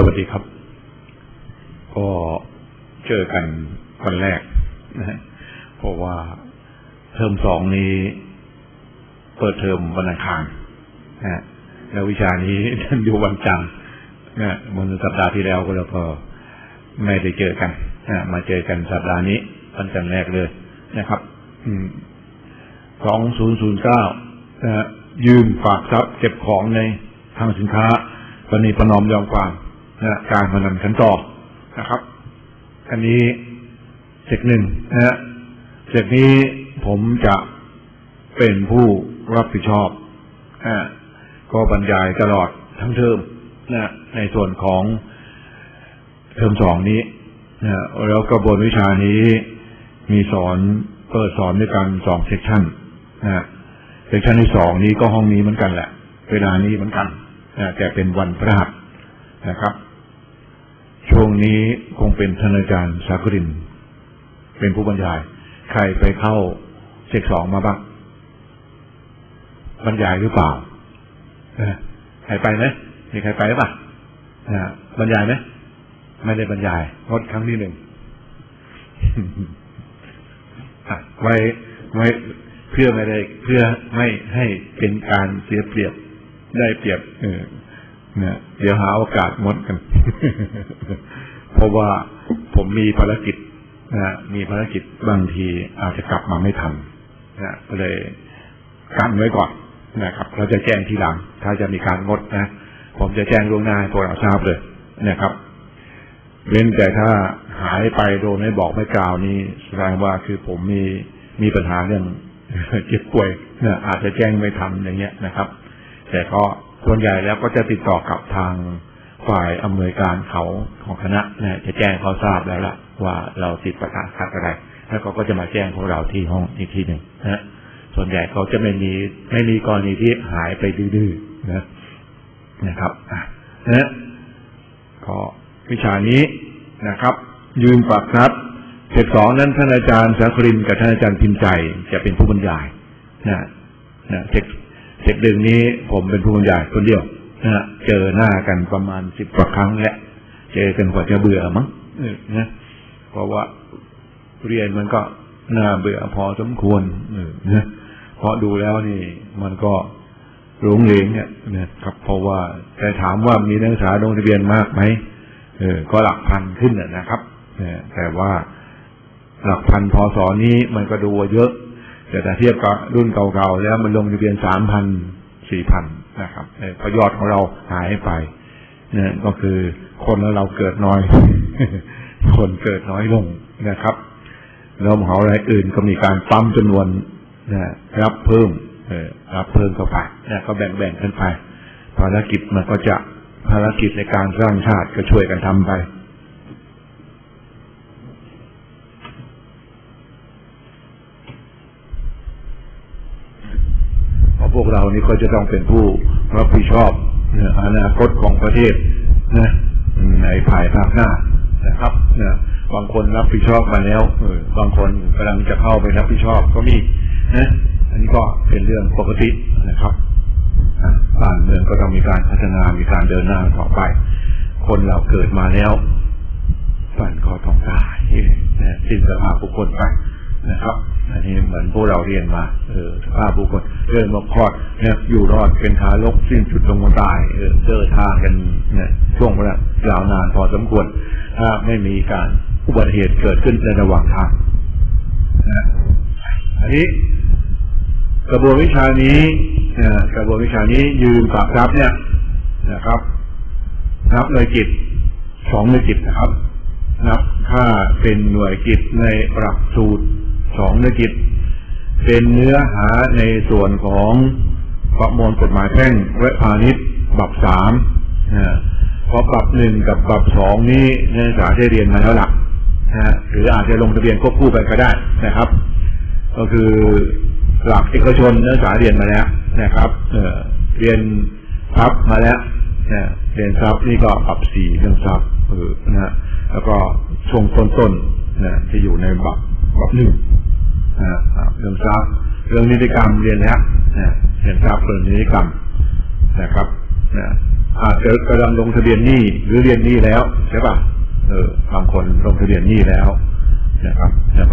วัสดีครับก็เจอกันวันแรกนะเพราะว่าเทอม2นี้เปิดเทอมวันอังคารนะแล้ววิชานี้อยู่วันจันทร์นะวันสัปดาห์ที่แล้วก็เราก็ไม่ได้เจอกันนะมาเจอกันสัปดาห์นี้วันจันทร์แรกเลยนะครับ2009นะยืมฝากทรัพย์เก็บของในทางสินค้าปณีประนอมยอมความนะการพนันขันต่อนะครับอันนี้เซกหนึ่งนะฮะเซกนี้ผมจะเป็นผู้รับผิดชอบก็บรรยายตลอดทั้งเทอมนะในส่วนของเทอม2นี้นะแล้วกระบวนวิชานี้มีสอนเปิดสอนด้วยกัน2เซกชันนะเซกชันที่2นี้ก็ห้องนี้เหมือนกันแหละเวลานี้เหมือนกันนะแต่เป็นวันพฤหัสนะครับช่วงนี้คงเป็นท่านอาจารย์สากรินเป็นผู้บรรยายใครไปเข้าเซก2มาบ้างบรรยายหรือเปล่าใครไปไหมมีใครไปหรือเปล่าบรรยายไหมไม่ได้บรรยายงดครั้งที่1ไว้เพื่อไม่ให้เป็นการเสียเปรียบได้เปรียบเนี่ยเดี๋ยวหาโอกาสงดกัน เพราะว่าผมมีภารกิจมีภารกิจบางทีอาจจะกลับมาไม่ทันก็เลยกันไว้ก่อนนะครับเราจะแจ้งทีหลังถ้าจะมีการงดนะผมจะแจ้งล่วงหน้าให้พวกเราทราบเลยนะครับเว้นแต่ถ้าหายไปโดยไม่บอกไม่กล่าวนี่แสดงว่าคือผมมีปัญหาเรื่องเจ็บป่วยอาจจะแจ้งไม่ทันอย่างเงี้ยนะครับแต่ก็ส่วนใหญ่แล้วก็จะติดต่อกับทางฝ่ายอำนวยการเขาของคณะจะแจ้งเขาทราบแล้วล่ะว่าเราติดประกาศคัดอะไรแล้วเขาก็จะมาแจ้งพวกเราที่ห้องอีกทีหนึ่งนะส่วนใหญ่เขาจะไม่มีกรณีที่หายไปดื้อๆนะครับนะก็วิชานี้นะครับยืมฝากทรัพย์เซก2นั้นท่านอาจารย์สากรินกับท่านอาจารย์พิมพ์ใจจะเป็นผู้บรรยายนะเซก1นี้ผมเป็นผู้บรรยายคนเดียวนะเจอหน้ากันประมาณ10 กว่าครั้งแล้วเจอกันกว่าจะเบื่อมั้งนะเพราะว่าเรียนมันก็น่าเบื่อพอสมควรนะเพราะดูแล้วนี่มันก็หลงเหลงเนี่ยนะครับเพราะว่าแต่ถามว่ามีนักศึกษาลงทะเบียนมากไหมก็หลักพันขึ้นนะครับแต่ว่าหลักพันพศนี้มันก็ดูเยอะแต่ถ้าเทียบกับรุ่นเก่าๆแล้วมันลงทะเบียน 3,000 4,000 นะครับประโยชน์ของเราหายไปเนี่ยก็คือคนเราเกิดน้อย คนเกิดน้อยลงนะครับแล้วมหาวิทยาลัยอื่นก็มีการปั๊มจำนวนรับเพิ่มเข้าไปก็แบ่งกันไปภารกิจมันก็จะภารกิจในการสร้างชาติก็ช่วยกันทำไปพวกเรานี่ก็จะต้องเป็นผู้รับผิดชอบอนาคตของประเทศนะในภายภาคหน้านะครับบางคนรับผิดชอบมาแล้วบางคนกำลังจะเข้าไปรับผิดชอบก็มีนะอันนี้ก็เป็นเรื่องปกตินะครับบ้านเมืองก็ต้องมีการพัฒนามีการเดินหน้าต่อไปคนเราเกิดมาแล้วฝันก็ต้องตายสิ้นสภาพบุคคลไปนะครับอันนี้เหมือนพวกเราเรียนมาสภาพบุคคลเริ่มมาคลอดเนี่ยอยู่รอดเป็นทารกสิ้นสุดลงมาตายเดินทางกันเนี่ยช่วงเวลายาวนานพอสมควรถ้าไม่มีการอุบัติเหตุเกิดขึ้นในระหว่างทางอันนี้กระบวนวิชานี้ยืมฝากทรัพย์เนี่ยนะครับนับหน่วยกิจ2หน่วยกิจนะครับนับค่าเป็นหน่วยกิจในหลักสูตร2หน่วยกิจเป็นเนื้อหาในส่วนของประมวลกฎหมายแพ่งและพาณิชย์ปรับ3เพราะปรับ1กับปรับ2นี้นักศึกษาได้เรียนมาแล้วล่ะหรืออาจจะลงทะเบียนควบคู่ไปก็ได้นะครับก็คือหลักเอกชนนักศึกษาเรียนมาแล้วนะครับเรียนทรัพย์มาแล้วเรียนทรัพย์นี่ก็ปรับ4เรื่องทรัพย์นะแล้วก็ช่วงต้นที่อยู่ในปรับ1เรื่องทรัพย์เรื่องนิติกรรมเรียนแล้วเรียนทรัพย์เรื่องนิติกรรมนะครับนะอาจจะกำลังลงทะเบียนหนี้หรือเรียนหนี้แล้วใช่ป่ะบางคนลงทะเบียนหนี้แล้วนะครับแล้ว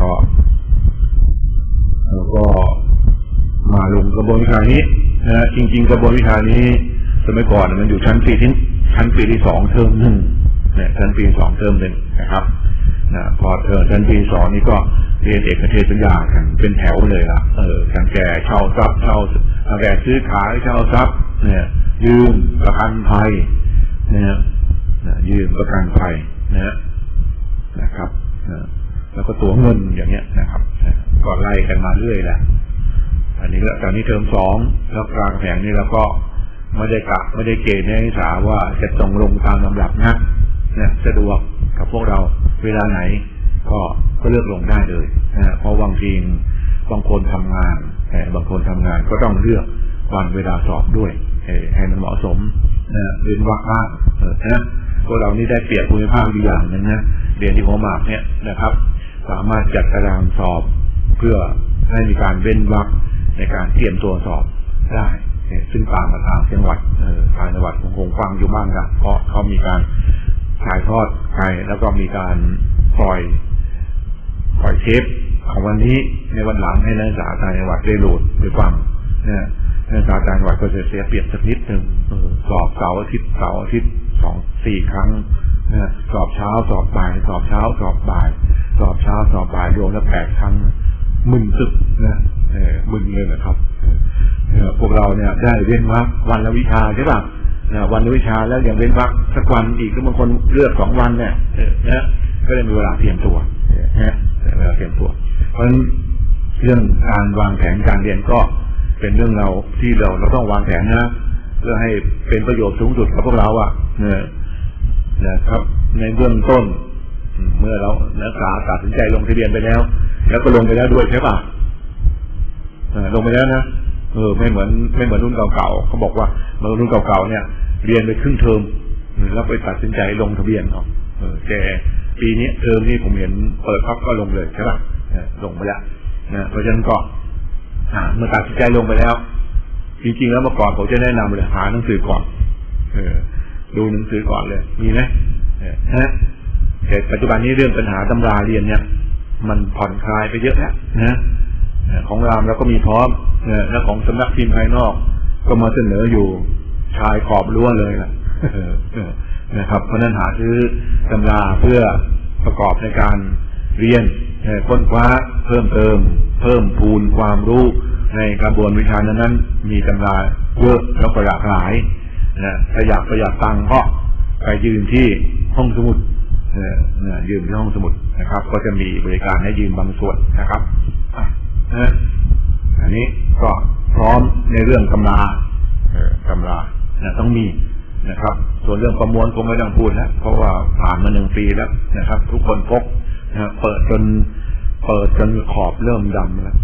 ก็มาลงกระบวนการนี้นะจริงๆกระบวนการนี้สมัยก่อนมันอยู่ชั้นปีที่2เทอม1เนี่ยชั้นปี2เทอม1นะครับนะพอชั้นปี2นี่ก็เรียนเอกเทศสัญญากันเป็นแถวเลยล่ะตั้งแต่เช่าทรัพย์ตั้งแต่ซื้อขายเช่าทรัพย์เนี่ยยืมประกันภัยเนี่ยยืมประกันภัยนะครับแล้วก็ตั๋วเงินอย่างเงี้ยนะครับก็ไล่กันมาเรื่อยแหละอันนี้แล้วตอนนี้เทอม2แล้วกลางแผงนี่เราก็ไม่ได้เกณฑ์ให้ศึกษาว่าจะต้องลงตามลำดับนะเนี่ยสะดวกกับพวกเราเวลาไหนก็เลือกลงได้เลยนะเพราะบางทีบางคนทำงานบางคนทำงานก็ต้องเลือกวันเวลาสอบด้วยให้มันเหมาะสมนะเรียนว่าบ้างนะพวกเรานี่ได้เปรียบภูมิภาคอยู่อย่างนึงนะเรียนที่หัวหมากเนี่ยนะครับสามารถจัดตารางสอบเพื่อให้มีการเว้นวรรคในการเตรียมตัวสอบได้ซึ่งต่างกับทางจังหวัดคงฟังอยู่บ้างนะเพราะเขามีการถ่ายทอดไปแล้วก็มีการปล่อยเทปของวันนี้ในวันหลังให้นักศึกษาต่างจังหวัดได้โหลดไปฟังนักศึกษาต่างจังหวัดก็จะเสียเปรียบสักนิดนึงสอบเสาร์อาทิตย์2-4 ครั้งสอบเช้าสอบบ่ายสอบเช้าสอบบ่ายสอบเช้าสอบบ่ายรวมแล้ว8 ครั้งมึนสึกนะมึนเลยนะครับพวกเราเนี่ยได้เว้นวรรควันละวิชาใช่ป่ะวันละวิชาแล้วยังเว้นวรรคสักวันอีกก็บางคนเลือก2 วันเนี่ยนะก็เลยมีเวลาเตรียมตัวเวลาเตรียมตัวเพราะฉะนั้นเรื่องการวางแผนการเรียนก็เป็นเรื่องที่เราต้องวางแผนนะเพื่อให้เป็นประโยชน์สูงสุดกับพวกเรานะครับในเบื้องต้นเมื่อเรานักศึกษาตัดสินใจลงทะเบียนไปแล้วก็ลงไปแล้วด้วยใช่ป่ะลงไปแล้วนะไม่เหมือนรุ่นเก่าๆเขาบอกว่ารุ่นเก่าๆเนี่ยเรียนไปครึ่งเทอมแล้วไปตัดสินใจลงทะเบียนเนาะแต่ปีนี้เทอมนี้ผมเห็นเปิดพักก็ลงเลยใช่ป่ะลงไปแล้วนะเพราะฉะนั้นก็เมื่อตัดสินใจลงไปแล้วจริงๆแล้วเมื่อก่อนผมจะแนะนำเลยหาหนังสือก่อนดูหนังสือก่อนเลยมีไหมแต่ปัจจุบันนี้เรื่องปัญหาตำราเรียนเนี่ยมันผ่อนคลายไปเยอะแล้วนะของรามแล้วก็มีพร้อมและของสำนักพิมพ์ภายนอกก็มาเสนออยู่ชายขอบรั้วเลยล่ะนะครับเพราะนั้นหาซื้อตำราเพื่อประกอบในการเรียนค้นคว้าเพิ่มเติมเพิ่มพูนความรู้ในกระบวนวิชานั้นมีตำราเยอะแล้วก็หลากหลายถ้าอยากประหยัดตังค์ก็ไปยืมที่ห้องสมุดยืมที่ห้องสมุดนะครับก็จะมีบริการให้ยืมบางส่วนนะครับอันนี้ก็พร้อมในเรื่องตำราต้องมีนะครับส่วนเรื่องประมวลคงไม่ต้องพูดแล้วเพราะว่าผ่านมา1 ปีแล้วนะครับทุกคนพกเปิดจนขอบเริ่มดำแล้ว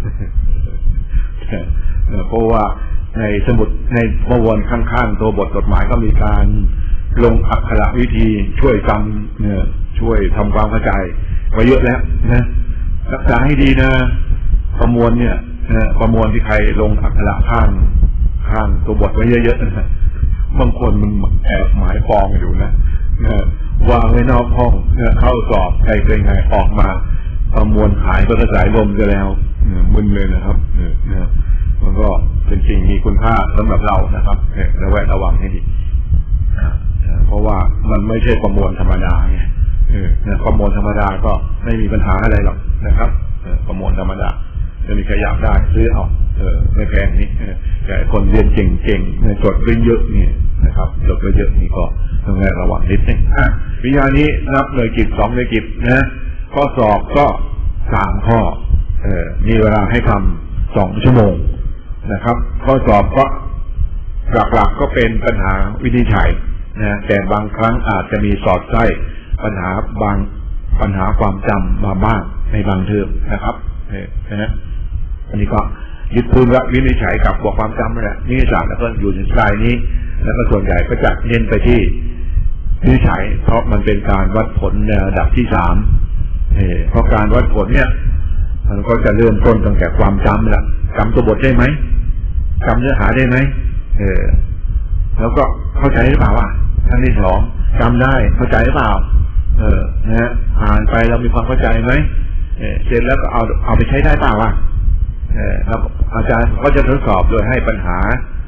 เพราะว่าในสมุดในประมวลข้างๆตัวบทกฎหมายก็มีการลงอักขระวิธีช่วยจำช่วยทำความเข้าใจไว้เยอะแล้วนะรักษาให้ดีนะประมวลเนี่ยประมวลที่ใครลงอักขระข้างตัวบทไว้เยอะๆนะบางคนมันแอบหมายปองอยู่นะวางไว้นอกห้องเข้าสอบใครเป็นไงออกมาประมวลหายไปกระสายลมจะแล้วมึนเลยนะครับมันก็เป็นสิ่งมีคุณค่าสำหรับเรานะครับระวังให้ดีเพราะว่ามันไม่ใช่ประมวลธรรมดาไงประมวลธรรมดาก็ไม่มีปัญหาอะไรหรอกนะครับประมวลธรรมดาจะมีใครอยากได้ซื้อเอาไม่แพงนี่แต่คนเรียนเก่งๆจดไว้เยอะนี่นะครับจดไว้เยอะนี่ก็ต้องระวังนิดนึงวิชานี้นับหน่วยกิจ2 หน่วยกิจนะข้อสอบก็3 ข้อมีเวลาให้ทำ2 ชั่วโมงนะครับข้อสอบก็หลักๆก็เป็นปัญหาวินิจฉัยนะแต่บางครั้งอาจจะมีสอดไส้ปัญหาความจำมาบ้างในบางเทอมนะครับอันนี้ก็ยึดพื้นวินิจฉัยกับบวกความจำนั่นแหละนิติศาสตร์แล้วก็อยู่ในสายนี้แล้วก็ส่วนใหญ่ก็จะเน้นไปที่วินิจฉัยเพราะมันเป็นการวัดผลในระดับที่3เพราะการวัดผลเนี่ยมันก็จะเริ่มต้นตั้งแต่ความจำละจำตัวบทได้ไหมจำเนื้อหาได้ไหมแล้วก็เข้าใจหรือเปล่าว่าขั้นที่สองจำได้เข้าใจหรือเปล่านะฮะอ่านไปเรามีความเข้าใจไหมเสร็จแล้วก็เอาไปใช้ได้เปล่าวะแล้วอาจารย์ก็จะทดสอบโดยให้ปัญหา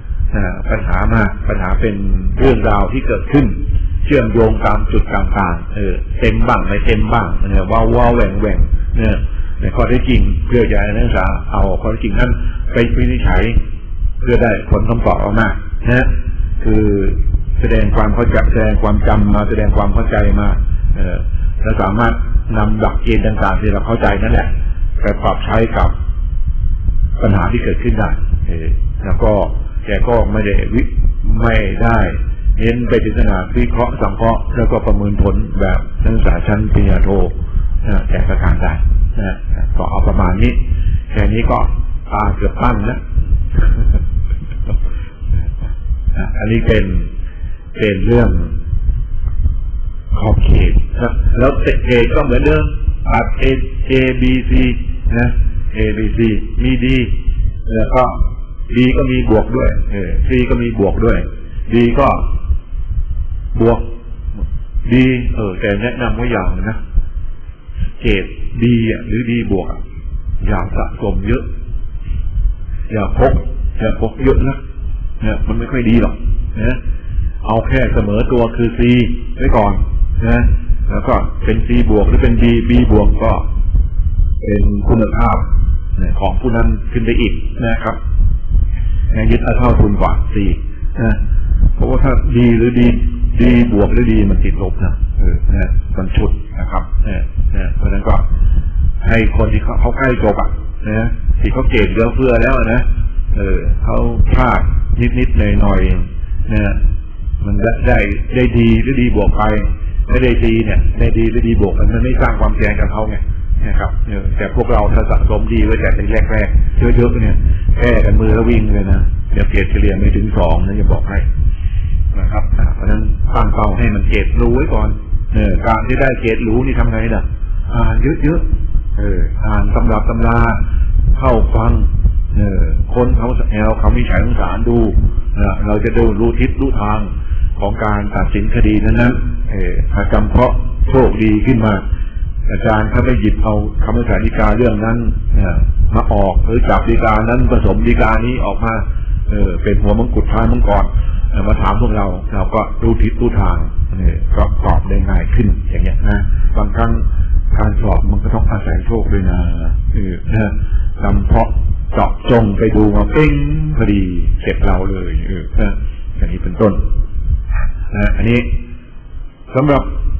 เป็นเรื่องราวที่เกิดขึ้นเชื่อมโยงตามจุดต่างๆเต็มบ้างไม่เต็มบ้างว้าวแหว่งในข้อเท็จจริงเพื่อจะนักศึกษาเอาข้อเท็จจริงนั้นไปวินิจฉัยเพื่อได้ผลคำตอบออกมานะคือแสดงความเข้าใจแสดงความจำมาแสดงความเข้าใจมาและสามารถนำหลักเกณฑ์ต่างๆที่เราเข้าใจนั่นแหละไปปรับใช้กับปัญหาที่เกิดขึ้นได้แล้วก็แกก็ไม่ได้เน้นไปถึงขนาดวิเคราะห์สังเคราะห์แล้วก็ประเมินผลแบบนักศึกษาชั้นปริญญาโทแต่ประการได้ก็เอาประมาณนี้แค่นี้ก็เกือบตั้งแล้วอันนี้เป็นเรื่องขอบเขตแล้วเขตก็เหมือนเดิมA B C นะ A B C มี D แล้วก็ D ก็มีบวกด้วยC ก็มีบวกด้วย D ก็บวก D แต่แนะนำว่าอย่างนะเกรด D หรือ D บวกอย่าสะสมเยอะอย่าพกเยอะนะเนี่ยมันไม่ค่อยดีหรอกนะเอาแค่เสมอตัวคือ C ไว้ก่อนนะแล้วก็เป็น C บวกหรือเป็น B บวกก็เป็นคุณภาพของผู้นั้นขึ้นไปอีกนะครับยึดเอาเท่าทุนกว่า C นะเพราะว่าถ้า D หรือ D บวกหรือ D มันติดลบนะมันชุดนะครับเพราะฉะนั้นก็ให้คนที่เขาใกล้จบนะที่เขาเกรดเยอะเฟื่อแล้วนะเขาพลาดนิดหน่อยนะมันได้ดีหรือดีบวกไปไม่ได้ดีเนี่ยได้ดีหรือดีบวกมันไม่สร้างความแข่งกับเขาไงนะครับแต่พวกเราถ้าสะสมดีไว้แต่แรกเยอะๆเนี่ยแค่กันมือแล้ววิ่งเลยนะเดี๋ยวเกรดเฉลี่ยไม่ถึง2นะจะบอกให้นะครับเพราะฉะนั้นตั้งเป้าให้มันเกรดรู้ไว้ก่อนการที่ได้เกรดรู้นี่ทำไงล่ะอ่านเยอะๆอ่านตำราเข้าฟังคนเขาเขามีฉายของศาลดูเราจะดูรู้ทิศรู้ทางของการตัดสินคดีนั้นถ้าจำเพาะโชคดีขึ้นมาอาจารย์เขาไปหยิบเอาคำพิพากษาฎีกาเรื่องนั้นมาออกหรือจับฎีกานั้นผสมฎีกานี้ออกมาเป็นหัวมังกรท้ายมังกรมาถามพวกเราก็รู้ทิศรู้ทางก็ตอบได้ง่ายขึ้นอย่างเงี้ยนะบางครั้งการสอบมันก็ต้องอาศัยโชคด้วยนะจำเพาะเจาะจงไปดูมาเป้งพอดีเสร็จเราเลยอย่างนี้เป็นต้นอันนี้สำหรับ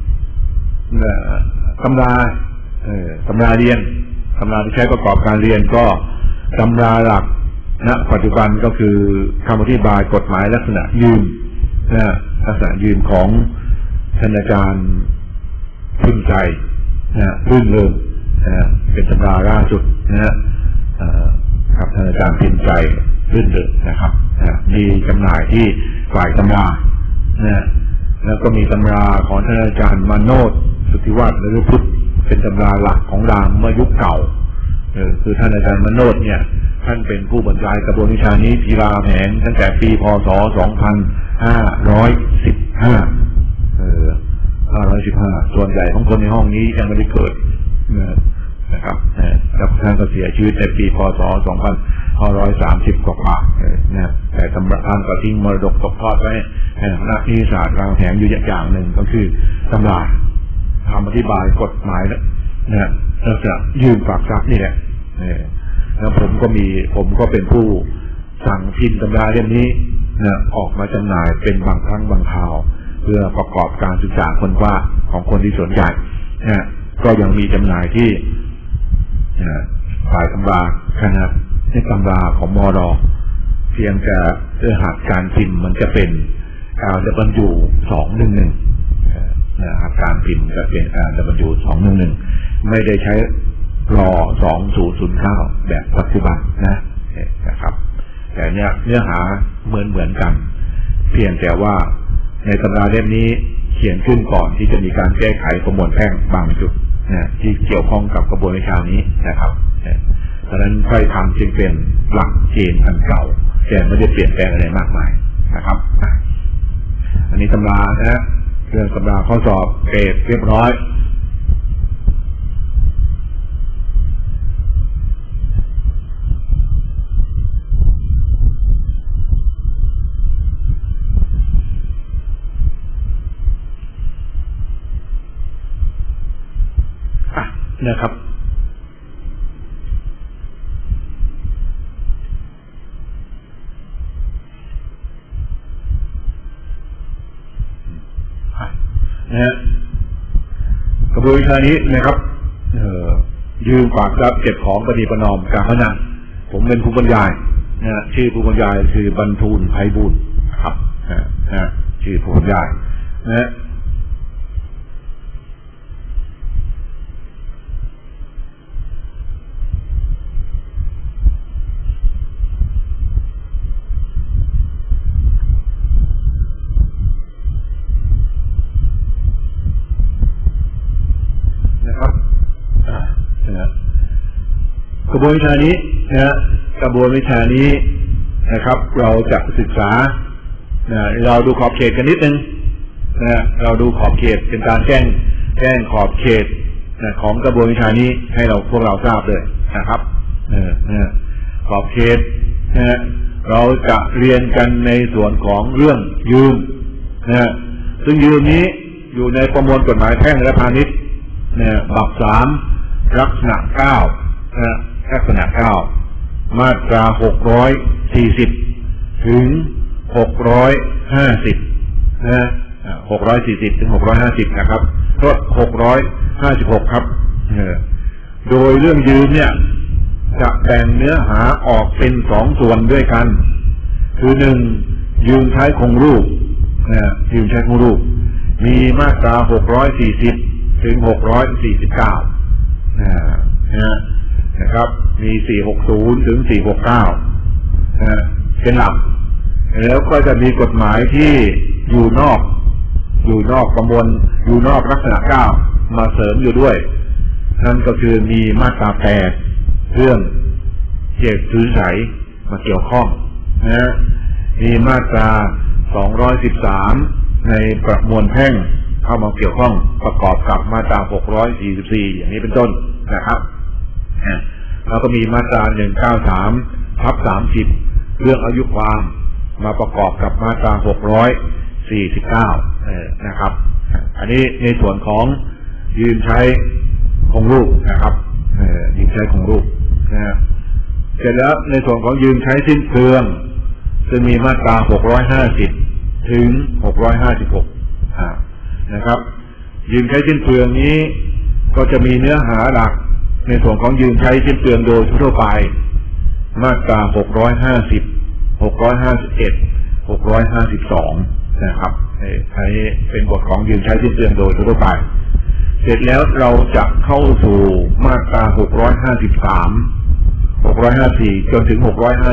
ตำราเรียนตำราที่ใช้ประกอบการเรียนก็ตำราหลักณปัจจุบันก็คือคำอธิบายกฎหมายลักษณะยืมลักษณะยืมของท่านอาจารย์พึ่งใจรื่นเริงเป็นตำราล่าสุดครับท่านอาจารย์พิมพ์ใจรื่นเริงนะครับมีจำหน่ายที่ฝ่ายตำราแล้วก็มีตำราของท่านอาจารย์มโนชสุทธิวัฒน์หรือพุทธเป็นตำราหลักของรามเมื่อยุคเก่าคือท่านอาจารย์มโนชเนี่ยท่านเป็นผู้บรรยายกระบวนวิชานี้ที่รามแหงตั้งแต่ปีพ.ศ. 2515ส่วนใหญ่ของคนในห้องนี้ยังไม่ได้เกิดนะครับแล้วท่านก็เสียชีวิตในปีพ.ศ. 2530 กว่านะแต่ตำราท่านก็ทิ้งมรดกตกทอดไว้ให้นักนิติศาสตร์รามแหงอยู่อย่างหนึ่งก็คือตำราคำอธิบายกฎหมายนะลักษณะยืมฝากทรัพย์นี่แหละแล้วผมก็เป็นผู้สั่งพิมพ์ตำราเล่มนี้นะออกมาจำหน่ายเป็นบางครั้งบางคราวเพื่อประกอบการศึกษาคนว่าของคนที่สนใจนะก็ยังมีจำหน่ายที่ฝ่ายตำราคณะในตำราของมร.เพียงแต่รหัสการพิมพ์มันจะเป็นLW 211หัสการพิมพ์จะเป็น LW 211ไม่ได้ใช้รอ2009แบบปัจจุบันนะครับแต่เนื้อหาเหมือนกันเพียงแต่ว่าในตำราเล่มนี้เขียนขึ้นก่อนที่จะมีการแก้ไขประมวลแพ่งบางจุดที่เกี่ยวข้องกับกระบวนวิชานี้นะครับเพราะฉะนั้นค่อยทำจึงเป็นหลักเกณฑ์อันเก่าแต่ไม่ได้เปลี่ยนแปลงอะไรมากมายนะครับอันนี้ตำรานะเรื่องตำราข้อสอบเกรดเรียบร้อยนะครับกระบวนการนี้นะครับยืมฝากทรัพย์เก็บของประนีประนอมการพนันผมเป็นผู้บรรยายนะชื่อผู้บรรยายคือบรรทูลไพบูลย์ครับชื่อผู้บรรยายกระบวนการนี้กระบวนวิชานี้นะครับเราจะศึกษาเราดูขอบเขตกันนิดนึงเราดูขอบเขตเป็นการแจ้งขอบเขตของกระบวนวิชานี้ให้พวกเราทราบเลยนะครับขอบเขตเราจะเรียนกันในส่วนของเรื่องยืมซึ่งยืมนี้อยู่ในประมวลกฎหมายแพ่งและพาณิชย์บท3ลักษณะ9ลักษณะ9มาตรา640ถึง650640ถึง650นะครับก็656ครับโดยเรื่องยืมเนี่ยจะแบ่งเนื้อหาออกเป็น2ส่วนด้วยกันคือ1ยืมใช้คงรูปยืมใช้คงรูปมีมาตรา640ถึง649นะครับมี460ถึง469เป็นหลักแล้วก็จะมีกฎหมายที่อยู่นอกประมวลอยู่นอกลักษณะ9มาเสริมอยู่ด้วยนั่นก็คือมีมาตรา8เรื่องเจตซื้อขายมาเกี่ยวข้องมีมาตรา213ในประมวลแพ่งเข้ามาเกี่ยวข้องประกอบกับมาตรา644อย่างนี้เป็นต้นนะครับแล้วก็มีมาตรา193/30เรื่องอายุความมาประกอบกับมาตรา649นะครับอันนี้ในส่วนของยืมใช้คงรูปนะครับยืมใช้คงรูปเสร็จแล้วในส่วนของยืมใช้สิ้นเปลืองจะมีมาตรา650ถึง656นะครับยืมใช้สิ้นเปลืองนี้ก็จะมีเนื้อหาหลักในส่วนของยืมใช้สิ้นเปลืองโดยทั่วไปมาตรา650 651 652นะครับอันนี้เป็นบทของยืมใช้สิ้นเปลืองโดยทั่วไปเสร็จแล้วเราจะเข้าสู่มาตรา653 654จนถึง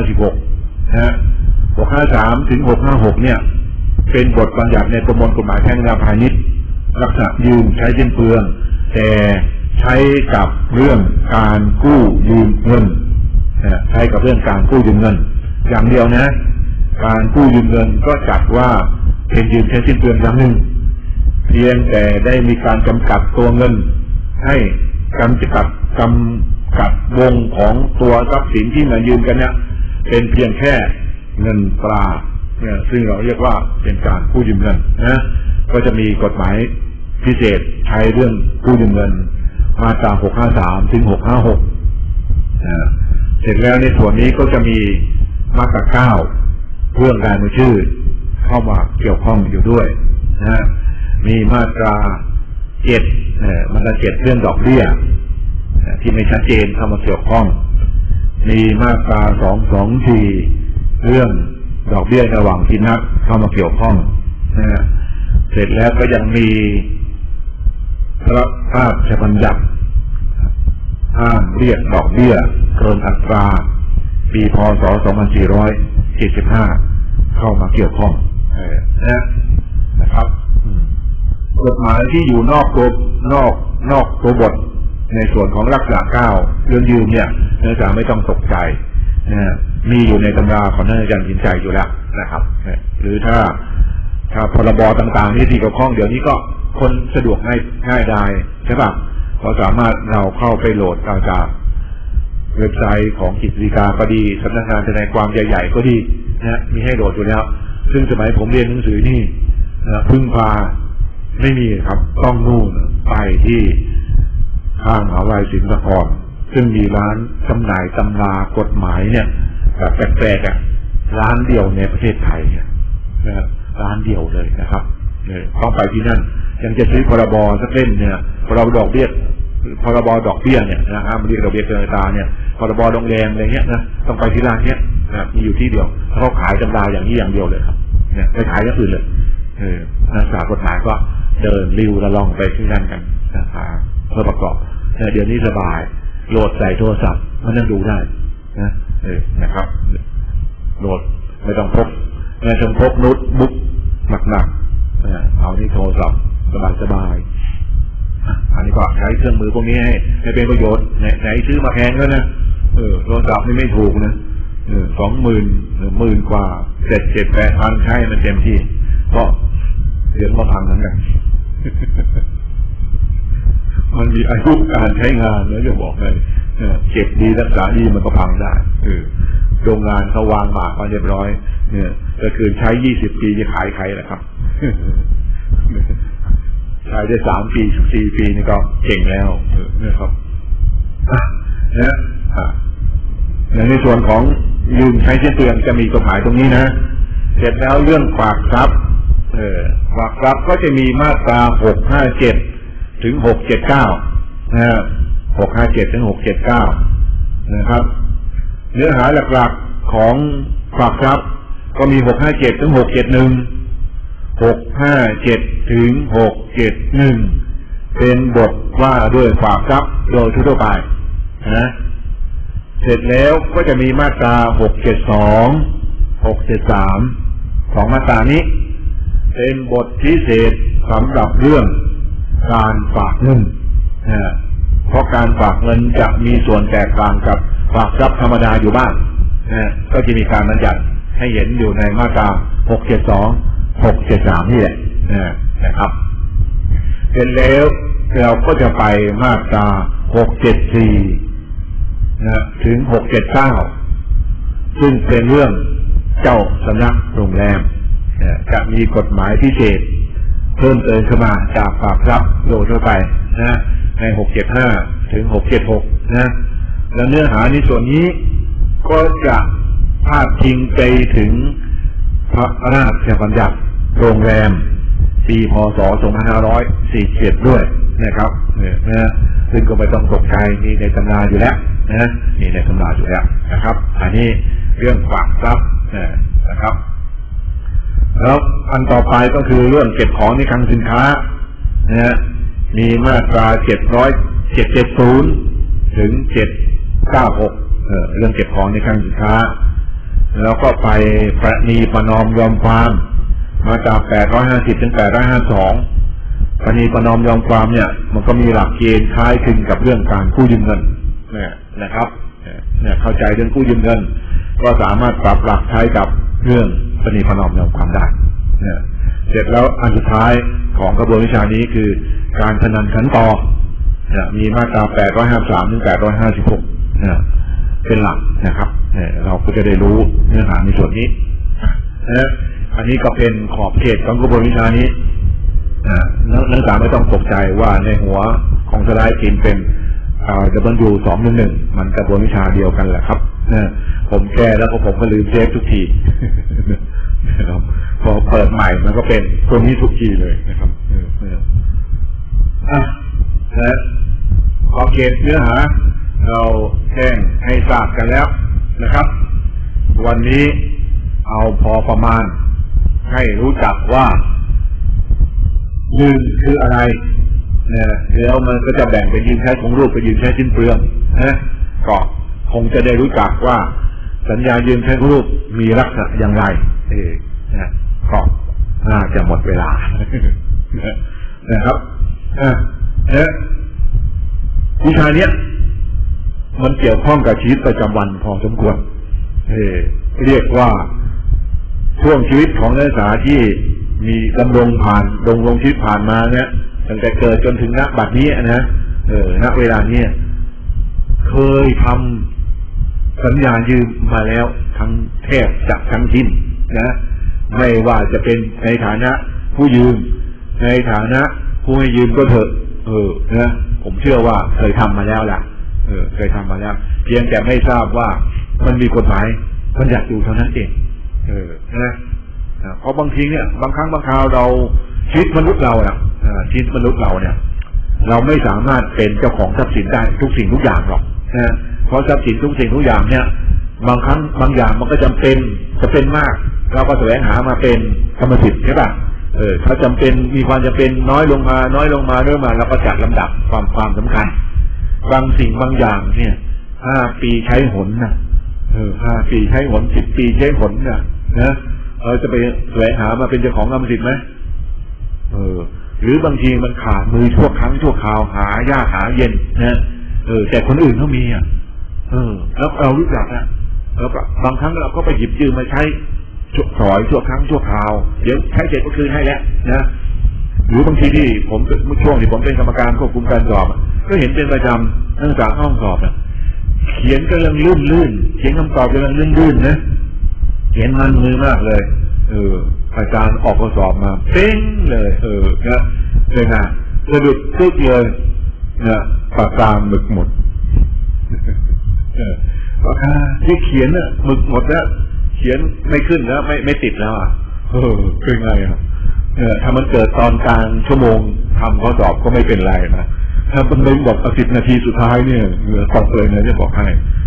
656653ถึง656เนี่ยเป็นบทบัญญัติในประมวลกฎหมายแพ่งและพาณิชย์ลักษณะยืมใช้สิ้นเปลืองแต่ใช้กับเรื่องการกู้ยืมเงินใช้กับเรื่องการกู้ยืมเงินอย่างเดียวนะการกู้ยืมเงินก็จัดว่าเป็นยืมใช้สิ้นเปลืองอย่างหนึ่งเพียงแต่ได้มีการจำกัดตัวเงินให้จำกัดวงของตัวทรัพย์สินที่มายืมกันเนี่ยเป็นเพียงแค่เงินตราซึ่งเราเรียกว่าเป็นการกู้ยืมเงินก็จะมีกฎหมายพิเศษใช้เรื่องกู้ยืมเงินมาตรา653ถึง656เสร็จแล้วในส่วนนี้ก็จะมีมาตรา9เรื่องการมือชื่อเข้ามาเกี่ยวข้องอยู่ด้วยมีมาตรา7มาตรา7เรื่องดอกเบี้ยที่ไม่ชัดเจนเข้ามาเกี่ยวข้องมีมาตรา224เรื่องดอกเบี้ยระหว่างที่นัดเข้ามาเกี่ยวข้องเสร็จแล้วก็ยังมีพระราชบัญญัติห้ามเรียกดอกเบี้ยเกินอัตราปีพ.ศ. 2475เข้ามาเกี่ยวข้องนะครับกฎหมายที่อยู่นอกตัวบทในส่วนของลักษณะ9เรื่องยืมเนี่ยนักศึกษาไม่ต้องตกใจมีอยู่ในตำราของท่านอาจารย์สินใจอยู่แล้วนะครับหรือถ้าถ้าพรบต่างๆที่เกี่ยวข้องเดี๋ยวนี้ก็คนสะดวกง่ายได้ใช่ป่ะเราสามารถเราเข้าไปโหลดเอาจากเว็บไซต์ของกฤษฎีกาก็ดีสำนักงานทนายความใหญ่ๆก็ดีนะมีให้โหลดอยู่แล้วซึ่งสมัยผมเรียนหนังสือนี่พึ่งพาไม่มีครับต้องนู่นไปที่ข้างมหาวิทยาลัยศิลปากรซึ่งมีร้านจำหน่ายตำรากฎหมายเนี่ยแบบแปลกๆร้านเดียวในประเทศไทยเนี่ยนะครับร้านเดียวเลยนะครับต้องไปที่นั่นยังจะซื้อพรบสักเล่มเนี่ยพรบดอกเบี้ยเนี่ยนะมันเรียกดอกเบี้ยเกินอัตราเนี่ยพรบโรงแรมอะไรเงี้ยนะต้องไปที่ร้านเนี้ยนะมีอยู่ที่เดียวเขาขายตำราอย่างนี้อย่างเดียวเลยครับเนี่ยไม่ขายอย่างอื่นเลยนักศึกษากฎหมายก็เดินริ้วละล่องไปที่นั่นกันนะครับเพื่อประกอบเดี๋ยวนี้สบายโหลดใส่โทรศัพท์มันนั่งดูได้นะครับโหลดไม่ต้องพกโน้ตบุ๊กหนักๆเอาที่โทรศัพท์สบายอันนี้ก็ใช้เครื่องมือพวกนี้ให้เป็นประโยชน์ไหนซื้อมาแพงแล้วนะโทรศัพท์นี่ไม่ถูกนะ20,000 กว่า7,000-8,000ใช้มันเต็มที่ก็เดี๋ยวมาพังเหมือนกันมันมีอายุการใช้งานแล้วจะบอกเลยเก็บดีรักษาดีมันก็พังได้โรงงานเขาวางหมากมาเรียบร้อยเนี่ยถ้าคืนใช้20 ปีจะขายใครล่ะครับใช้ได้3 ปี4 ปีนี่ก็เก่งแล้วนะครับในส่วนของยืมใช้เช่นเตือนจะมีกฎหมายตรงนี้นะเสร็จแล้วเรื่องฝากทรัพย์ฝากทรัพย์ก็จะมีมาตรา657 ถึง 679นะ657 ถึง 679นะครับเนื้อหาหลักๆของฝากทรัพย์ก็มี657 ถึง 657 ถึง 671เป็นบทว่าด้วยฝากทรัพย์โดยทั่วไปนะเสร็จแล้วก็จะมีมาตรา672 673ของมาตรานี้เป็นบทพิเศษสำหรับเรื่องการฝากเงินเพราะการฝากเงินจะมีส่วนแตกต่างกับฝากทรัพย์ธรรมดาอยู่บ้างก็จะมีการบัญญัติให้เห็นอยู่ในมาตรา672 673นี่แหละนะครับเสร็จแล้วเราก็จะไปมาตรา674ถึง679ซึ่งเป็นเรื่องเจ้าสำนักโรงแรมจะมีกฎหมายพิเศษเพิ่มเติมขึ้นมาจากฝากทรัพย์โดยทั่วไปนะใน675 ถึง 676นะและเนื้อหาในส่วนนี้ก็จะพาดพิงไปถึงพระราชบัญญัติโรงแรมปีพ.ศ. 2547ด้วยนะครับซึ่งก็ไม่ต้องตกใจมีในตำราอยู่แล้วนะมีในตำราอยู่แล้วนะครับอันนี้เรื่องฝากทรัพย์นะครับแล้วอันต่อไปก็คือเรื่องเก็บของในคลังสินค้ามีมาตรา770 ถึง 796เรื่องเก็บของในคลังสินค้าแล้วก็ไปประนีประนอมยอมความมาตรา850 ถึง 852ประนีประนอมยอมความเนี่ยมันก็มีหลักเกณฑ์คล้ายคลึงกับเรื่องการกู้ยืมเงินนะครับเข้าใจเรื่องกู้ยืมเงินก็สามารถปรับหลักใช้กับเรื่องประนีประนอมยอมความได้เสร็จแล้วอันสุดท้ายของกระบวนวิชานี้คือการพนันขันต่อมีมาตรา853 ถึง 856เป็นหลักนะครับเราก็จะได้รู้เนื้อหาในส่วนนี้อันนี้ก็เป็นขอบเขตของกระบวนวิชานี้นักศึกษาไม่ต้องตกใจว่าในหัวของสไลด์พิมพ์เป็นW211มันกระบวนวิชาเดียวกันแหละครับผมแก้แล้วผมก็ลืมเซฟทุกทีนะครับพอเปิดใหม่มันก็เป็นตัวนี้ทุกทีเลยนะครับขอบเขตเนื้อหาเราแจ้งให้ทราบกันแล้วนะครับวันนี้เอาพอประมาณให้รู้จักว่า1คืออะไรแล้วมันก็จะแบ่งเป็นยืมใช้ของรูปกับยืมใช้สิ้นเปลืองก็คงจะได้รู้จักว่าสัญญายืมใช้ของรูปมีลักษณะอย่างไรก็น่าจะหมดเวลานะครับวิชาเนี้ยมันเกี่ยวข้องกับชีวิตประจำวันพอสมควรเรียกว่าช่วงชีวิตของนักศึกษาที่มีดำรงชีวิตผ่านมาเนี่ยตั้งแต่เกิดจนถึงณบัดนี้นะณเวลานี้เคยทำสัญญายืมมาแล้วทั้งแทบจะทั้งสิ้นนะไม่ว่าจะเป็นในฐานะผู้ยืมในฐานะผู้ให้ยืมก็เถอะนะผมเชื่อว่าเคยทำมาแล้วล่ะเคยทำมาแล้วเพียงแต่ไม่ทราบว่ามันมีกฎหมายบัญญัติอยู่เท่านั้นเองนะเพราะบางทีเนี่ยบางครั้งบางคราวเราชีวิตมนุษย์เราชีวิตมนุษย์เราเนี่ยเราไม่สามารถเป็นเจ้าของทรัพย์สินได้ทุกสิ่งทุกอย่างหรอกนะเพราะทรัพย์สินทุกสิ่งทุกอย่างเนี่ยบางครั้งบางอย่างมันก็จะเป็นมากเราก็แสวงหามาเป็นกรรมสิทธิ์ใช่ป่ะถ้าจำเป็นมีความจำเป็นน้อยลงมาเราก็จัดลำดับความสำคัญบางสิ่งบางอย่างเนี่ย5 ปีใช้หนนะ5 ปีใช้หน10 ปีใช้หนนะเราจะไปแสวงหามาเป็นเจ้าของกรรมสิทธิ์ไหมหรือบางทีมันขาดมือชั่วครั้งชั่วคราวหายากหาเย็นนะแต่คนอื่นเขามีแล้วเรารู้จักนะแล้วบางครั้งเราก็ไปหยิบยืมมาใช้ชั่วครั้งชั่วคราวเดี๋ยวใช้เสร็จก็คืนให้แล้วนะหรือบางทีที่ผมช่วงที่ผมเป็นกรรมการควบคุมการสอบก็เห็นเป็นประจำนักศึกษาห้องสอบเขียนก็ยังลื่นเขียนคำตอบก็ยังลื่นนะเขียนมันมือมากเลยอาจารย์ออกข้อสอบมาเป้งเลยนะเลยนะสะดุดทุกเลยนะปากกาหมึกหมดปากกาที่เขียนน่ะหมึกหมดแล้วเขียนไม่ขึ้นแล้วไม่ติดแล้วเป็นไงถ้ามันเกิดตอนกลางชั่วโมงทำข้อสอบก็ไม่เป็นไรนะถ้ามันเลยบอก10 นาทีสุดท้ายเนี่ยเหงื่อตกเลยนะจะบอกให้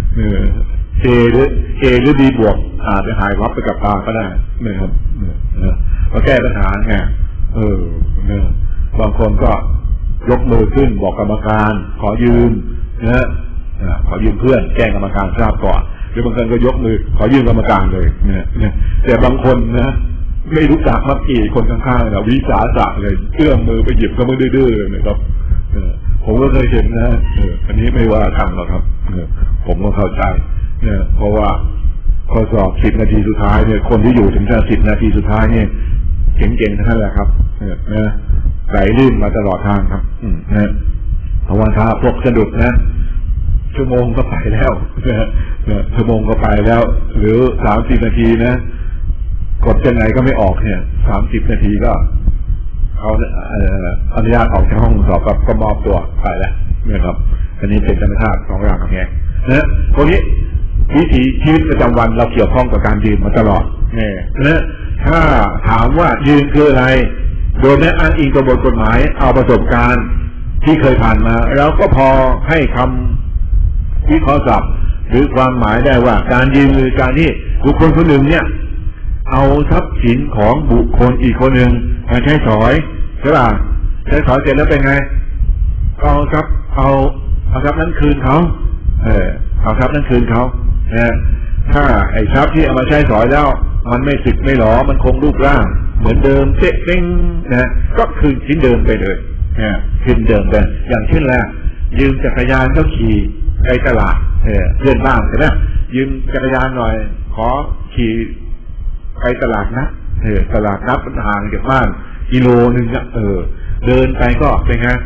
A หรือ B บวกอาจจะหายวับไปกับตาก็ได้นะครับก็แก้ปัญหาไงบางคนก็ยกมือขึ้นบอกกรรมการขอยืมขอยืมเพื่อนแจ้งกรรมการทราบก่อนหรือบางคนก็ยกมือขอยืมกรรมการเลยแต่บางคนนะไม่รู้จักมักกี่คนข้างๆนะวิสาสะเลยเอื้อมมือไปหยิบก็ไม่ดื้อๆนะครับผมก็เคยเห็นนะอันนี้ไม่ว่าทางหรอกครับผมก็เข้าใจเพราะว่าข้อสอบ10 นาทีสุดท้ายเนี่ยคนที่อยู่ถึงแค่10 นาทีสุดท้ายเนี่ยเก่งๆทั้งนั้นแหละครับไหลลื่นมาตลอดทางครับเพราะว่าถ้าพวกสะดุดนะชั่วโมงก็ไปแล้วชั่วโมงก็ไปแล้วหรือ30 นาทีนะกดยังไงก็ไม่ออกเนี่ย30 นาทีก็เขาอนุญาตออกจากห้องสอบก็มอบตัวไปแล้วนะครับอันนี้เป็นธรรมชาติของเราไงตรงนี้วิถีชีวิตประจำวันเราเกี่ยวข้องกับการยืมมาตลอดนะถ้าถามว่ายืมคืออะไรโดยไม่อ้างอิงกฎหมายเอาประสบการณ์ที่เคยผ่านมาเราก็พอให้คำวิเคราะห์ศัพท์หรือความหมายได้ว่าการยืมคือการที่บุคคลคนหนึ่งเนี่ยเอาทรัพย์สินของบุคคลอีกคนหนึ่งมาใช้สอยใช่ป่ะใช้สอยเสร็จแล้วเป็นไงเอาทรัพย์นั้นคืนเขาเอาทรัพย์นั้นคืนเขาถ้าไอ้ทรัพย์ที่เอามาใช้สอยแล้วมันไม่สึกไม่หลอมันคงรูปร่างเหมือนเดิมเจ๊เป้งนะก็คืนชิ้นเดิมไปเลยคืนเดิมไปอย่างเช่นแรกยืมจักรยานก็ขี่ไปตลาดเพื่อนบ้านใช่ไหมยืมจักรยานหน่อยขอขี่ไปตลาดนัดตลาดนัดมันห่างจากบ้านกิโลนึงเดินไปก็เป็นไง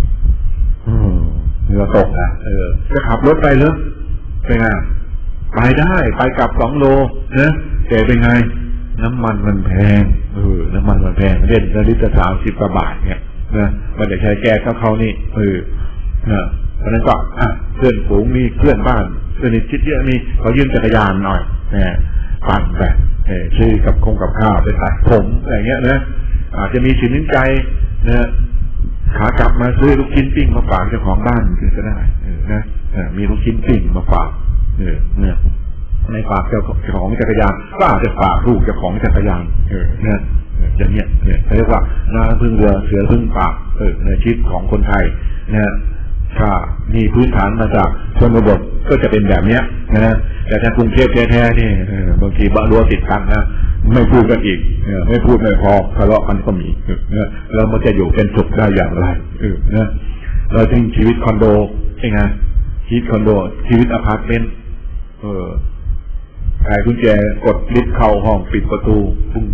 เหงื่อตกนะจะขับรถไปหรือเป็นไงไปได้ไปกลับ2 โลนะแต่เป็นไงน้ำมันมันแพงน้ำมันมันแพงเล่นลิตร30 กว่าบาทเนี่ยนะมันจะใช้แก้เขานี่นะเพราะนั้นก็เพื่อนฝูงมีเพื่อนบ้านสนิทชิดเยอะมีเขายืมจักรยานหน่อยปั่นไปซื้อกับข้าวไปตัดผมอะไรเงี้ยนะอาจจะมีสินน้ำใจนะขากลับมาซื้อลูกชิ้นปิ้งมาฝากเจ้าของบ้านก็ได้นะมีลูกชิ้นปิ้งมาฝากเนี่ยในฝากเจ้าของจักรยานก็อาจจะฝากลูกเจ้าของจักรยานเนี่ยอย่างเนี้ยเขาเรียกว่านาพึ่งเรือเสือพึ่งป่าในชีวิตของคนไทยนะถ้ามีพื้นฐานมาจากชนบทก็จะเป็นแบบเนี้ยนะแต่ถ้ากรุงเทพแท้ๆนี่บางทีบ้านรั้วติดกันนะไม่พูดกันอีกไม่พูดไม่พอทะเลาะกันก็มีแล้วมันจะอยู่เป็นสุขได้อย่างไรนะเราจึงชีวิตคอนโดใช่ไงชีวิตคอนโดชีวิตอพาร์ตเมนต์ไขกุญแจกดลิฟต์เข้าห้องปิดประตูปุ้ง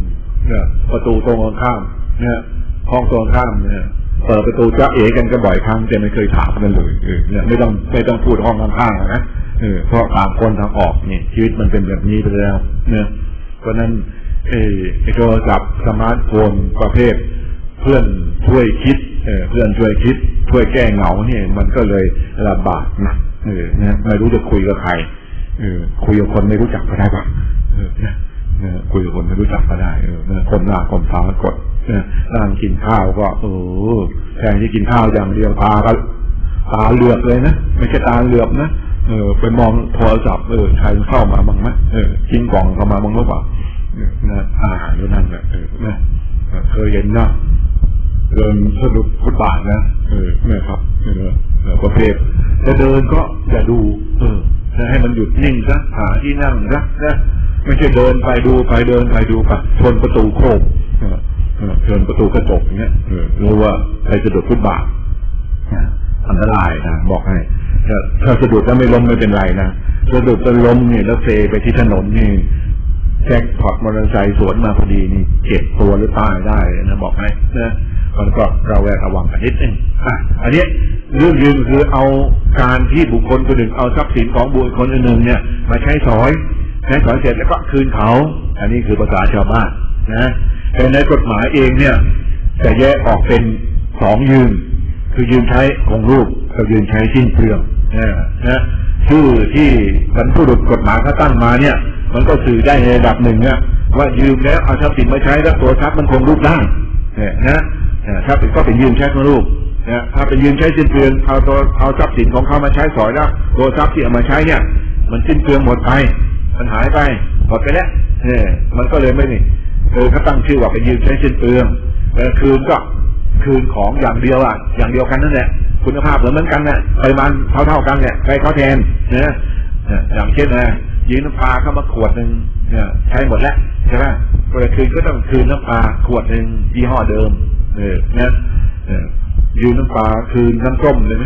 เนี่ยประตูตรงข้ามเนี่ยห้องตรงข้ามเนี่ยเปิดประตูจะเอ๋กันก็บ่อยครั้งแต่ไม่เคยถามกันเลยเนี่ยไม่ต้องพูดห้องข้างๆนะเพราะต่างคนทางออกนี่ชีวิตมันเป็นแบบนี้ไปแล้วเนี่ยเพราะนั้นไอ้โทรศัพท์สมาร์ทโฟนประเภทเพื่อนช่วยคิดเพื่อนช่วยคิดช่วยแก้เหงาเนี่ยมันก็เลยลำบากนะนะไม่รู้จะคุยกับใครคุยกับคนไม่รู้จักก็ได้ปะคุยกับคนไม่รู้จักก็ได้คนหน้าคนตากดนั่งกินข้าวก็แทนที่กินข้าวอย่างเดียวตาเหลือกเลยนะไม่ใช่ตาเหลือบนะไปมองโทรศัพท์ใครเข้ามาบ้างไหมกินกล่องเข้ามาบ้างหรือเปล่าอยู่นั่นแหละนะเคยเห็นนะเดินสะดุดฟุตบาทนะนะครับประเภทจะเดินก็อย่าดูจะให้มันหยุดนิ่งซะหาที่นั่งนะไม่ใช่เดินไปดูไปเดินไปดูไปชนประตูโครบชนประตูกระจกเงี้ยหรือว่าใครสะดุดฟุตบาทอันตรายนะบอกให้ถ้าสะดุดแล้วไม่ล้มไม่เป็นไรนะสะดุดจะล้มเนี่ยแล้วเซไปที่ถนนนี่แจ็คพอตมอเตอร์ไซค์สวนมาพอดีนี่เจ็บตัวหรือตายได้นะบอกให้นะมันก็เราแวดระวังกันนิดนึงอันนี้เรื่องยืนคือเอาการที่บุคคลคนหนึ่งเอาทรัพย์สินของบุคคลคนหนึ่งเนี่ยมาใช้สอยเสร็จแล้วก็คืนเขาอันนี้คือภาษาชาวบ้านนะแต่ในกฎหมายเองเนี่ยจะแยกออกเป็น2ยืมคือยืมใช้คงรูปกับยืมใช้สิ้นเปลืองนะชื่อที่บรรพบุรุษกฎหมายเขาตั้งมาเนี่ยมันก็สื่อได้ในระดับหนึ่งเนี่ยว่ายืมแล้วเอาทรัพย์สินมาใช้แล้วตัวทรัพย์มันคงรูปได้นะถ้าเป็นก็เป็นยืมใช้คงรูปนะถ้าเป็นยืมใช้สิ้นเปลืองเอาทรัพย์สินของเขามาใช้สอยแล้วตัวทรัพย์ที่เอามาใช้เนี่ยมันสิ้นเปลืองหมดไปมันหายไปหมดไปแล้วมันก็เลยไม่นี่เขาตั้งชื่อว่าเป็นยืมใช้สิ้นเปลืองคืนก็คืนของอย่างเดียวอย่างเดียวกันนั่นแหละคุณภาพเหมือนกันน่ะปริมาณเท่ากันเนี่ยใครเขาแทนนะอย่างเช่นยืมน้ำปลาเข้ามาขวดหนึ่งใช้หมดแล้วใช่ไหมเวลาคืนก็ต้องคืนน้ำปลาขวดหนึ่งยี่ห้อเดิมนะยืมน้ำปลาคืนน้ำส้มเลยไหม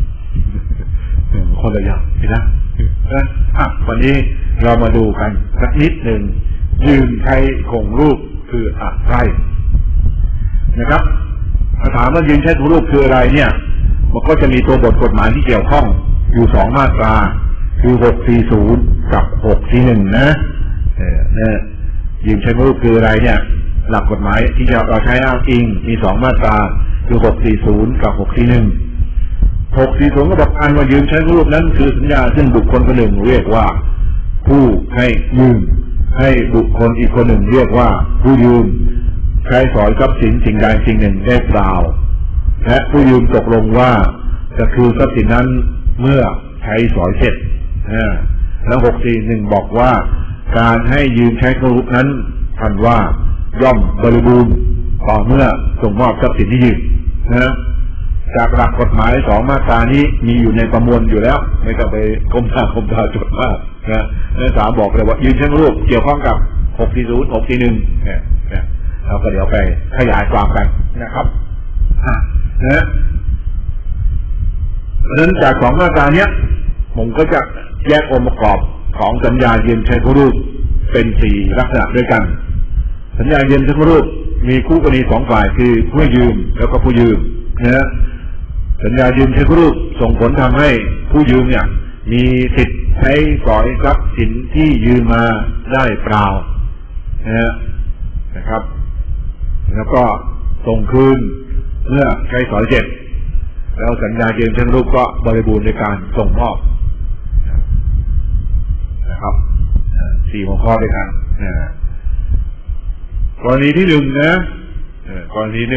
คนละอย่างใช่ไหมวันนี้เรามาดูกันสักนิดหนึ่งยืมใช้คงรูปคืออะไรนะครับถามว่ายืมใช้คงรูปคืออะไรเนี่ยมันก็จะมีตัวบทกฎหมายที่เกี่ยวข้องอยู่2มาตราคือ640กับ641นะยืมใช้คงรูปคืออะไรเนี่ยหลักกฎหมายที่เราใช้อ้างอิงมี2มาตราคือ640กับ640ก็บอกว่ายืมใช้คงรูปนั้นคือสัญญาซึ่งบุคคลคนหนึ่งเรียกว่าผู้ให้ยืมให้บุคคลอีกคนหนึ่งเรียกว่าผู้ยืมใช้สอยทรัพย์สินสิ่งใดสิ่งหนึ่งได้เปล่าและผู้ยืมตกลงว่าจะคืนทรัพย์สินนั้นเมื่อใช้สอยเสร็จแล้ว641บอกว่าการให้ยืมใช้คงรูปนั้นท่านว่าย่อมบริบูรณ์ต่อเมื่อส่งมอบทรัพย์สินที่ยืมจากหลักกฎหมาย2มาตรานี้มีอยู่ในประมวลอยู่แล้วไม่ต้องไปก้มตาจดมากนะสามบอกเลยว่ายืมใช้คงรูปเกี่ยวข้องกับ640 641เราก็เดี๋ยวไปขยายความกันนะครับเพราะฉะนั้นจาก2มาตราเนี้ยผมก็จะแยกองค์ประกอบของสัญญายืมใช้คงรูปเป็น4ลักษณะด้วยกันสัญญายืมใช้คงรูปมีคู่กรณี2ฝ่ายคือผู้ยืมแล้วก็ผู้ยืมนะสัญญายืมใช้คงรูปส่งผลทำให้ผู้ยืมเนี่ยมีสิทธิ์ใช้สอยทรัพย์สินที่ยืมมาได้เปล่านะครับแล้วก็ส่งคืนเมื่อใช้สอยเสร็จแล้วสัญญายืมใช้คงรูปก็บริบูรณ์ในการส่งมอบนะครับ4หัวข้อด้วยกันกรณีที่1นะกรณี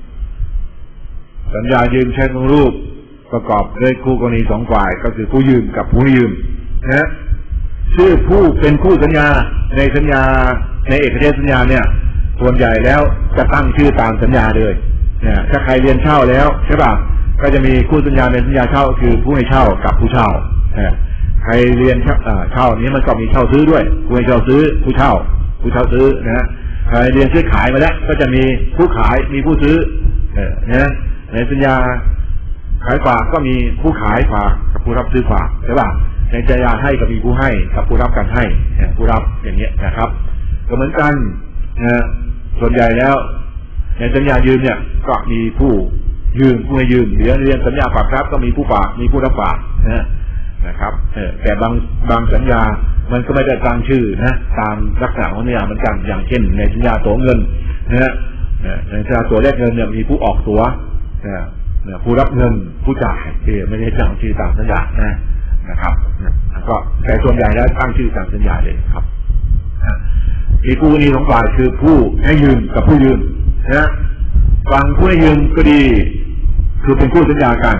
1สัญญายืมใช้คงรูปประกอบด้วยคู่กรณี2ฝ่ายก็คือผู้ยืมกับผู้ยืมนะชื่อผู้เป็นคู่สัญญาในสัญญาในเอกเทศสัญญาเนี่ยส่วนใหญ่แล้วจะตั้งชื่อตามสัญญาเลยถ้าใครเรียนเช่าแล้วใช่ป่ะก็จะมีคู่สัญญาในสัญญาเช่าคือผู้ให้เช่ากับผู้เช่าใครเรียนเช่านี้มันก็มีเช่าซื้อด้วยผู้ให้เช่าซื้อผู้เช่าซื้อนะใครเรียนซื้อขายมาแล้วก็จะมีผู้ขายมีผู้ซื้อนะในสัญญาขายฝากก็มีผู้ขายฝากกับผู้รับซื้อฝากใช่ป่ะในสัญญาให้ก็มีผู้ให้กับผู้รับการให้ผู้รับอย่างเงี้ยนะครับก็เหมือนกันส่วนใหญ่แล้วในสัญญายืมเนี่ยก็มีผู้ยืมผู้ให้ยืมเรียนสัญญาฝากรับก็มีผู้ฝากมีผู้รับฝากนะครับแต่บางสัญญามันก็ไม่ได้ตั้งชื่อนะตามลักษณะของสัญญาเหมือนกันอย่างเช่นในสัญญาตั๋วเงินนะในสัญญาตั๋วแลกเงินเนี่ยมีผู้ออกตั๋วผู้รับเงินผู้จ่ายไม่ได้ตั้งชื่อตามสัญญานะครับก็แต่ส่วนใหญ่แล้วตั้งชื่อตามสัญญาเลยครับมีผู้นี้สองฝ่ายคือผู้ให้ยืมกับผู้ยืมนะฝั่งผู้ให้ยืมก็ดีคือเป็นผู้สัญญากัน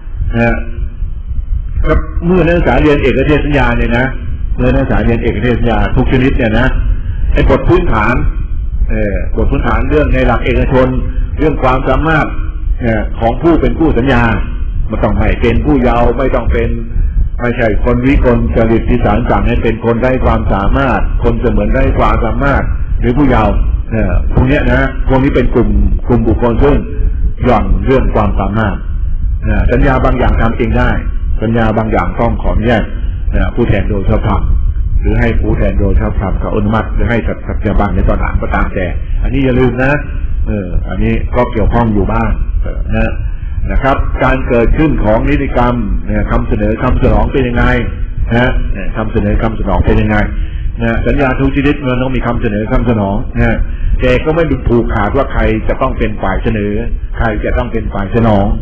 นะครับเมื่อนักศึกษาเรียนเอกเทศสัญญาเนี่ยนะเมื่อนักศึกษาเรียนเอกเทศสัญญาทุกชนิดเนี่ยนะไอ้บทพื้นฐานบทพื้นฐานเรื่องในหลักเอกชนเรื่องความสามารถของผู้เป็นผู้สัญญามันต้องไม่เป็นผู้เยาว์ไม่ต้องเป็นไม่ใช่คนวิกลจริตที่ศาลสั่งให้เป็นคนไร้ความสามารถคนเสมือนไร้ความสามารถหรือผู้เยาว์พวกนี้นะพวกนี้เป็นกลุ่มบุคคลซึ่งหย่อนเรื่องความสามารถสัญญาบางอย่างทำเองได้สัญญาบางอย่างต้องขออนุญาตผู้แทนโดยชอบธรรมหรือให้ผู้แทนโดยชอบธรรมเขาอนุมัติหรือให้สัจจบังในตอนหลังก็ตามแต่อันนี้อย่าลืมนะอันนี้ก็เกี่ยวข้องอยู่บ้างนะครับการเกิดขึ้นของนิติกรรมคำเสนอคำสนองเป็นยังไงคำเสนอคำสนองเป็นยังไงสัญญาทุกชนิดมันต้องมีคำเสนอคำสนองแต่ก็ไม่ดูผูกขาดว่าใครจะต้องเป็นฝ่ายเสนอใครจะต้องเป็นฝ่ายสนอง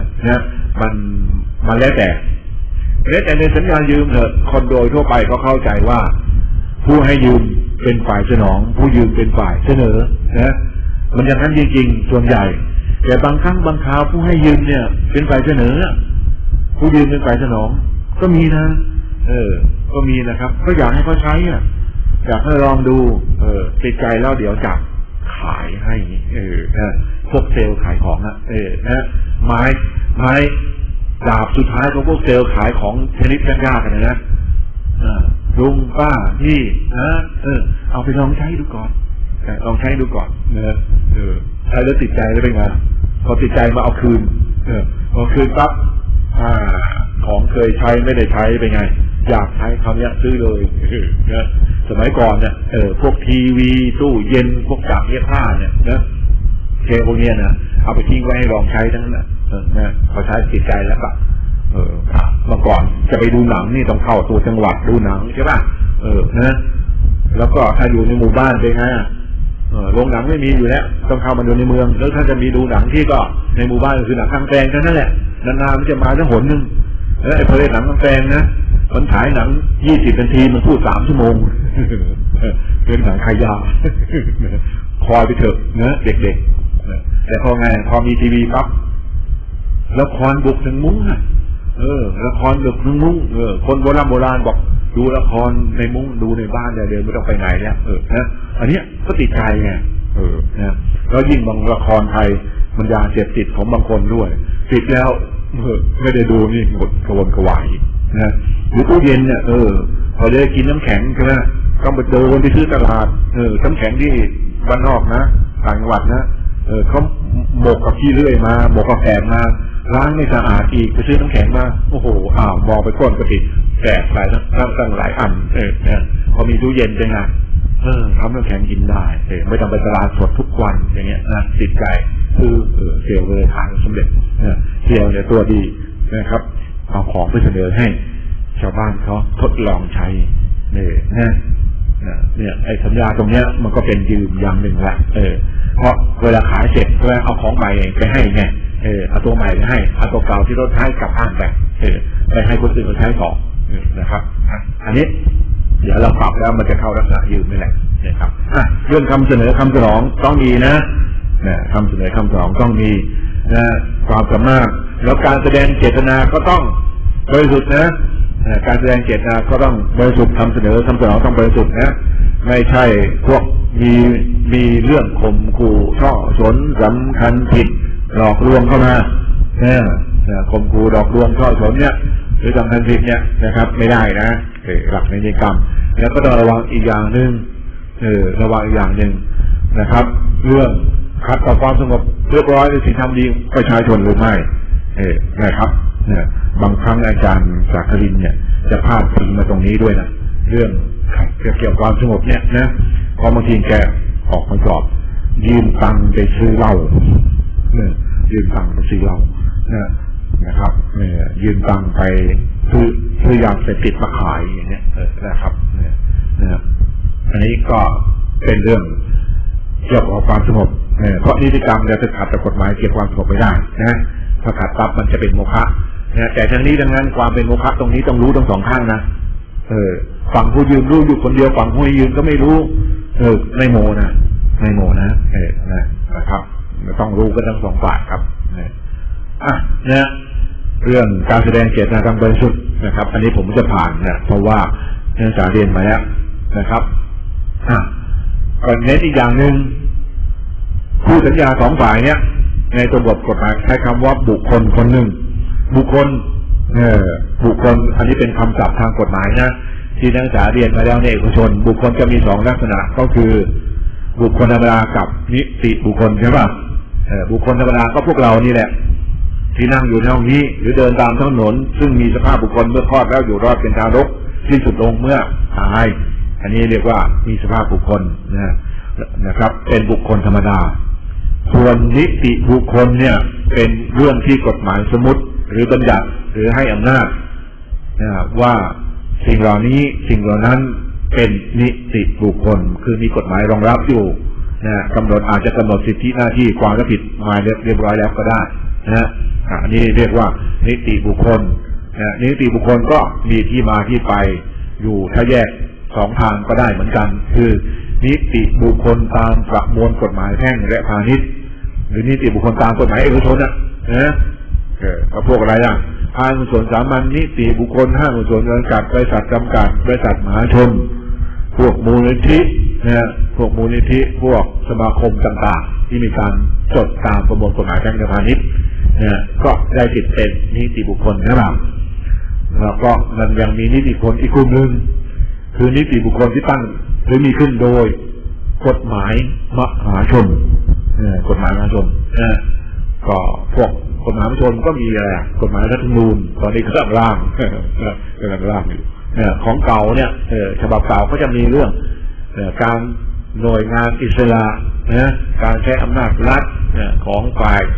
มันแล้วแต่ในสัญญายืมเถอะคนโดยทั่วไปเขาเข้าใจว่าผู้ให้ยืมเป็นฝ่ายสนองผู้ยืมเป็นฝ่ายเสนอมันอย่างนั้นจริงๆส่วนใหญ่แต่บางครั้งบางคราวผู้ให้ยืมเนี่ยเป็นฝ่ายเสนอผู้ยืมเป็นฝ่ายสนองก็มีนะก็มีนะครับก็อยากให้เขาใช้อยากให้ลองดูติดใจแล้วเดี๋ยวจะขายให้พวกเซลล์ขายของไม้ดาบสุดท้ายของพวกเซลล์ขายของชนิดยากๆกันนะลุงป้าพี่เอาไปลองใช้ดูก่อนลองใช้ดูก่อนใช้แล้วติดใจแล้วเป็นไงพอติดใจมาเอาคืนพอคืนปั๊บของเคยใช้ไม่ได้ใช้เป็นไงอยากใช้คำนี้ซื้อเลยสมัยก่อนเนี่ยพวกทีวีตู้เย็นพวกจากเย็บผ้าเนี่ยนะพวกนี้นะเอาไปทิ้งไว้ให้ลองใช้ทั้งนั้นพอใช้ติดใจแล้วก็เมื่อก่อนจะไปดูหนังนี่ต้องเข้าตัวจังหวัดดูหนังใช่ป่ะนะแล้วก็ถ้าอยู่ในหมู่บ้านเป็นไงโรงหนังไม่มีอยู่แล้วต้องเข้ามาดูในเมืองแล้วถ้าจะมีดูหนังที่ก็ในหมู่บ้านคือหนังกลางแปลงเท่านั้นแหละนานๆมันจะมาทั้งหนนึงแล้วไอ้พอเล่นหนังกลางแปลงนะมันถ่ายหนัง20 นาทีมันพูด3 ชั่วโมงเป็นหนังขายาวคอยไปเถอะนะเด็กๆแต่พอมีทีวีปั๊บละครบุกถึงมุ้งละครบุกถึงมุ้งคนโบราณบอกดูละครในมุ้งดูในบ้านเดินไม่ต้องไปไหนแล้วนะอันนี้ก็ติดใจไงนะแล้วยิ่งบางละครไทยมันยาเสพติดของบางคนด้วยติดแล้วไม่ได้ดูนี่หมดกระวนกระวายนะหรือตู้เย็นเนี่ยพอจะกินน้ำแข็งใช่ไหมต้องไปเดินไปซื้อตลาดน้ำแข็งที่บ้านนอกนะต่างจังหวัดนะเขาหมกกับขี้เลื่อยมาหมกกับแกบมาล้างไม่สะอาดอีกไปซื้อน้ำแข็งมาโอ้โหมองไปก้นกระติกแตกหลายตั้งหลายอันนะพอมีตู้เย็นเป็นไงทำน้ำแข็งกินได้ไม่ต้องไปตลาดสดทุกวันอย่างเงี้ยนะติดใจคือเซลล์เลยทางสำเร็จเซลล์เนี่ยตัวดีนะครับเอาของไปเสนอให้ชาวบ้านเขาทดลองใช้เนี่ยไอ้สัญญาตรงเนี้ยมันก็เป็นยืมอย่างหนึ่งละเพราะเวลาขายเสร็จก็เอาของใหม่ไปให้ไงเอาตัวใหม่ไปให้เอาตัวเก่าที่เราใช้กลับบ้านไปให้คนอื่นมาใช้ต่อนะครับอันนี้เดี๋ยวเราปรับแล้วมันจะเข้าลักษณะยืมนี่แหละนะครับเรื่องคำเสนอคำสนองต้องมีนะคำเสนอคำสนองต้องมีความสามารถแล้วการแสดงเจตนาก็ต้องบริสุทธิ์นะการแสดงเจตนาก็ต้องบริสุทธิ์คำเสนอคำสนองต้องบริสุทธิ์นะไม่ใช่พวกมีเรื่องข่มขู่ช่อฉนสำคัญผิดหลอกลวงเข้ามาข่มขู่หลอกลวงช่อฉนเนี่ยหรือสำคัญผิดเนี่ยนะครับไม่ได้นะหลักในนิติกรรมแล้วก็ต้องระวังอีกอย่างหนึ่งระวังอีกอย่างหนึ่งนะครับเรื่องขัดต่อความสงบเรียบร้อยหรือสิ่งทำดีประชาชนหรือไม่นะครับบางครั้งอาจารย์ศักดิ์รินเนี่ยจะพาดพิงมาตรงนี้ด้วยนะเรื่องเกี่ยวกับความสงบเนี่ยนะพอบางทีแกออกมาสอบยืมตังค์ไปซื้อเหล้ายืมตังค์ไปซื้อเหล้านะครับยืมตังค์ไปซื้อยาเสพติดมาขายอย่างเงี้ยนะครับนะครับอันนี้ก็เป็นเรื่องเกี่ยวกับความสงบเพราะนิติกรรมจะขัดต่อกฎหมายเกี่ยวกับความสงบไม่ได้นะถ้าขัดปั๊บมันจะเป็นโมฆะแต่ทั้งนี้ดังนั้นความเป็นโมฆะตรงนี้ต้องรู้ทั้งสองข้างนะฝั่งผู้ยืมรู้อยู่คนเดียวฝั่งผู้ยืมก็ไม่รู้ไม่โมนะนะครับต้องรู้กันทั้งสองฝ่ายครับเนี่ยเรื่องการแสดงเจตนาทางบริสุทธิ์นะครับอันนี้ผมจะผ่านนะเพราะว่านักศึกษาเรียนมาแล้วนะครับก่อนเน้นอีกอย่างหนึ่งผู้สัญญาสองฝ่ายเนี่ยในตัวบทกฎหมายใช้คำว่าบุคคลคนหนึ่งบุคคลอันนี้เป็นคำศัพท์ทางกฎหมายนะที่นักศึกษาเรียนมาแล้วในเอกชนบุคคลจะมีสองลักษณะก็คือบุคคลธรรมดากับนิติบุคคลใช่ป่ะบุคคลธรรมดาก็พวกเรานี่แหละที่นั่งอยู่ในห้องนี้หรือเดินตามถนนซึ่งมีสภาพบุคคลเมื่อคลอดแล้วอยู่รอดเป็นทารกสิ้นสุดลงเมื่อตายอันนี้เรียกว่ามีสภาพบุคคลนะครับเป็นบุคคลธรรมดาส่วนนิติบุคคลเนี่ยเป็นเรื่องที่กฎหมายสมมุติหรือบัญญัติหรือให้อำนาจว่าสิ่งเหล่านี้สิ่งเหล่านั้นเป็นนิติบุคคลคือมีกฎหมายรองรับอยู่กำหนดอาจจะกำหนดสิทธิหน้าที่ความรับผิดมาเรียบร้อยแล้วก็ได้อันนี้เรียกว่านิติบุคคลนิติบุคคลก็มีที่มาที่ไปอยู่ถ้าแยกสองทางก็ได้เหมือนกันคือนิติบุคคลตามประมวลกฎหมายแพ่งและพาณิชย์หรือนิติบุคคลตามกฎหมายเอกชนก็พวกอะไรห้างหุ้นส่วนสามัญนิติบุคคลห้างหุ้นส่วนจำกัดบริษัทจำกัดบริษัทมหาชนพวกมูลนิธิพวกมูลนิธิพวกสมาคมต่างๆที่มีการจดตามประมวลกฎหมายแพ่งและพาณิชย์ก็ได้ติดเป็นนิติบุคคลนะครับแล้วก็มันยังมีนิติบุคคลอีกกลุ่มหนึ่งคือนิติบุคคลที่ตั้งหรือมีขึ้นโดยกฎหมายมหาชนกฎหมายมหาชนก็พวกกฎหมายมหาชนก็มีอะไรกฎหมายรัฐธรรมนูญตอนนี้ก็กำลังร่างอยู่ของเก่าเนี่ยฉบับเก่าก็จะมีเรื่องการหน่วยงานอิสระการใช้อำนาจรัฐของฝ่าย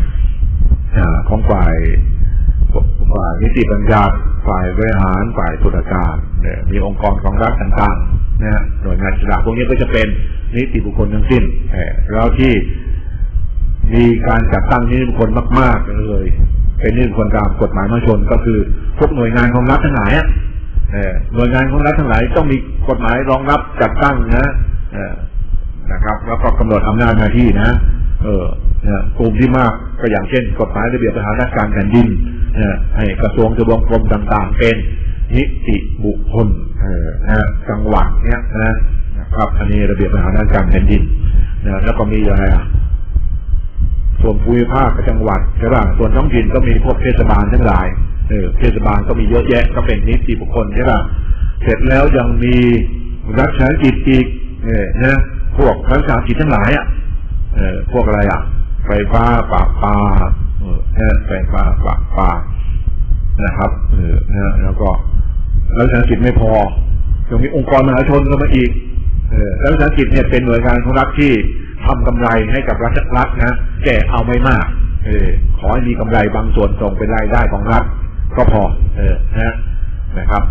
นิติบัญญัติฝ่ายบริหารฝ่ายตุลาการมีองค์กรของรัฐต่างๆหน่วยงานอิสระพวกนี้ก็จะเป็นนิติบุคคลทั้งสิ้นแล้วที่มีการจัดตั้งนิติบุคคลมากๆเลยเป็นนิติบุคคลตามกฎหมายมหาชนก็คือพวกหน่วยงานของรัฐทั้งหลายหน่วยงานของรัฐทั้งหลายต้องมีกฎหมายรองรับจัดตั้งนะครับแล้วก็กำหนดอำนาจหน้าที่กลุ่มที่มากก็อย่างเช่นกฎหมายระเบียบประธานราชการแผ่นดินให้กระทรวงทบวงกรมต่างๆเป็นนิติบุคคลจังหวัดเนี่ยนะครับอันนี้ระเบียบประธานราชการแผ่นดินแล้วก็มีอะไรส่วนภูมิภาคกับจังหวัดใช่ป่ะส่วนท้องถิ่นก็มีพวกเทศบาลทั้งหลายเทศบาลก็มีเยอะแยะก็เป็นนิติบุคคลใช่ป่ะเสร็จแล้วยังมีรัฐวิสาหกิจอีกพวกรัฐวิสาหกิจทั้งหลายพวกอะไรไฟฟ้าปะปาไฟฟ้าปะปานะครับแล้วก็รัฐวิสาหกิจไม่พอยังมีองค์กรมหาชนเข้ามาอีกรัฐวิสาหกิจเนี่ยเป็นหน่วยงานของรัฐที่ทำกำไรให้กับรัฐนะแต่เอาไม่มากขอให้มีกำไรบางส่วนส่งเป็นรายได้ของรัฐก็พอนะครับ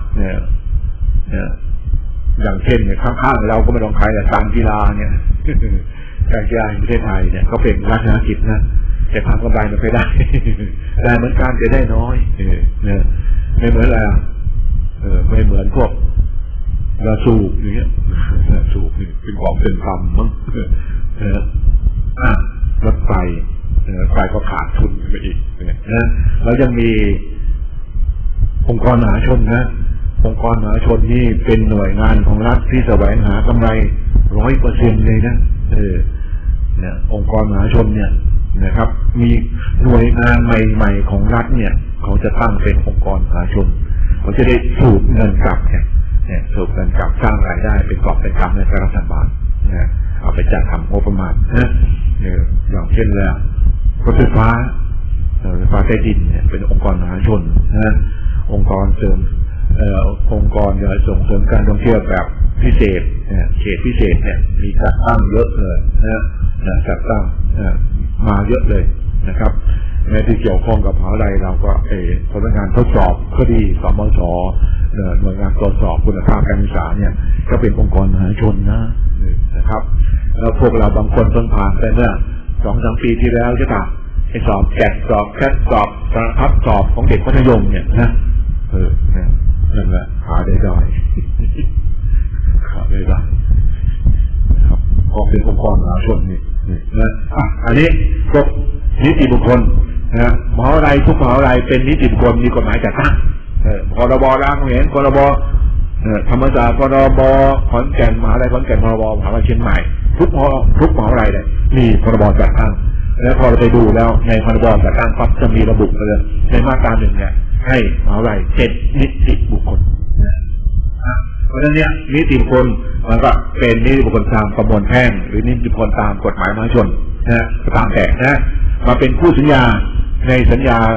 อย่างเช่นเนี่ยข้างๆเราก็ไม่ต้องใครแต่การกีฬาเนี่ยการกีฬาในประเทศไทยเนี่ยเขาเป็นรัฐวิสาหกิจนะแต่ทำกำไรมันไม่ได้ได้เหมือนกันจะได้น้อยไม่เหมือนอะไรไม่เหมือนพวกยาสูบอย่างเงี้ยสูบเป็นของเป็นคำมั้งรถไฟก็ขาดทุนไปอีกแล้วยังมีองค์กรมหาชนองค์กรมหาชนนี่เป็นหน่วยงานของรัฐที่แสวงหากำไร 100% เลยนะเนี่ยองค์กรมหาชนเนี่ยนะครับมีหน่วยงานใหม่ๆของรัฐเนี่ยเขาจะตั้งเป็นองค์กรมหาชนเขาจะได้สูบเงินกลับเนี่ยสูบเงินกลับสร้างรายได้เป็นกอบเป็นกำในรัฐบาลเอาไปจัดทำงบประมาณอย่างเช่นเลยรถไฟฟ้าใต้ดินเนี่ยเป็นองค์กรมหาชนองค์กรเสริมองค์กรส่งเสริมการท่องเที่ยวแบบพิเศษเขตพิเศษเนี่ยมีจัดตั้งเยอะเลยจัดตั้งมาเยอะเลยนะครับในที่เกี่ยวข้องกับมหาวิทยาลัยเราก็ผลงานทดสอบก็ดีสมศหน่วยงานตรวจสอบคุณภาพการศึกษาเนี่ยก็เป็นองค์กรมหาชนนะครับแล้วพวกเราบางคนเพิ่งผ่านไปเมื่อ 2-3 ปีที่แล้วใช่ปะไอ้สอบแกดสอบแคทสอบสารพัดสอบของเด็กมัธยมเนี่ยนะนั่นแหละหาได้ครับก็เป็นองค์กรมหาชนนี่นะอันนี้พวกนิติบุคคลนะมหาวิทยาลัยทุกมหาวิทยาลัยเป็นนิติบุคคลมีกฎหมายจัดตั้งพรบรามคำแหงพรบธรรมศาสตร์พรบขอนแก่นมหาวิทยาลัยขอนแก่นพรบมหาวิทยาลัยเชียงใหม่ทุกมหาวิทยาลัยเลยมีพรบจัดตั้งแล้วพอเราไปดูแล้วในพรบจัดตั้งปั๊บจะมีระบุเลยในมาตรา 1เนี่ยให้มหาวิทยาลัยเป็นนิติบุคคลเพราะฉะนั้นเนี่ยนิติบุคคลมันก็เป็นนิติบุคคลตามประมวลแพ่งหรือนิติบุคคลตามกฎหมายมหาชนนะตามแต่นะมาเป็นคู่สัญญาในสัญญา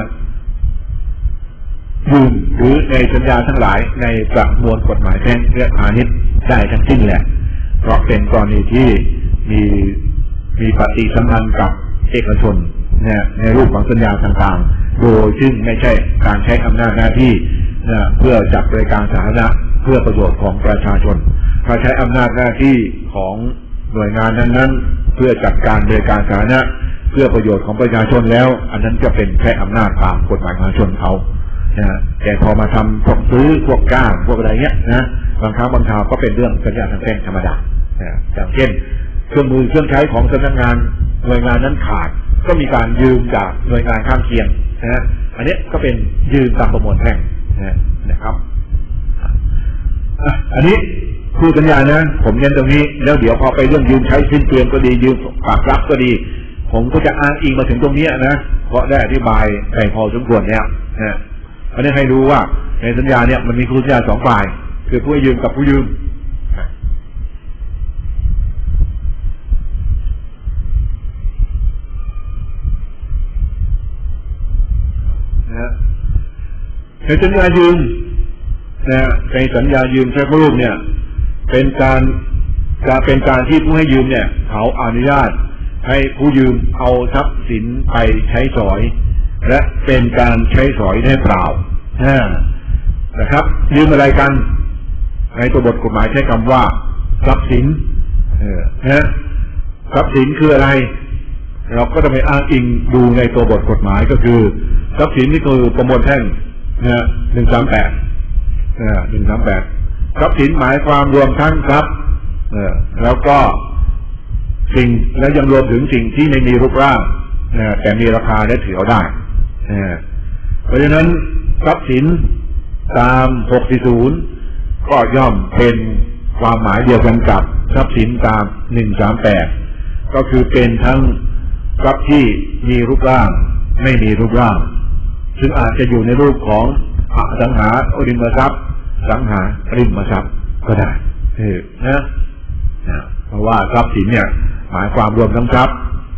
ยืมหรือในสัญญาทั้งหลายในประมวลกฎหมายแพ่งและพาณิชย์ได้ทั้งสิ้นแหละเพราะเป็นกรณีที่มีปฏิสัมพันธ์กับเอกชนในรูปของสัญญาต่างๆโดยซึ่งไม่ใช่การใช้อำนาจหน้าที่เพื่อจัดบริการสาธารณะเพื่อประโยชน์ของประชาชนถ้าใช้อำนาจหน้าที่ของหน่วยงานนั้นๆเพื่อจัดการบริการสาธารณะเพื่อประโยชน์ของประชาชนแล้วอันนั้นจะเป็นแค่อำนาจตามกฎหมายประชาชนเขาแต่พอมาทำพวกซื้อพวกก้างพวกอะไรเงี้ยนะบางครั้งบางคราวก็เป็นเรื่องสัญญาทางแพ่งธรรมดาอย่างเช่นเครื่องมือเครื่องใช้ของสำนักงานหน่วยงานนั้นขาดก็มีการยืมจากหน่วยงานข้างเคียงอันนี้ก็เป็นยืมตามประมวลแพ่งนะครับอันนี้คู่สัญญานะผมเน้นตรงนี้แล้วเดี๋ยวพอไปเรื่องยืมใช้สิ้นเปลืองก็ดียืมฝากรับก็ดีผมก็จะอ้างอิงมาถึงตรงนี้นะเพราะได้อธิบายไปพอสมควรแล้วอันนี้ให้รู้ว่าในสัญญาเนี่ยมันมีคู่สัญญา2 ฝ่ายคือผู้ให้ยืมกับผู้ยืมในสัญญายืมในสัญญายืมใช้พระรูปเนี่ยเป็นการที่ผู้ให้ยืมเนี่ยเขาอนุญาตให้ผู้ยืมเอาทรัพย์สินไปใช้สอยและเป็นการใช้สอยได้เปล่านะครับยืมอะไรกันในตัวบทกฎหมายใช้คำว่าทรัพย์สินทรัพย์สินคืออะไรเราก็จะไปอ้างอิงดูในตัวบทกฎหมายก็คือทรัพย์สินนี่คือประมวลแพ่ง138ทรัพย์สินหมายความรวมทั้งทรัพย์แล้วก็สิ่งแล้วยังรวมถึงสิ่งที่ไม่มีรูปร่างแต่มีราคาและถือเอาได้เพราะฉะนั้นทรัพย์สินตาม640ก็ย่อมเป็นความหมายเดียวกันกับทรัพย์สินตาม138ก็คือเป็นทั้งทรัพย์ที่มีรูปร่างไม่มีรูปร่างซึ่งอาจจะอยู่ในรูปของอสังหาริมทรัพย์สังหาริมทรัพย์ก็ได้เพราะว่าทรัพย์สินเนี่ยหมายความรวมทั้งทรัพย์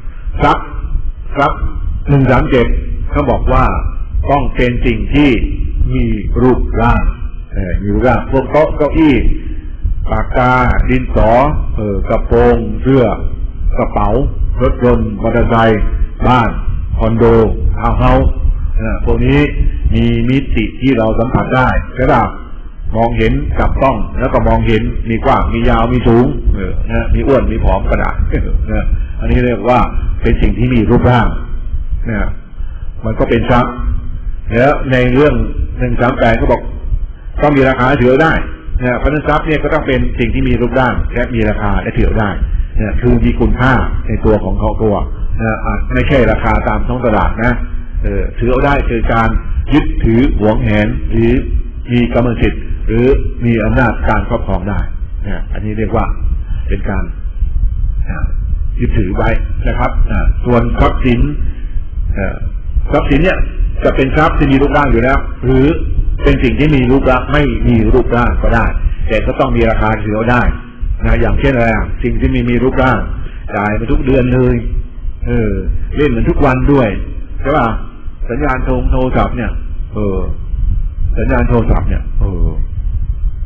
137เขาบอกว่าต้องเป็นสิ่งที่มีรูปร่างพวกโต๊ะเก้าอี้ปากกาดินสอกระโปรงเสื้อกระเป๋ารถยนต์มอเตอร์ไซค์บ้านคอนโดทาวน์เฮาส์พวกนี้มีมิติที่เราสัมผัสได้ใช่ป่ะมองเห็นจับต้องแล้วก็มองเห็นมีกว้างมียาวมีสูงมีอ้วนมีผอมกระดาษอันนี้เรียกว่าเป็นสิ่งที่มีรูปร่างมันก็เป็นทรัพย์แล้วในเรื่อง138ก็บอกต้องมีราคาถือได้เพราะฉะนั้นทรัพย์เนี่ยก็ต้องเป็นสิ่งที่มีรูปร่างและมีราคาและถือได้คือมีคุณค่าในตัวของเขาตัวไม่ใช่ราคาตามท้องตลาดนะถือเอาได้คือการยึดถือหวงแหนหรือมีกรรมสิทธิ์หรือมีอำนาจการครอบครองได้อันนี้เรียกว่าเป็นการยึดถือไว้นะครับส่วนทรัพย์สินเนี่ยจะเป็นทรัพย์ที่มีรูปร่างอยู่แล้วหรือเป็นสิ่งที่มีรูปร่างไม่มีรูปร่างก็ได้แต่ก็ต้องมีราคาถือเอาได้อย่างเช่นอะไรสิ่งที่มีรูปร่างจ่ายมาทุกเดือนเลยเล่นเหมือนทุกวันด้วยใช่ป่ะสัญญาณโทรศัพท์เนี่ยสัญญาณโทรศัพท์เนี่ย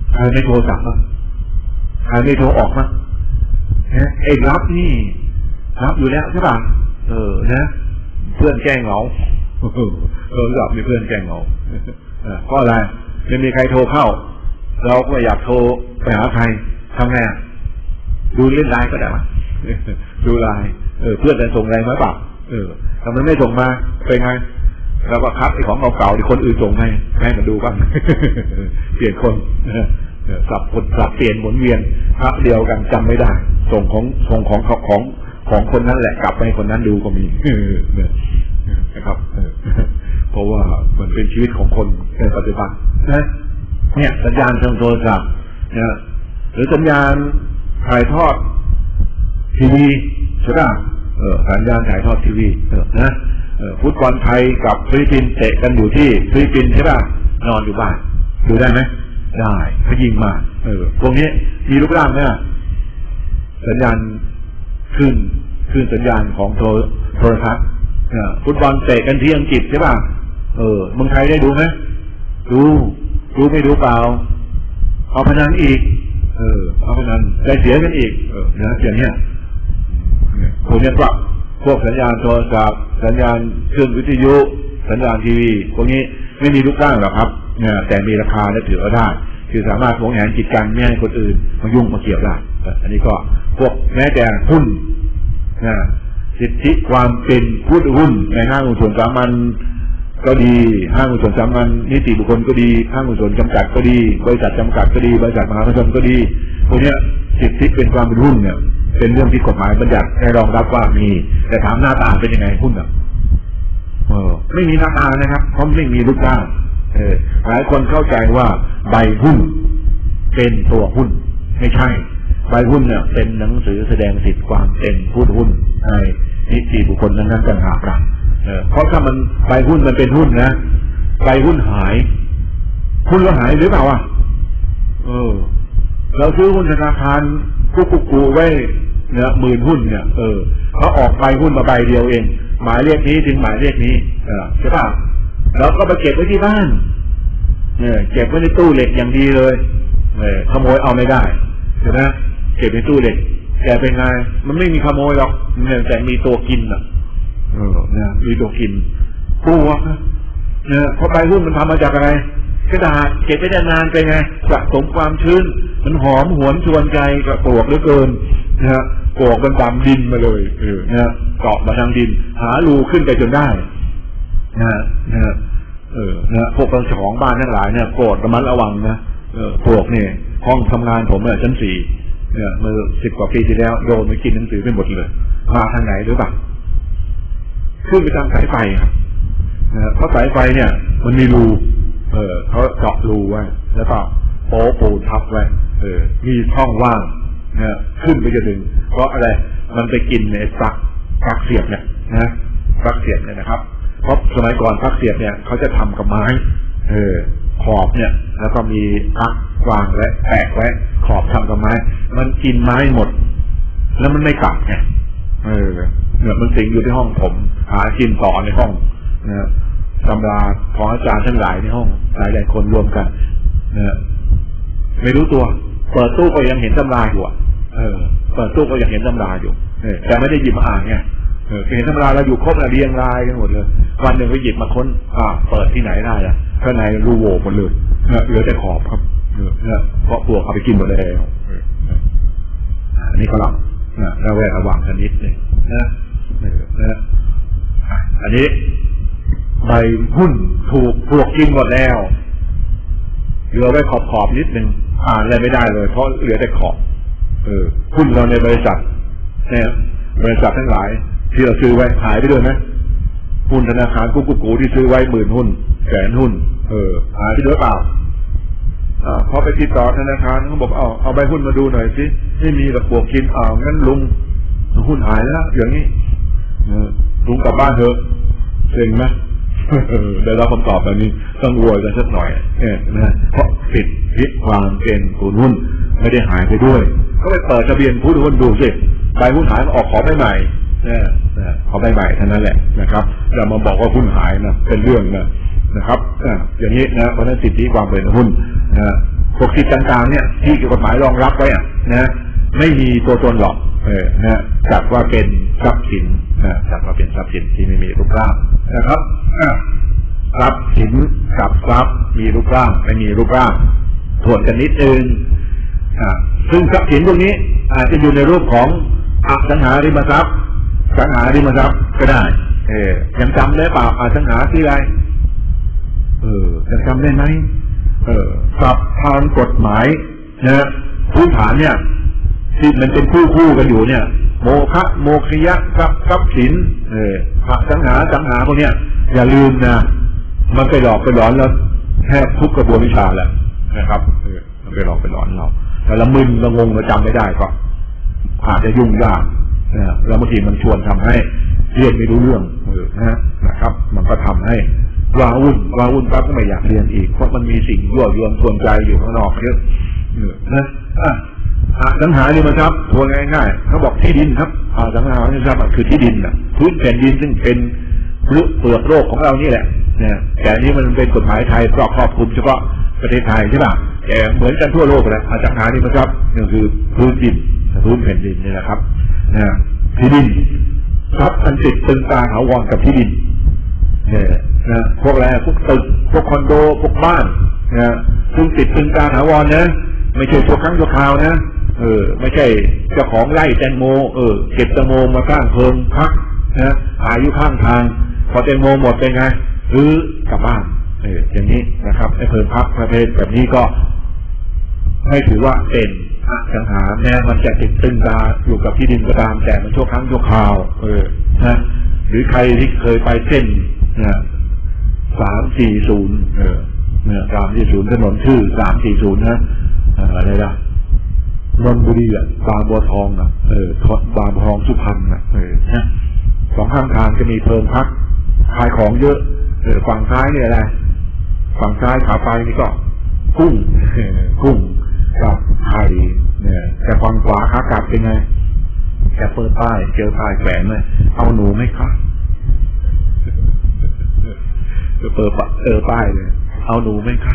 ใครไม่โทรศัพท์มั้งใครไม่โทรออกมั้งไอ้รับนี่รับอยู่แล้วใช่ป่ะนะเพื่อนแกล้งเหงารับมีเพื่อนแกล้งเหงาเพราะอะไรไม่มีใครโทรเข้าเราก็อยากโทรไปหาใครทำไงดูเล่นไลน์ก็ได้มั้ยดูไลน์เพื่อนจะส่งอะไรมาป่ะทำไมไม่ส่งมาเป็นไงแล้วก็คัดไอ้ของเก่าๆที่คนอื่นส่งให้มาดูบ้างเปลี่ยนคนสับเปลี่ยนหมุนเวียนพระเดียวกันจำไม่ได้ส่งของคนนั้นแหละกลับไปคนนั้นดูก็มีนะครับเพราะว่ามันเป็นชีวิตของคนในปัจจุบันนะเนี่ยสัญญาณทางโทรศัพท์นะหรือสัญญาณถ่ายทอดทีวีใช่ป่ะสัญญาณถ่ายทอดทีวีนะฟุตบอลไทยกับฟิลิปปินส์เตะกันอยู่ที่ฟิลิปปินส์ใช่ป่ะนอนอยู่บ้านดูได้ไหมได้เขายิงมาตรงนี้มีรูปร่างเนี่ยสัญญาณขึ้นสัญญาณของโทรทัศน์ฟุตบอลเตะกันที่อังกฤษใช่ป่ะเมืองไทยได้ดูไหมดูไม่ดูเปล่าเอาพนันอีกเอาพนันได้เสียกันอีกนะอย่างเนี้ยพวกนี้ก็พวกสัญญาณโทรศัพท์สัญญาณเครื่องวิทยุสัญญาณทีวีพวกนี้ไม่มีรูปร่างหรอกครับแต่มีราคาและถือว่าได้คือสามารถหวงแหนกิจการไม่ให้คนอื่นมายุ่งมาเกี่ยวได้อันนี้ก็พวกแม้แต่หุ้นสิทธิความเป็นผู้ถือหุ้นในห้างหุ้นส่วนสามัญก็ดีห้างหุ้นส่วนสามัญนิติบุคคลก็ดีห้างหุ้นส่วนจำกัดก็ดีบริษัทจำกัดก็ดีบริษัทมหาชนก็ดีพวกนี้สิทธิเป็นความเป็นหุ้นเนี่ยเป็นเรื่องที่กฎหมายบัญญัติให้รองรับว่ามีแต่ถามหน้าตาเป็นยังไงหุ้นไม่มีหน้าตานะครับเพราะไม่มีรูปร่างหลายคนเข้าใจว่าใบหุ้นเป็นตัวหุ้นไม่ใช่ใบหุ้นเนี่ยเป็นหนังสือแสดงสิทธิความเป็นผู้ถือหุ้นในนิติบุคคลนั้นต่างหากล่ะเพราะถ้ามันใบหุ้นมันเป็นหุ้นนะใบหุ้นหายหุ้นเราหายหรือเปล่าเราซื้อหุ้นธนาคารกูไว้เนี่ย10,000 หุ้นเนี่ยเขาออกใบหุ้นมาใบเดียวเองหมายเลขนี้ถึงหมายเลขนี้ใช่ป่ะแล้วก็ไปเก็บไว้ที่บ้านเก็บไว้ในตู้เหล็กอย่างดีเลยขโมยเอาไม่ได้ใช่ไหมเก็บในตู้เหล็กแกเป็นไงมันไม่มีขโมยหรอกแต่มีตัวกินเนี่ยมีตัวกินปูเนี่ยเพราะใบหุ้นมันทำมาจากอะไรกระดาษเก็บไว้ได้นานไปไงสะสมความชื้นมันหอมหวนชวนใจกับปลวกเหลือเกินนะฮะปลวกมันดำดินมาเลยนะเกาะมาทางดินหารูขึ้นไปจนได้นะพวกกระชองบ้านทั้งหลายเนี่ยโกรธระมัดระวังนะพวกนี่ห้องทำงานผมชั้น4เนี่ยเมื่อ10 กว่าปีที่แล้วโดนไปกินหนังสือไปหมดเลยมาทางไหนหรือเปล่าขึ้นไปทางสายไฟครับเพราะสายไฟเนี่ยมันมีรูเขาเจาะรูไว้แล้วก็โป๊ปูทับไว้มีช่องว่างเนี่ยขึ้นไปจนถึงเพราะอะไรมันไปกินในปลั๊กเสียบเนี่ยนะปลั๊กเสียบเนี่ยนะครับเพราะสมัยก่อนปลั๊กเสียบเนี่ยเขาจะทำกับไม้ขอบเนี่ยแล้วก็มีปลั๊กวางและแปะไว้ขอบทำกับไม้มันกินไม้หมดแล้วมันไม่กลับไงเนี่ยมันสิงอยู่ที่ห้องผมหากินต่อในห้องนะตำราของอาจารย์ทั้งหลายในห้องหลายคนรวมกันนะไม่รู้ตัวเปิดตู้ก็ยังเห็นตำราอยู่เปิดตู้ก็ยังเห็นตำราอยู่แต่ไม่ได้หยิบมาอ่านไงเห็นตำราเราอยู่ครบเรียงรายกันหมดเลยวันหนึ่งก็หยิบมาค้นเปิดที่ไหนได้ล่ะข้างในรูโหว่หมดเลยเหลือแต่ขอบครับเพราะพวกเอาไปกินหมดแล้วอันนี้ก็ลำระแวดระวังกันนิดนึงนะอันนี้ใบหุ้นถูกพวกกินหมดแล้วเหลือไว้ขอบนิดนึงอ่านอะไรไม่ได้เลยเพราะเหลือแต่ขอบหุ้นเราในบริษัทเนี่ยบริษัททั้งหลายที่เราซื้อไว้หายไปด้วยไหมหุ้นธนาคารกูที่ซื้อไว้10,000 หุ้น100,000 หุ้นหายไปด้วยเปล่าพอไปติดต่อธนาคารเขาบอกเอาใบหุ้นมาดูหน่อยสิไม่มีระบบกินงั้นลุงหุ้นหายแล้วอย่างนี้ลุงกลับบ้านเถอะเซ็งไหมได้รับคำตอบแบบนี้ต้องรวยกันสักหน่อยนะเพราะสิทธิความเป็นผู้หุ้นไม่ได้หายไปด้วยก็ไปเปิดทะเบียนผู้ถือหุ้นดูสิใบหุ้นหายมาออกขอใบใหม่ขอใบใหม่เท่านั้นแหละนะครับอย่ามาบอกว่าหุ้นหายนะเป็นเรื่องนะครับอย่างนี้นะเพราะนั้นสิทธิความเป็นหุ้นพวกสิทธิต่างๆเนี่ยที่กฎหมายรองรับไว้นะไม่มีตัวตนหรอกนะจัดว่าเป็นทรัพย์สินจัดว่าเป็นทรัพย์สินที่ไม่มีรูปร่างนะครับทรัพย์สินกับทรัพย์มีรูปร่างไม่มีรูปร่างทวนกันนิดนึงซึ่งทรัพย์สินพวกนี้อาจจะอยู่ในรูปของอสังหาริมทรัพย์สังหาริมทรัพย์ก็ได้ยังจำได้เปล่าอสังหาที่ไรยังจำได้ไหมศัพท์ทางกฎหมายนะพื้นฐานเนี่ยที่มันเป็นคู่กันอยู่เนี่ยโมฆะโมคยะทรัพย์สินสังหาพวกเนี้ยอย่าลืมนะมันไปหลอกไปหลอนแล้วแทบทุกกระบวนวิชาแหละนะครับมันไปหลอกไปหลอนเราแต่ละมึนละงงเราจำไม่ได้ก็อาจจะยุ่งยากแล้วบางทีมันชวนทำให้เรียนไม่รู้เรื่องนะครับมันก็ทำให้ว้าวุ่นปั๊บก็ไม่อยากเรียนอีกเพราะมันมีสิ่งยั่วยวนชวนใจอยู่ข้างนอกเยอะนะสังหาริมทรัพย์ทวนง่ายๆเขาบอกที่ดินครับสังหาริมทรัพย์คือที่ดินพื้นแผ่นดินซึ่งเป็นเปลือกโลกของเรานี่แหละเนี่ยแต่นี้มันเป็นกฎหมายไทยครอบคลุมเฉพาะประเทศไทยใช่ป่ะแต่เหมือนกันทั่วโลกแหละสังหาริมทรัพย์นี่คือพื้นดินพื้นแผ่นดินนี่แหละครับที่ดินทรัพย์อันติดตึงตาถาวรกับที่ดินเนี่ยนะพวกอะไรพวกตึกพวกคอนโดพวกบ้านนะซึ่งติดตึงตาถาวรนะไม่ใช่ชั่วครั้งชั่วคราวนะไม่ใช่เจ้าของไร่แตงโมเก็บแตงโมมาสร้างเพิงพักนะขายอยู่ข้างทางพอแตงโมหมดเป็นไงกลับบ้านอย่างนี้นะครับไอ้เพิงพักประเภทแบบนี้ก็ไม่ถือว่าเป็นสังหาแม้มันจะติดตึงตาอยู่กับที่ดินก็ตามแต่มันชั่วครั้งชั่วคราวนะหรือใครที่เคยไปเส้น340340ถนนชื่อ340นะอะไรล่ะนนทบุรีบางบัวทองบางบัวทองสุพรรณนะสองข้างทางจะมีเพิงพักขายของเยอะฝั่งซ้ายเนี่ยอะไรฝั่งซ้ายขาไปนี่ก็กุ้งกับไข่เนี่ยแต่ฝั่งขวาขากลับเป็นไงแกเปิดป้ายเจอป้ายแฝงเลยเอาหนูไหมคะเปิดป้ายเลยเอาหนูไหมคะ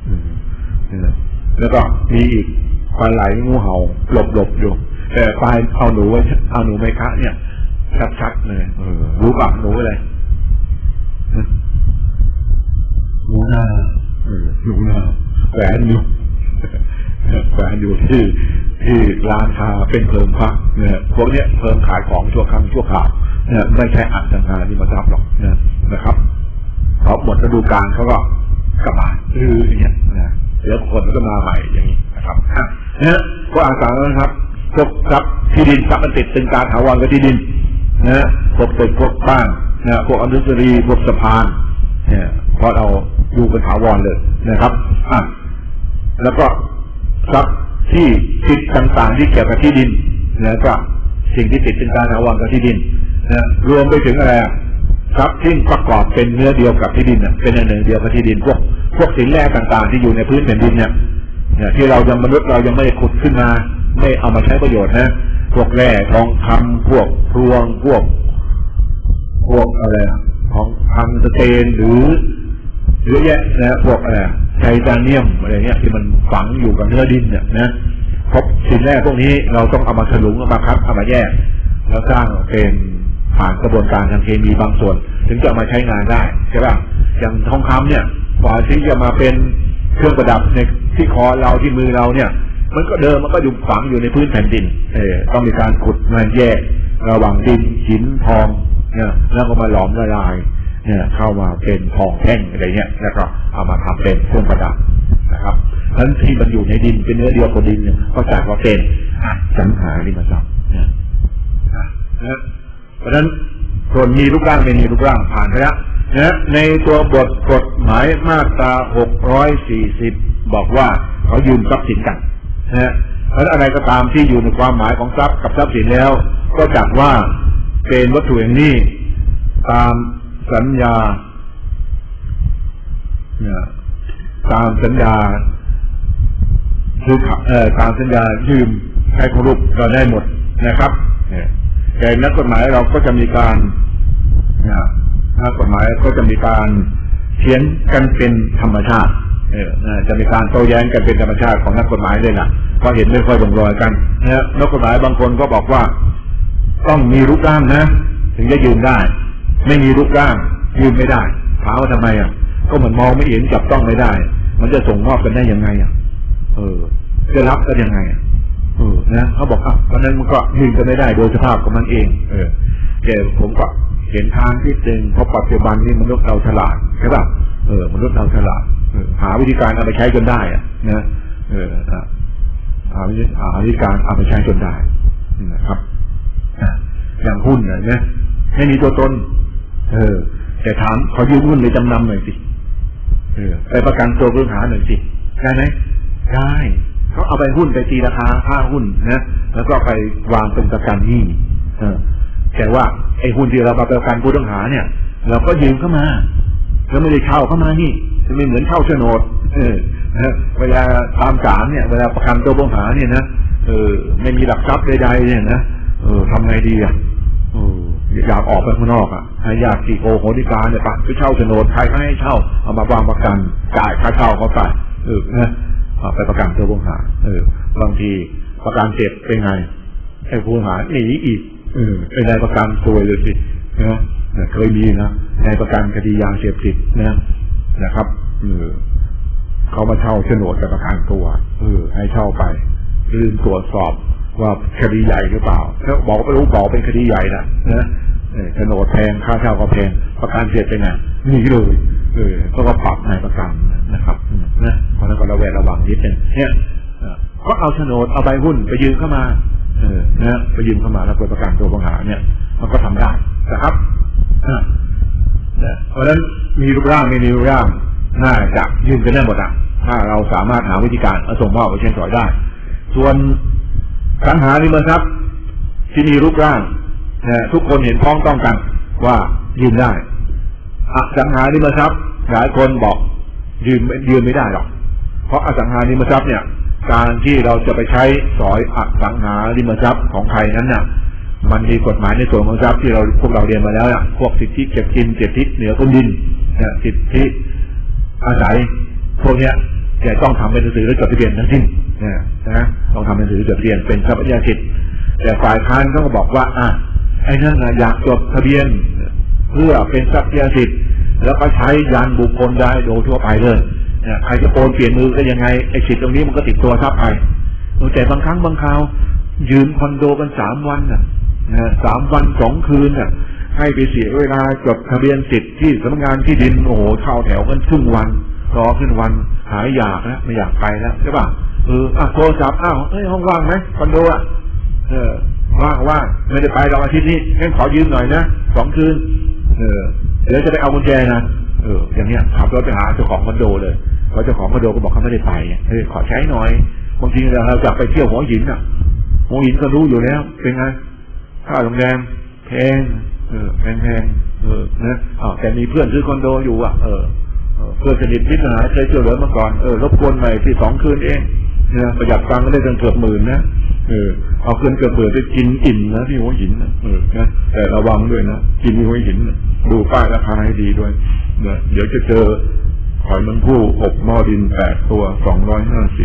แล้วก็มีอีกปลาไหลงูเห่าหลบอยู่แต่ป้ายเอาหนูไว้เอาหนูไหมคะเนี่ยชัดๆเลยรู้ป่ะหนูอะไรหนูนาแหวนอยู่ที่ร้านค้าเป็นเพลิงพักเนี่ยพวกเนี้ยเพลิงขายของชั่วครั้งชั่วคราวเนี่ยไม่ใช่อสังหาริมทรัพย์หรอกนะครับพอหมดฤดูกาลเขาก็กลับบ้านอย่างเงี้ยนะเดี๋ยวคนก็มาใหม่อย่างนี้นะครับเนี่ยก็อาศัยนะครับพวกทรัพย์ที่ดินทรัพย์มันติดตึงตาถาวรกับที่ดินนะพวกตึกพวกบ้านนะพวกอนุสรีพวกสะพานเนี่ยเพราะเราอยู่เป็นถาวรเลยนะครับแล้วก็ทรัพย์ที่ติดต่างๆที่เกี่ยวกับที่ดินแล้วก็สิ่งที่ติดตึงตาถาวรกับที่ดินนะรวมไปถึงอะไรทรัพย์ที่ประกอบเป็นเนื้อเดียวกับที่ดินเป็นอันหนึ่งเดียวกับที่ดินพวกสินแร่ต่างๆที่อยู่ในพื้นแผ่นดินเนี่ยที่เรายังมนุษย์เรายังไม่ได้ขุดขึ้นมาไม่เอามาใช้ประโยชน์นะพวกแร่ทองคำพวกพลวงพวกอะไรของพังสเตนหรือเยอะแยะนะพวกอะไรไทเทเนียมอะไรเงี้ยที่มันฝังอยู่กับเนื้อดินเนี่ยนะพบสินแร่พวกนี้เราต้องเอามาฉลุงเอามาคัดเอามาแยกแล้วสร้างเป็นผ่านกระบวนการทางเคมีบางส่วนถึงจะมาใช้งานได้ใช่ป่ะอย่างทองคำเนี่ยกว่าที่จะมาเป็นเครื่องประดับในที่คอเราที่มือเราเนี่ยมันก็เดิมมันก็อยู่ฝังอยู่ในพื้นแผ่นดินต้องมีการขุดมาแยกระหว่างดินหินทองเนี่ยแล้วก็มาหลอมละลายเนี่ยเข้ามาเป็นทองแท่งอะไรเงี้ยแล้วก็เอามาทำเป็นเครื่องประดับนะครับนั้นที่มันอยู่ในดินเป็นเนื้อเดียวกับดินเนี่ยก็จัดว่าเป็นสังหาริมทรัพย์เพราะฉะนั้นส่วนมีรูปร่างไม่มีรูปร่างผ่านไปแล้วนะในตัวบทกฎหมายมาตรา640บอกว่าเขายืมทรัพย์สินกันนะเพราะอะไรก็ตามที่อยู่ในความหมายของทรัพย์กับทรัพย์สินแล้วก็จัดว่าเป็นวัตถุอย่างนี้ตามสัญญาคือตามสัญญายืมใช้ของรูปเราได้หมดนะครับแต่นักกฎหมายเราก็จะมีการนักกฎหมายก็จะมีการเขียนกันเป็นธรรมชาติจะมีการโต้แย้งกันเป็นธรรมชาติของนักกฎหมายเลยล่ะเพราะเห็นไม่ค่อยลงรอยกันนะนักกฎหมายบางคนก็บอกว่าต้องมีรูปร่างนะถึงจะยืนได้ไม่มีรูปร่างยืนไม่ได้ถามว่าทำไมก็เหมือนมองไม่เห็นจับต้องไม่ได้มันจะส่งมอบกันได้ยังไงจะรับกันยังไงนะเขาบอกเพราะนั้นมันก็ยืนกันไม่ได้โดยสภาพของมันเองแต่ผมก็เห็นทางที่จริงเพราะปัจจุบันนี้มนุษย์เราฉลาดใช่ป่ะมนุษย์เราฉลาดหาวิธีการเอาไปใช้จนได้นะหาวิธีการเอาไปใช้จนได้นะครับอย่างหุ้นนะไม่มีตัวตนแต่ถามเขายืมหุ้นไปจำนำหน่อยสิไปประกันตัวผู้ต้องหาหน่อยสิได้ไหมได้เขาเอาไปหุ้นไปตีราคาค่าหุ้นนะแล้วก็ไปวางเป็นประกันหนี้แต่ว่าไอ้หุ้นที่เราประกันผู้ต้องหาเนี่ยเราก็ยืมเข้ามาแล้วไม่ได้เช่าเข้ามานี่ไม่เหมือนเช่าโฉนดเวลาตามศาลเนี่ยเวลาประกันตัวผู้ต้องหาเนี่ยนะไม่มีหลักทรัพย์ใดๆเนี่ยนะทำไงดีอยากออกไปข้างนอกอยากตีโกโหติกาเนี่ยไปเช่าโฉนดใครก็ให้เช่าเอามาวางประกันจ่ายค่าเช่าเขาไปนะไปประกันตัวผู้ต้องหาบางทีประกันเจ็บเป็นไงไอ้ผู้ต้องหาหนีอีกไอ้นายประกันซวยเลยสินะเคยมีนะนายประกันคดียาเสพติดนะครับเขามาเช่าโฉนดกับประกันตัวให้เช่าไปลืมตรวจสอบว่าคดีใหญ่หรือเปล่าถ้าบอกไม่รู้บอกเป็นคดีใหญ่นะโฉนดแพงค่าเช่าก็แพงประกันเสียไปไงนี่เลยก็ปรับนายประกันนะครับนะเพราะนั้นก็ระแวดระวังนิดนึงเนี่ยก็เอาโฉนดเอาใบหุ้นไปยืมเข้ามานะไปยืมเข้ามาแล้วไปประกันตัวผู้ต้องหาเนี่ยมันก็ทำได้นะครับเพราะฉะนั้นมีรูปร่างไม่มีรูปร่างน่าจะยืมกันได้หมดถ้าเราสามารถหาวิธีการส่งมอบไปใช้สอยได้ส่วนสังหาริมทรัพย์ที่มีรูปร่างทุกคนเห็นพ้องต้องกันว่ายืมได้สังหาริมทรัพย์หลายคนบอกยืมไม่ได้หรอกเพราะอสังหาริมทรัพย์เนี่ยการที่เราจะไปใช้สอยอสังหาริมทรัพย์ของใครนั้นน่ะมันมีกฎหมายในส่วนของทรัพย์ที่พวกเราเรียนมาแล้วพวกสิทธิเก็บกินสิทธิเหนือพื้นดินสิทธิอาศัยพวกเนี้ยจะต้องทำเป็นหนังสือและจดทะเบียนทั้งสิ้นนะต้องทำเป็นหนังสือจดทะเบียนเป็นทรัพยสิทธิ์แต่ฝ่ายค้านก็บอกว่าไอ้นั่นอยากจดทะเบียนเพื่อเป็นทรัพยสิทธิ์แล้วก็ใช้ยานบุคคลได้โดยทั่วไปเลยใครจะโอนเปลี่ยนมือก็ยังไงไอ้สิทธิ์ตรงนี้มันก็ติดตัวทรัพย์ไปแต่บางครั้งบางคราวยืมคอนโดกัน3 วัน3 วัน2 คืนให้ไปเสียเวลาจดทะเบียนสิทธิ์ที่สำนักงานที่ดินโอ้โหเข้าแถวกันครึ่งวันรอขึ้นวันหายอยากนะไม่อยากไปแล้วใช่ป่ะโทรศัพท์ห้องว่างไหมคอนโดว่างไม่ได้ไปเราอาทิตย์นี้งั้นขอยืมหน่อยนะ2 คืนเดี๋ยวจะไปเอากุญแจนะอย่างเนี้ยขับรถไปหาเจ้าของคอนโดเลยเพราะเจ้าของคอนโดก็บอกเขาไม่ได้ไปขอใช้หน่อยบางทีเราจะไปเที่ยวหัวหินหัวหินก็รู้อยู่แล้วเป็นไงค่าโรงแรมแพงแพงนะแต่มีเพื่อนซื้อคอนโดอยู่เพื่อนสนิทมิตรหายเคยเจอเหลือมาก่อนรบกวนใหม่ที่2 คืนเองประหยัดตังค์ก็ได้เกือบ10,000นะเอาเกินเกือบ10,000ไปกินอิ่มนะที่หัวหินนะแต่ระวังด้วยนะกินที่หัวหินดูป้ายราคาให้ดีด้วยเดี๋ยวจะเจอหอยมันผู้อบหม้อดิน8 ตัว250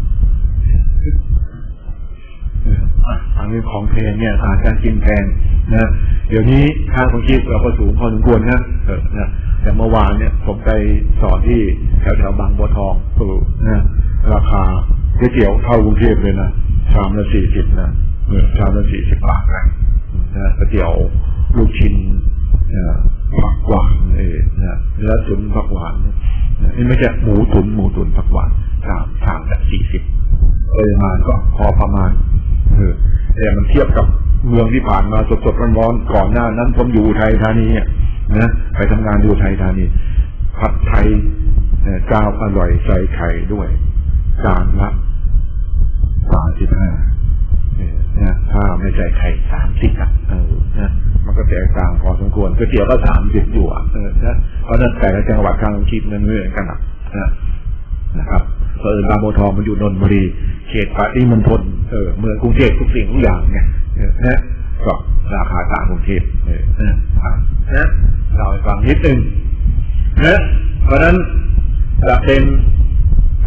อันนี้ของแพงเนี่ยอาหารการกินแพงนะเดี๋ยวนี้ค่าของชีพเราก็สูงพอสมควรนะแต่เมื่อวานเนี่ยผมไปสอนที่แถวบางบัวทองนะราคาก๋วยเตี๋ยวเท่ากรุงเทพเลยนะชามละ40นะชามละ40 บาทนะก๋วยเตี๋ยวลูกชิ้นผักหวานนะเนื้อตุ๋นผักหวานนี่ไม่ใช่หมูตุ๋นผักหวานชามละ40มาก็พอประมาณแต่มันเทียบกับเมืองที่ผ่านมาสดๆร้อนๆก่อนหน้านั้นผมอยู่ไทยธานีนะไปทำงานอยู่ไทยธานีผัดไทยเจ้าอร่อยใส่ไข่ด้วยจานละ35ถ้าไม่ใส่ไข่30นะมันก็แตกต่างพอสมควรก๋วยเตี๋ยวก็30อยู่นะเพราะนั้นแต่ละจังหวัดทางชีพมันไม่เหมือนกันนะครับบางบัวทองมันอยู่นนทบุรีเขตปริมณฑลเมืองกรุงเทพทุกสิ่งทุกอย่างเนี่ยนะก็ราคาต่างกรุงเทพนะเราไปฟังนิดนึงนะเพราะนั้นจะเป็น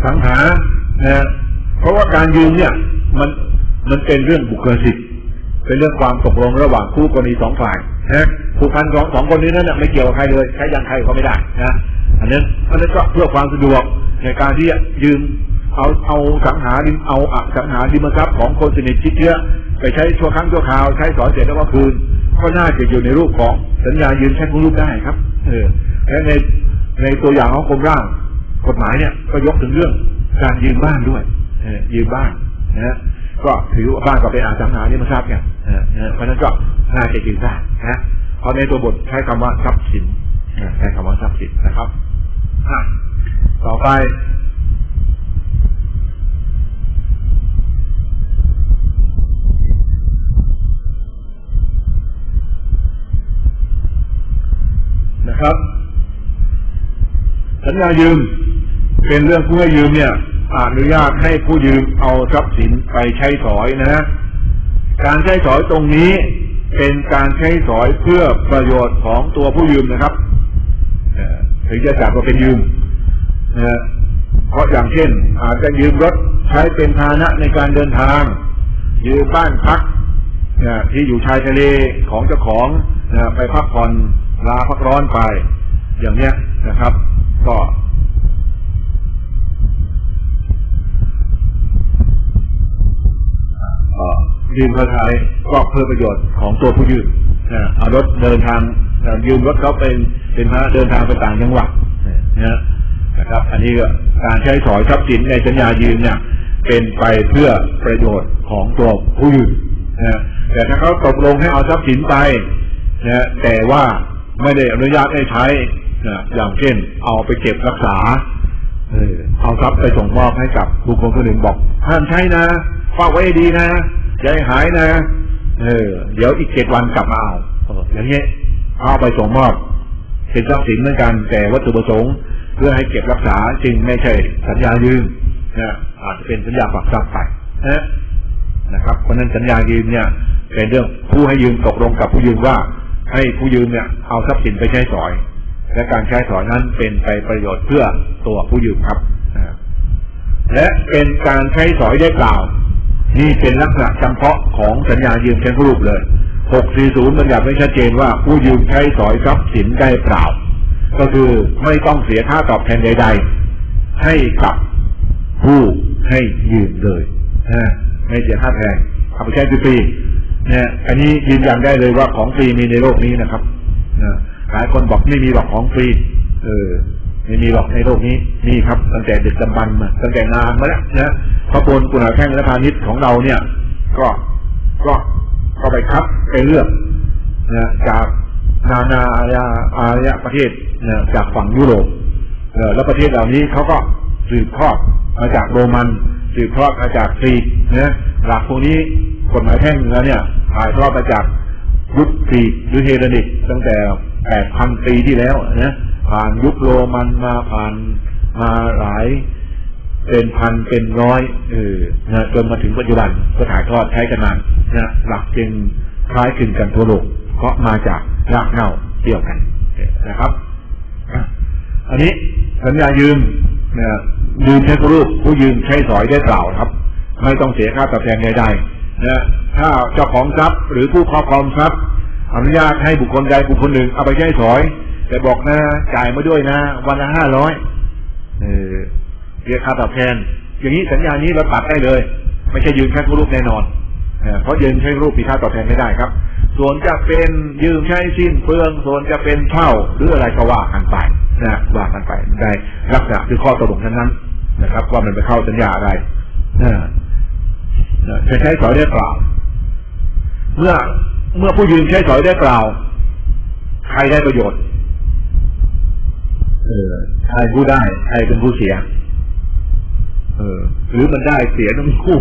สังหานะเพราะว่าการยืมเนี่ยมันเป็นเรื่องบุคลิกสิทธิ์เป็นเรื่องความตกลงระหว่างคู่กรณีสองฝ่ายนะผู้พันสองคนนี้นั้นไม่เกี่ยวกับใครเลยใช้ยังใครเขาไม่ได้นะอันนั้นก็เพื่อความสะดวกในการที่จะยืมเอาสังหาริมเอาสังหาริมทรัพย์ของคนสนิทชิดเชื้อไปใช้ชั่วครั้งชั่วคราวใช้สอนเสร็จแล้วก็คืนก็น่าจะอยู่ในรูปของสัญญายืมใช้ของรูปได้ครับและในตัวอย่างของกรมร่างกฎหมายเนี่ยก็ยกถึงเรื่องการยืมบ้านด้วยยืมบ้านนะก็ถือว่าบ้านก็เป็นอสังหาริมทรัพย์ไงเพราะนั้นก็น่าจะยืมได้นะเพราะในตัวบทใช้คำว่าทรัพย์สินใช้คำว่าทรัพย์สินนะครับต่อไปนะครับสัญญายืมเป็นเรื่องผู้ให้ยืมเนี่ยอนุญาตให้ผู้ยืมเอาทรัพย์สินไปใช้สอยนะการใช้สอยตรงนี้เป็นการใช้สอยเพื่อประโยชน์ของตัวผู้ยืมนะครับถึงจะจัดว่าเป็นยืมเพราะอย่างเช่นอาจจะยืมรถใช้เป็นพาหนะในการเดินทางยืมบ้านพักที่อยู่ชายทะเลของเจ้าของไปพักผ่อนลาพักร้อนไปอย่างเนี้ยนะครับก็ยืมเขาใช้ก็เพื่อประโยชน์ของตัวผู้ยืมเอารถเดินทางยืมรถเขาเป็นพาเดินทางไปต่างจังหวัดนะครับอันนี้ก็การใช้สอยทรัพย์สินในสัญญายืมเนี่ยเป็นไปเพื่อประโยชน์ของตัวผู้ยืมแต่ถ้าเขาตกลงให้เอาทรัพย์สินไปแต่ว่าไม่ได้อนุญาตให้ใช้อย่างเช่นเอาไปเก็บรักษาเอาทรัพย์ไปส่งมอบให้กับบุคคลคนหนึ่งบอกห้ามใช้นะฝากไว้ดีนะอย่าให้หายนะเดี๋ยวอีก7 วันกลับมาเอาอย่างเงี้ยเอาไปส่งมอบเป็นทรัพย์สินเหมือนกันแต่วัตถุประสงค์เพื่อให้เก็บรักษาจึงไม่ใช่สัญญายืมอาจจะเป็นสัญญาฝากทรัพย์ไปนะครับเพราะนั้นสัญญายืมเนี่ยเป็นเรื่องผู้ให้ยืมตกลงกับผู้ยืมว่าให้ผู้ยืมเนี่ยเอาทรัพย์สินไปใช้สอยและการใช้สอยนั้นเป็นไปประโยชน์เพื่อตัวผู้ยืมครับและเป็นการใช้สอยได้เปล่านี่เป็นลักษณะจำเพาะของสัญญายืมใช้รูปเลย640บัญญัติไว้ชัดเจนว่าผู้ยืมใช้สอยทรัพย์สินได้เปล่าก็คือไม่ต้องเสียค่าตอบแทนใดๆให้กับผู้ให้ยืมเลยไม่เสียค่าแทนเอาไปใช้ฟรีอันนี้ยืนยันได้เลยว่าของฟรีมีในโลกนี้นะครับหลายคนบอกไม่มีหรอกของฟรีไม่มีหรอกในโลกนี้นี่ครับตั้งแต่ดึกดำบรรพ์มาตั้งแต่นานมาแล้วนะพระบนกุณาแท่งและพาณิชย์ของเราเนี่ยก็ไปคัดไปเลือกจากนานาอารยประเทศจากฝั่งยุโรปแล้วประเทศเหล่านี้เขาก็สืบทอดมาจากโรมันสืบทอดมาจากกรีกหลักพวกนี้กฎหมายแพ่งแล้วเนี่ยถ่ายทอดมาจากยุคกรีกหรือเฮเลนิกตั้งแต่ 8,000 ปีที่แล้วผ่านยุคโรมันมาผ่านมาหลายเป็นพันเป็นร้อยจนมาถึงปัจจุบันก็ถ่ายทอดใช้กันมาหลักจึงคล้ายคลึงกันทั่วโลกเพราะมาจากรากเหง้าเดียวกันนะครับอันนี้สัญญายืมยืมใช้รูปผู้ยืมใช้สอยได้เปล่าครับไม่ต้องเสียค่าตอบแทนใดๆถ้าเจ้าของทรัพย์หรือผู้ครอบครองทรัพย์อนุญาตให้บุคคลใดบุคคลหนึ่งเอาไปใช้สอยแต่บอกนะจ่ายมาด้วยนะวันละ500เรียกค่าตอบแทนอย่างนี้สัญญานี้เราตัดได้เลยไม่ใช่ยืมแค่รูปแน่นอนเพราะยืมใช้รูปมีค่าตอบแทนไม่ได้ครับส่วนจะเป็นยืมใช้สิ้นเปลืองส่วนจะเป็นเช่าหรืออะไรก็ว่ากันไปว่ากันไปได้ลักษณะคือข้อตกลงนั้นนะครับว่ามันไปเข้าสัญญาอะไรจะใช้สอยได้เปล่าเมื่อผู้ยืมใช้สอยได้เปล่าใครได้ประโยชน์ใครผู้ได้ใครเป็นผู้เสียหรือมันได้เสียทั้งคู่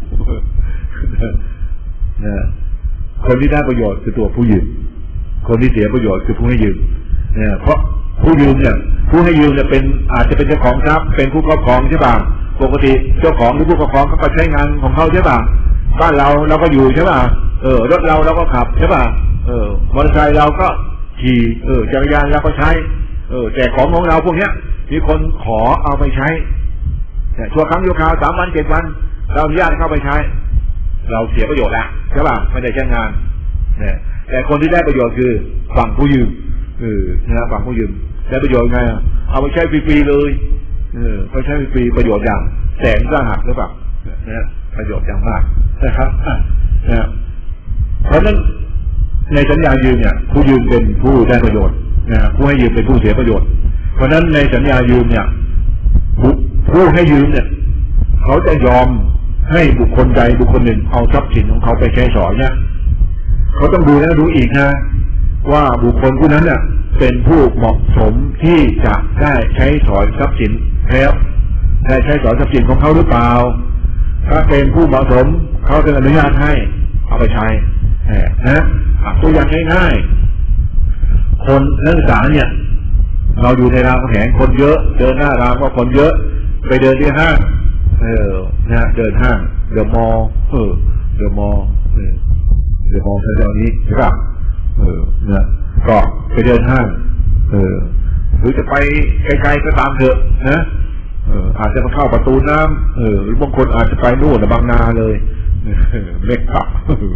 คนที่ได้ประโยชน์คือตัวผู้ยืมคนที่เสียประโยชน์คือผู้ให้ยืมเพราะผู้ยืมเนี่ยผู้ให้ยืมเนี่ยเป็นอาจจะเป็นเจ้าของทรัพย์เป็นผู้ครอบครองใช่ป่ะปกติเจ้าของหรือผู้ครอบครองเขาก็ใช้งานของเขาใช่ป่ะบ้านเราก็อยู่ใช่ป่ะรถเราก็ขับใช่ป่ะมอเตอร์ไซค์เราก็ขี่จักรยานเราก็ใช้แต่ของเราพวกเนี้ยมีคนขอเอาไปใช้ชั่วครั้งชั่วคราว3 วัน 7 วันเราอนุญาตเข้าไปใช้เราเสียประโยชน์แล้วใช่ป่ะไม่ได้ใช้งานเนี่ยแต่คนที่ได้ประโยชน์คือฝั่งผู้ยืมนะฝั่งผู้ยืมได้ประโยชน์ไงเอาไปใช้ฟรีๆเลยไปใช้ฟรีประโยชน์อย่างแสนสาหัสหรือเปล่านะประโยชน์อย่างมากนะครับนะเพราะนั้นในสัญญายืมเนี่ยผู้ยืมเป็นผู้ได้ประโยชน์นะผู้ให้ยืมเป็นผู้เสียประโยชน์เพราะนั้นในสัญญายืมเนี่ยผู้ให้ยืมเนี่ยเขาจะยอมให้บุคคลใดบุคคลหนึ่งเอาทรัพย์สินของเขาไปใช้สอยเนี่ยเขาต้องดูแล้วดูอีกนะว่าบุคคลผู้นั้นเนี่ยเป็นผู้เหมาะสมที่จะได้ใช้สอยทรัพย์สินแล้วได้ใช้สอยทรัพย์สินของเขาหรือเปล่าถ้าเป็นผู้เหมาะสมเขาจะอนุญาตให้เอาไปใช้นะตัวอย่างง่ายๆคนนักศึกษาเนี่ยเราอยู่ในรามคำแหงคนเยอะเดินหน้ารามก็คนเยอะไปเดินที่ห้างนะเดินห้างเดอะมอลล์เดอะมอลล์แถวๆนี้ใช่ป่ะนะก็ไปเดินห้างหรือจะไปไกลๆก็ตามเถอะนะอาจจะมาเข้าประตูน้ำหรือบางคนอาจจะไปนู่นบางนาเลยเมกะ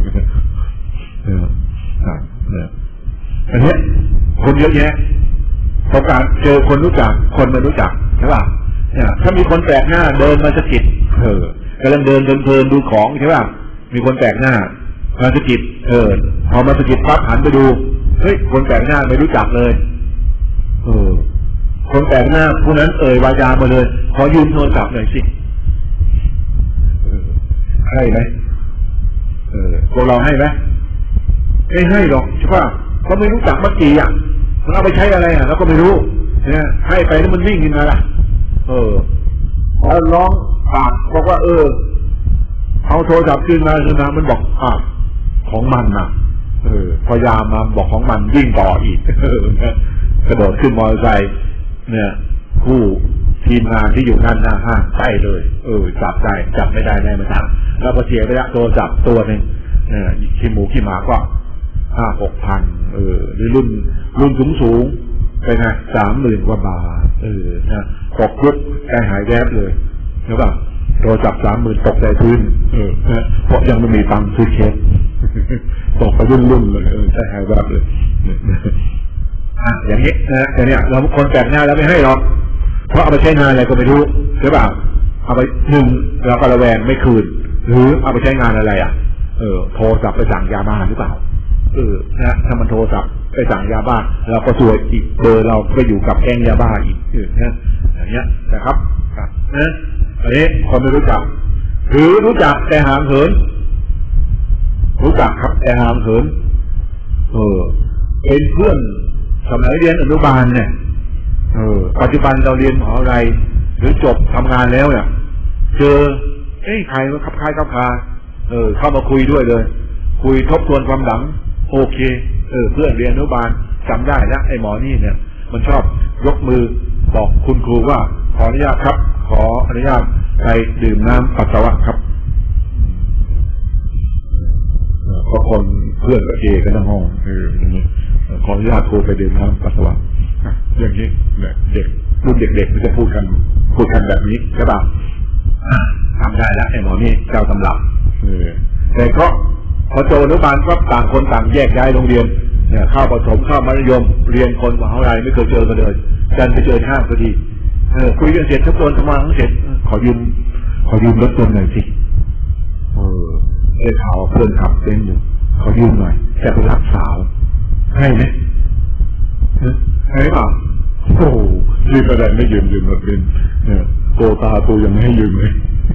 อันนี้คนเยอะแยะโอกาสเจอคนรู้จักคนไม่รู้จักใช่ป่ะถ้ามีคนแปลกหน้าเดินมาสะกิดกำลังเดินเพลินดูของใช่ป่ะมีคนแปลกหน้ามาสะกิดพอมาสะกิดปั๊บหันไปดูเฮ้ยคนแปลกหน้าไม่รู้จักเลยคนแปลกหน้าผู้นั้นวาจามาเลยขอยืมโทรศัพท์หน่อยสิให้ไหมพวกเราให้ไหมไม่ให้หรอกใช่ป่ะเขาไม่รู้จักเมื่อกี้มันเอาไปใช้อะไรเราก็ไม่รู้เนี่ยให้ไปแล้วมันวิ่งขึ้นมาล่ะพอร้องปากบอกว่าเอาโทรศัพท์ขึ้นมามันบอกของมันนะพอยามมาบอกของมันวิ่งต่ออีกกระโดดขึ้นมอเตอร์ไซค์เนี่ยผู้ทีมงานที่อยู่นั่นหน้าห้างไปเลยจับไม่ได้แน่มาทำแล้วก็เสียไปละโทรศัพท์ตัวหนึ่งขี้หมูขี้หมาก็5-6 พันหรือรุ่นสูงไปไง30,000 กว่าบาทนะตกลุกใจหายแวบเลยใช่ป่ะโทรศัพท์30,000ตกใจพื้นเพราะยังไม่มีตังค์ซื้อเคสตกไปรุ่นเลยใจหายแวบเลยอย่างนี้นะแต่เนี่ยเราคนแปลกหน้าแล้วไม่ให้หรอกเพราะเอาไปใช้งานอะไรก็ไม่รู้ใช่ป่ะเอาไปเราก็ระแวงไม่คืนหรือเอาไปใช้งานอะไรโทรศัพท์ไปสั่งยาบ้าหรือเปล่านะถ้ามันโทรศัพท์ไปสั่งยาบ้าเราก็ซวยอีกเบอร์เราไปอยู่กับแก๊งยาบ้าอีกนะอย่างเงี้ยนะครับนะอันนี้คนไม่รู้จักหรือรู้จักแต่ห่างเหินรู้จักครับแต่ห่างเหินเป็นเพื่อนสมัยเรียนอนุบาลเนี่ยปัจจุบันเราเรียนมหาวิทยาลัยหรือจบทำงานแล้วเนี่ยเจอใครมาคับคล้ายคับคาเข้ามาคุยด้วยเลยคุยทบทวนความหลังโอเคเพื่อนเรียนอนุบาลจำได้แล้วไอ้หมอนี่เนี่ยมันชอบยกมือบอกคุณครูว่าขออนุญาตครับขออนุญาตไปดื่มน้ำปัสสาวะครับเพราะคนเพื่อนกับเอกันทั้งห้องอย่างนี้ขออนุญาตครูไปดื่มน้ำปัสสาวะอย่างนี้เนี่ยเด็กรุ่นเด็กๆมันจะพูดกันแบบนี้ใช่ป่ะทำได้แล้วไอ้หมอนี่เจ้าตำรับแต่ก็พอโตอนุบาลก็ต่างคนต่างแยกย้ายโรงเรียนเนี่ยเข้าประถมเข้ามัธยมเรียนคนมหาวิทยาลัยไม่เคยเจอกันเลยจันไปเจอห้างพอดีคุยกันเสร็จทุกคนทำงานทั้งเสร็จขอยืมรถยนต์หน่อยสิได้ข่าวเพื่อนขับเต้นอยู่ขอยืมหน่อยจะไปรับสาวให้ไหมให้เปล่าโอ้ยืมอะไรไม่ยืมรถเบนซ์โตตาตูยังไม่ให้ยืมเลย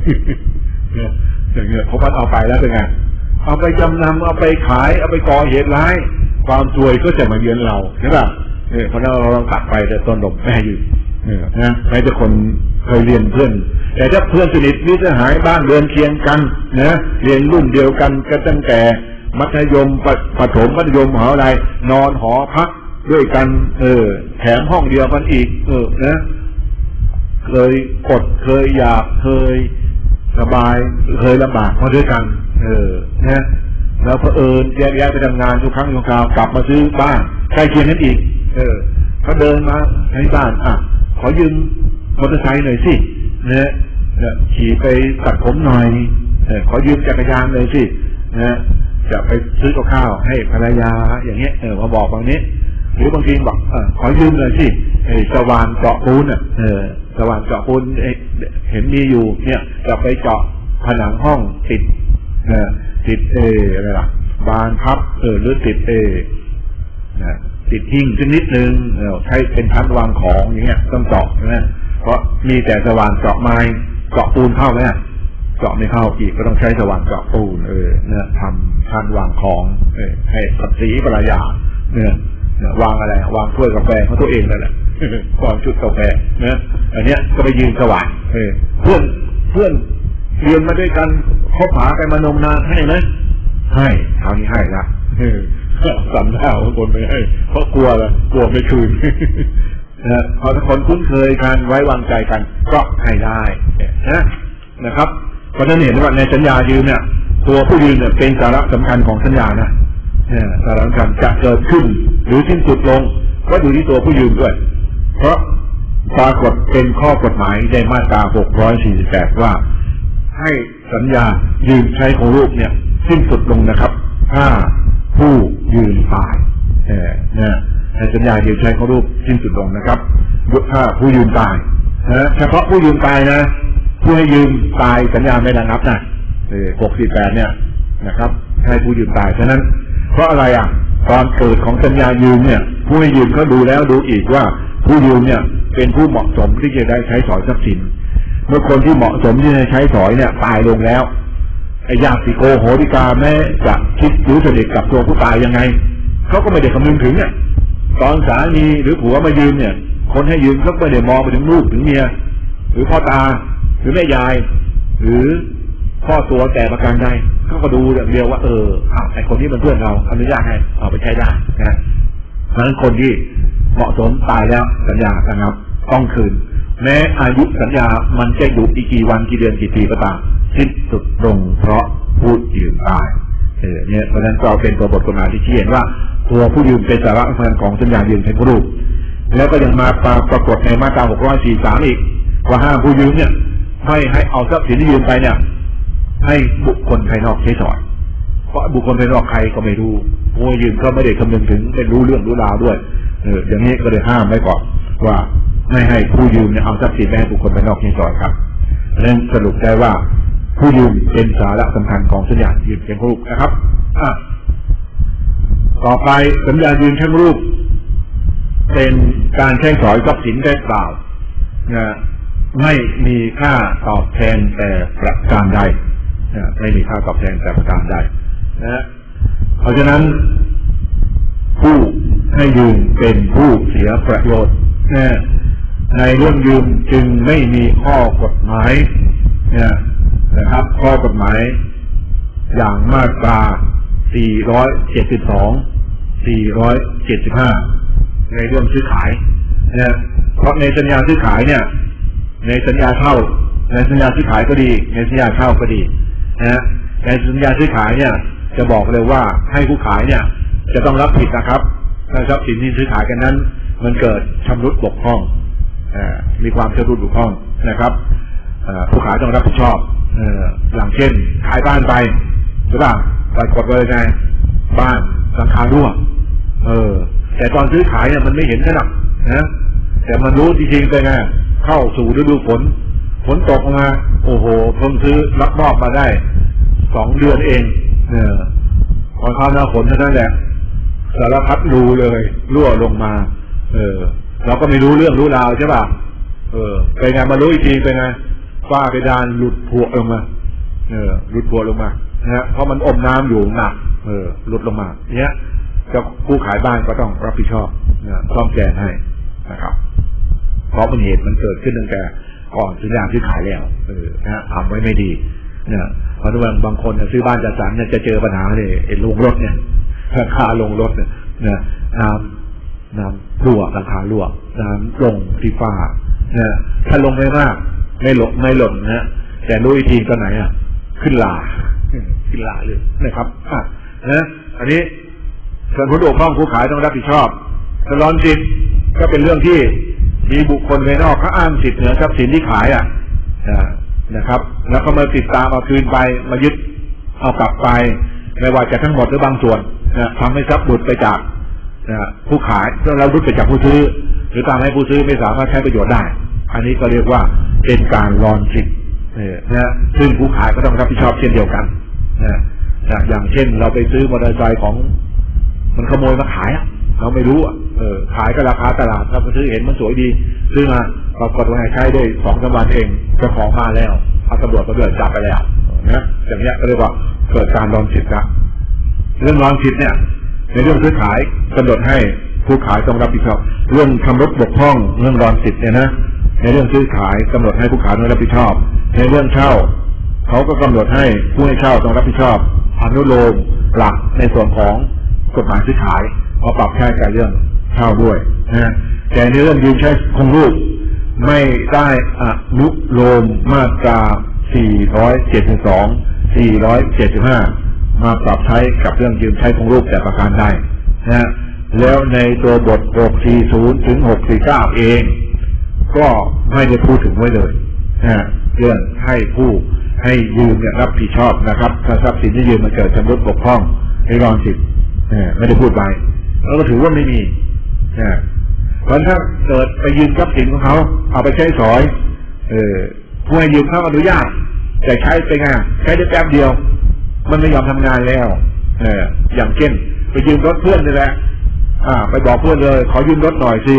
อย่างเงี้ยเขาพัดเอาไปแล้วเป็นไงเอาไปจำนำเอาไปขายเอาไปก่อเหตุร้ายความซวยก็จะมาเยือนเราใช่ป่ะเพราะเราต้องตัดไปแต่ต้นดอกแม่ยืมนะไม่ใช่คนเคยเรียนเพื่อนแต่ถ้าเพื่อนสนิทมิตรสหายบ้านเรือนเคียงกันนะเรียนรุ่นเดียวกันก็ตั้งแต่มัธยมประถมมัธยมมหาวิทยาลัยนอนหอพักด้วยกันแถมห้องเดียวกันอีกนะเคยอดเคยอยากเคยสบายเคยลำบากมาด้วยกันนะแล้วเผอิญแยกไปทำงานทุกครั้งทุกคราวกลับมาซื้อบ้านใกล้เคียงนั้นอีกเขาเดินมาในบ้านขอยืมมอเตอร์ไซค์หน่อยสินะขี่ไปตัดผมหน่อยขอยืมจักรยานเลยสิจะไปซื้อกับข้าวให้ภรรยาอย่างเงี้ยมาบอกบางนี้หรือบางทีบอกขอยืมเลยสิสว่านเจาะปูนสว่านเจาะปูนเห็นมีอยู่เนี่ยจะไปเจาะผนังห้องติดอะไรล่ะบานพับหรือติดหิ้งนิดนึงใช้เป็นชั้นวางของอย่างเงี้ยต้องเจาะนะเพราะมีแต่สว่านเจาะไม้เจาะปูนเข้าไหมเจาะไม่เข้าอีกก็ต้องใช้สว่านเจาะปูนเนี่ยทำชั้นวางของให้กับสีภรรยาเนี่ยวางอะไรวางถ้วยกาแฟของตัวเองนั่นแหละวางชุดกาแฟนะอันเนี้ยก็ไปยืนสว่างเพื่อนเรียนมาด้วยกันคบหากันมานมนานให้ไหมให้คราวนี้ให้ละสั่นหน้าของคนไม่ให้เพราะกลัวไม่คืนพอคนคุ้นเคยกันไว้วางใจกันก็ให้ได้นะครับเพราะฉะนั้นเห็นว่าในสัญญายืมเนี่ยตัวผู้ยืมเนี่ยเป็นสาระสำคัญของสัญญานะสาระสำคัญจะเกิดขึ้นหรือสิ้นสุดลงก็อยู่ที่ตัวผู้ยืมด้วยเพราะปรากฏเป็นข้อกฎหมายในมาตรา648ว่าให้สัญญายืมใช้ของรูปเนี่ยสิ้นสุดลงนะครับถ้าผู้ยืมตายให้สัญญายืมใช้ของรูปสิ้นสุดลงนะครับถ้าผู้ยืมตายเฉพาะผู้ยืมตายนะผู้ให้ยืมตายสัญญาไม่ระงับนะ648เนี่ยนะครับให้ผู้ยืมตายฉะนั้นเพราะอะไรตอนเกิดของสัญญายืมเนี่ยผู้ให้ยืมก็ดูแล้วดูอีกว่าผู้ยืมเนี่ยเป็นผู้เหมาะสมที่จะได้ใช้สอยทรัพย์สินเมื่อคนที่เหมาะสมที่จะใช้สอยเนี่ยตายลงแล้วไอ้ญาติโกโหติกาแม้จะคิดรู้สนิทกับตัวผู้ตายยังไงเขาก็ไม่ได้คำนึงถึงเนี่ยตอนสามีหรือผัวมายืมเนี่ยคนให้ยืมเขาไม่ได้มองไปถึงลูกถึงเมียหรือพ่อตาหรือแม่ยายหรือพ่อตัวแต่ประการใดเขาก็ดูอย่างเดียวว่าไอ้คนนี้เป็นเพื่อนเราอนุญาตให้เอาไปใช้ได้นะเพราะฉะนั้นคนที่เหมาะสมตายแล้วสัญญานะครับต้องคืนแม้อายุสัญญามันจะอยู่อีกกี่วันกี่เดือนกี่ปีก็ตามสิ้นสุดลงเพราะผู้ยืมตายเนี่ยเพราะฉะนั้นก็เป็นตัวบทกฎหมายที่ชี้เห็นว่าตัวผู้ยืมเป็นสาระสำคัญของสัญญายืมใช้ของรูปแล้วก็ยังมาปรากฏในมาตรา643อีกว่าห้ามผู้ยืมเนี่ยให้เอาทรัพย์สินที่ยืมไปเนี่ยให้บุคคลภายนอกใช้สอยเพราะบุคคลภายนอกใครก็ไม่รู้ผู้ยืมก็ไม่ได้คำนึงถึงไม่รู้เรื่องรู้ราวด้วยอย่างนี้ก็เลยห้ามไว้ก่อนว่าไม่ให้ผู้ยืมเนี่ยเอาทรัพย์สินไปให้บุคคลภายนอกใช้สอยครับนั่นสรุปได้ว่าผู้ยืมเป็นสาระสำคัญของสัญญายืมเชิงรูปนะครับต่อไปสัญญายืมเชิงรูปเป็นการใช้สอยทรัพย์สินได้เปล่าไม่มีค่าตอบแทนแต่ประการใดไม่มีค่าตอบแทนแต่ประการใดเพราะฉะนั้นผู้ให้ยืมเป็นผู้เสียประโยชน์ในเรื่องยืมจึงไม่มีข้อกฎหมายนะครับข้อกฎหมายอย่างมาตรา472 475ในเรื่องซื้อขายเพราะในสัญญาซื้อขายเนี่ยในสัญญาเช่าในสัญญาซื้อขายก็ดีในสัญญาเช่าก็ดีในสัญญาซื้อขายเนี่ยจะบอกเลยว่าให้ผู้ขายเนี่ยจะต้องรับผิดนะครับถ้าทรัพย์สินที่ซื้อขายกันนั้นมันเกิดชำรุดบกพร่องมีความชำรุดบกพร่องนะครับผู้ขายต้องรับผิดชอบอย่างเช่นขายบ้านไปใช่ป่ะปรากฏว่าไงบ้านหลังคารั่วแต่ตอนซื้อขายเนี่ยมันไม่เห็นขนาดนะแต่มันรู้จริงๆเป็นไงเข้าสู่ฤดูฝนตกมาโอ้โหเพิ่งซื้อรับมอบมาได้2 เดือนเองพอเข้าหน้าฝนเท่านั้นแหละสารพัดรูเลยรั่วลงมาเราก็ไม่รู้เรื่องรู้ราวใช่ป่ะเป็นไงมารู้อีกทีเป็นไงฝ้าเพดานหลุดพรวดลงมาหลุดพรวดลงมาเพราะมันอมน้ำอยู่หนักหลุดลงมาเนี้ยจะผู้ขายบ้านก็ต้องรับผิดชอบซ่อมแซมให้นะครับเพราะมันเหตุมันเกิดขึ้นตั้งแต่ก่อนสัญญาซื้อขายแล้วทำไว้ไม่ดีเพราะว่าบางคนซื้อบ้านจัดสรรเนี่ยจะเจอปัญหาเลยลงรถเนี่ยราคาลงรถเนี่ยน้ำรั่วราคารั่วน้ำลงที่ฝ้าถ้าลงไม่มากไม่หล่นนะแต่รู้อีกทีก็ไหนขึ้นลาเลยนะครับอันนี้ส่วนผู้ถูกต้องผู้ขายต้องรับผิดชอบตลอดสิทธิ์ก็เป็นเรื่องที่มีบุคคลภายนอกเขาอ้างสิทธิ์เหนือทรัพย์สินที่ขายนะครับแล้วก็มาติดตามเอาคืนไปมายึดเอากลับไปไม่ว่าจะทั้งหมดหรือบางส่วนทำให้ทรัพย์หลุดไปจากผู้ขายแล้วหลุดไปจากผู้ซื้อหรือทำให้ผู้ซื้อไม่สามารถใช้ประโยชน์ได้อันนี้ก็เรียกว่าเป็นการรอนสิทธิ์ซึ่งผู้ขายก็ต้องรับผิดชอบเช่นเดียวกันอย่างเช่นเราไปซื้อมอเตอร์ไซค์ของมันขโมยมาขายเราไม่รู้ขายก็ราคาตลาดเราไปซื้อเห็นมันสวยดีซื้อมาปรากฏว่าใช้ได้2-3 วันเองเจ้าของมาแล้วเอาตำรวจมาเดือดจับไปแล้วนะอย่างนี้ก็เรียกว่าเกิดการรอนสิทธิ์ละเรื่องรอนสิทธิ์เนี่ยในเรื่องซื้อขายกำหนดให้ผู้ขายต้องรับผิดชอบเรื่องทำรถบกพร่องเรื่องรอนสิทธิ์เนี่ยนะในเรื่องซื้อขายกำหนดให้ผู้ขายต้องรับผิดชอบในเรื่องเช่าเขาก็กำหนดให้ผู้ให้เช่าต้องรับผิดชอบอนุโลมหลักในส่วนของกฎหมายซื้อขายเอาปรับแค่กับเรื่องเช่าด้วยนะแต่ในเรื่องยืมใช้คงรูปไม่ได้อนุโลมมาตรา472 475มาปรับใช้กับเรื่องยืมใช้คงรูปแต่ประการใดนะแล้วในตัวบท640 ถึง 649เองก็ไม่ได้พูดถึงไว้เลยเรื่องให้ผู้ให้ยืมเนี่ยรับผิดชอบนะครับถ้าทรัพย์สินที่ยืมมาเกิดชำรุดบกพร่องให้รอนสิทธิ์ไม่ได้พูดไว้แล้วก็ถือว่าไม่มีเพราะถ้าเกิดไปยืมทรัพย์สินของเขาเอาไปใช้สอยผู้ให้ยืมเขาอนุญาตแต่ใช้ไปไงใช้ได้แป๊บเดียวมันไม่ยอมทำงานแล้วอย่างเช่นไปยืมรถเพื่อนนี่แหละไปบอกเพื่อนเลยขอยืมรถหน่อยสิ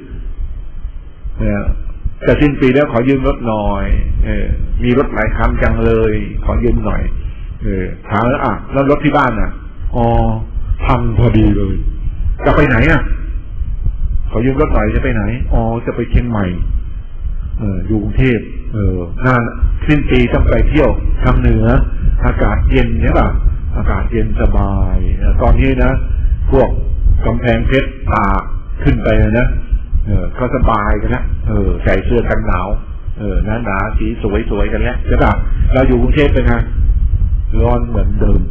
แต่สิ้นปีแล้วขอยืมรถหน่อยมีรถหลายคันจังเลยขอยืมหน่อยถามแล้วแล้วรถที่บ้านพังพอดีเลยจะไปไหนขอยืมรถหน่อยจะไปไหนจะไปเชียงใหม่อยู่กรุงเทพงานสิ้นปีต้องไปเที่ยวทางเหนืออากาศเย็นใช่ป่ะอากาศเย็นสบายตอนนี้นะพวกกำแพงเพชรตากขึ้นไปนะก็สบายกันแล้วใส่เสื้อกันหนาวหนาสีสวยๆกันแล้วใช่ป่ะเราอยู่กรุงเทพเป็นไงร้อนเหมือนเดิม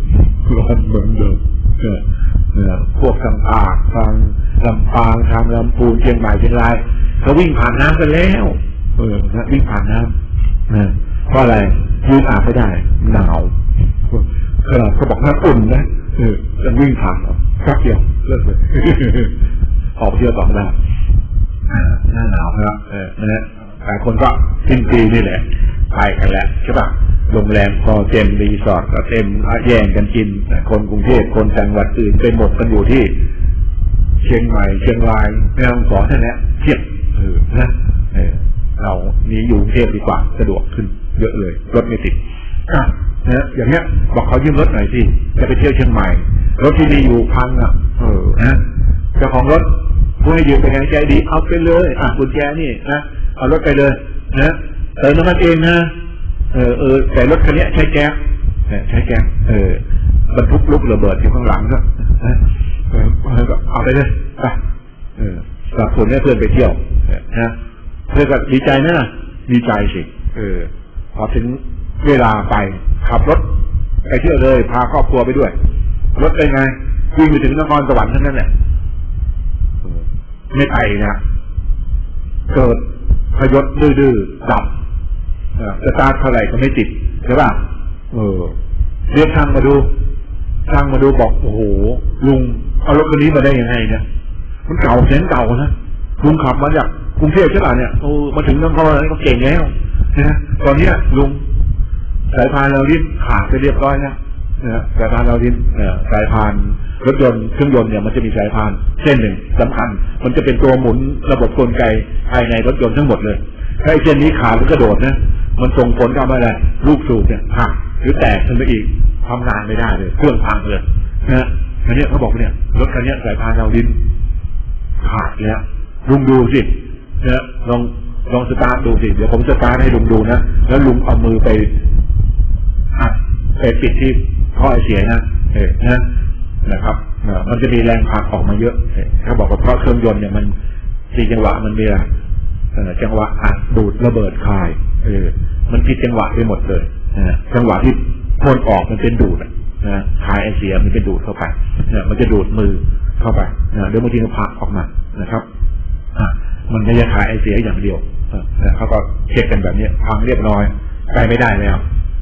พวกทางภาคทางลำปางทางลำพูนเชียงใหม่เชียงรายเขาวิ่งผ่านน้ำกันแล้ววิ่งผ่านน้ำเพราะอะไรยืนอาบไม่ได้หนาวขนาดเขาบอกน้ำอุ่นนะจะวิ่งผ่านแป๊บเดียวเลิกเลยออกเที่ยวต่อได้หน้าหนาวครับนะหลายคนก็สิ้นปีนี่แหละไปกันแล้วใช่ป่ะโรงแรมพอเต็มรีสอร์ทก็เต็มแย่งกันกินคนกรุงเทพคนจังหวัดอื่นไปหมดกันอยู่ที่เชียงใหม่เชียงรายแม่ฮ่องสอนนั่นแหละเทียบนะเรานี้อยู่กรุงเทพดีกว่าสะดวกขึ้นเยอะเลยรถไม่ติดนะอย่างเงี้ยบอกเขายืมรถหน่อยสิจะไปเที่ยวเชียงใหม่รถที่มีอยู่พังนะเจ้าของรถผู้ให้ยืมเป็นไงใจดีเอาไปเลยกุญแจนี่นะเอารถไปเลยนะเติมน้ำมันเองนะแต่รถคันนี้ใช้แก๊สบรรทุกลูกระเบิดอยู่ข้างหลังก็เอาไปเลยไปสนับสนุนให้เพื่อนไปเที่ยวนะเพื่อนก็ดีใจนะดีใจสิพอถึงเวลาไปขับรถไปเที่ยวเลยพาครอบครัวไปด้วยรถเป็นไงวิ่งไปถึงนครสวรรค์ทั้งนั้นแหละไม่ไปนะเกิดพยศดื้อดับสตาร์ทเท่าไหร่ก็ไม่ติดใช่ป่ะเรียกช่างมาดูบอกโอ้โหลุงเอารถคันนี้มาได้ยังไงเนี่ยมันเก่าแสนเก่านะลุงขับมาจากกรุงเทพใช่ป่ะเนี่ยมาถึงนครสวรรค์ก็เก่งแล้วนะตอนนี้ลุงสายพานเราลิ้นขาดไปเรียบร้อยแล้วสายพานเราลิ้นสายพานรถยนต์เครื่องยนต์เนี่ยมันจะมีสายพานเส้นหนึ่งสำคัญมันจะเป็นตัวหมุนระบบกลไกภายในรถยนต์ทั้งหมดเลยถ้าเส้นนี้ขาดหรือกระโดดนะมันส่งผลกับอะไรลูกสูบเนี่ยหักหรือแตกขึ้นไปอีกทำงานไม่ได้เลยเครื่องพังเลยนะอันนี้เขาบอกเนี่ยรถคันนี้สายพานเราลิ้นขาดแล้วลุงดูสินะลองสตาร์ทดูสิเดี๋ยวผมสตาร์ทให้ลุงดูนะแล้วลุงเอามือไปปิดที่ท่อไอเสียนะครับมันจะมีแรงผลักออกมาเยอะเขาบอกว่าเพราะเครื่องยนต์เนี่ยมัน4จังหวะมันมีจังหวะอัดดูดระเบิดคายมันผิดจังหวะไปหมดเลยจังหวะที่พ่นออกมันเป็นดูดคายไอเสียมันเป็นดูดเข้าไปมันจะดูดมือเข้าไปเดี๋ยวบางทีก็ผลักออกมานะครับมันไม่ใช่คายไอเสียอย่างเดียวเขาก็เช็คกันแบบนี้พังเรียบร้อยไปไม่ได้แล้ว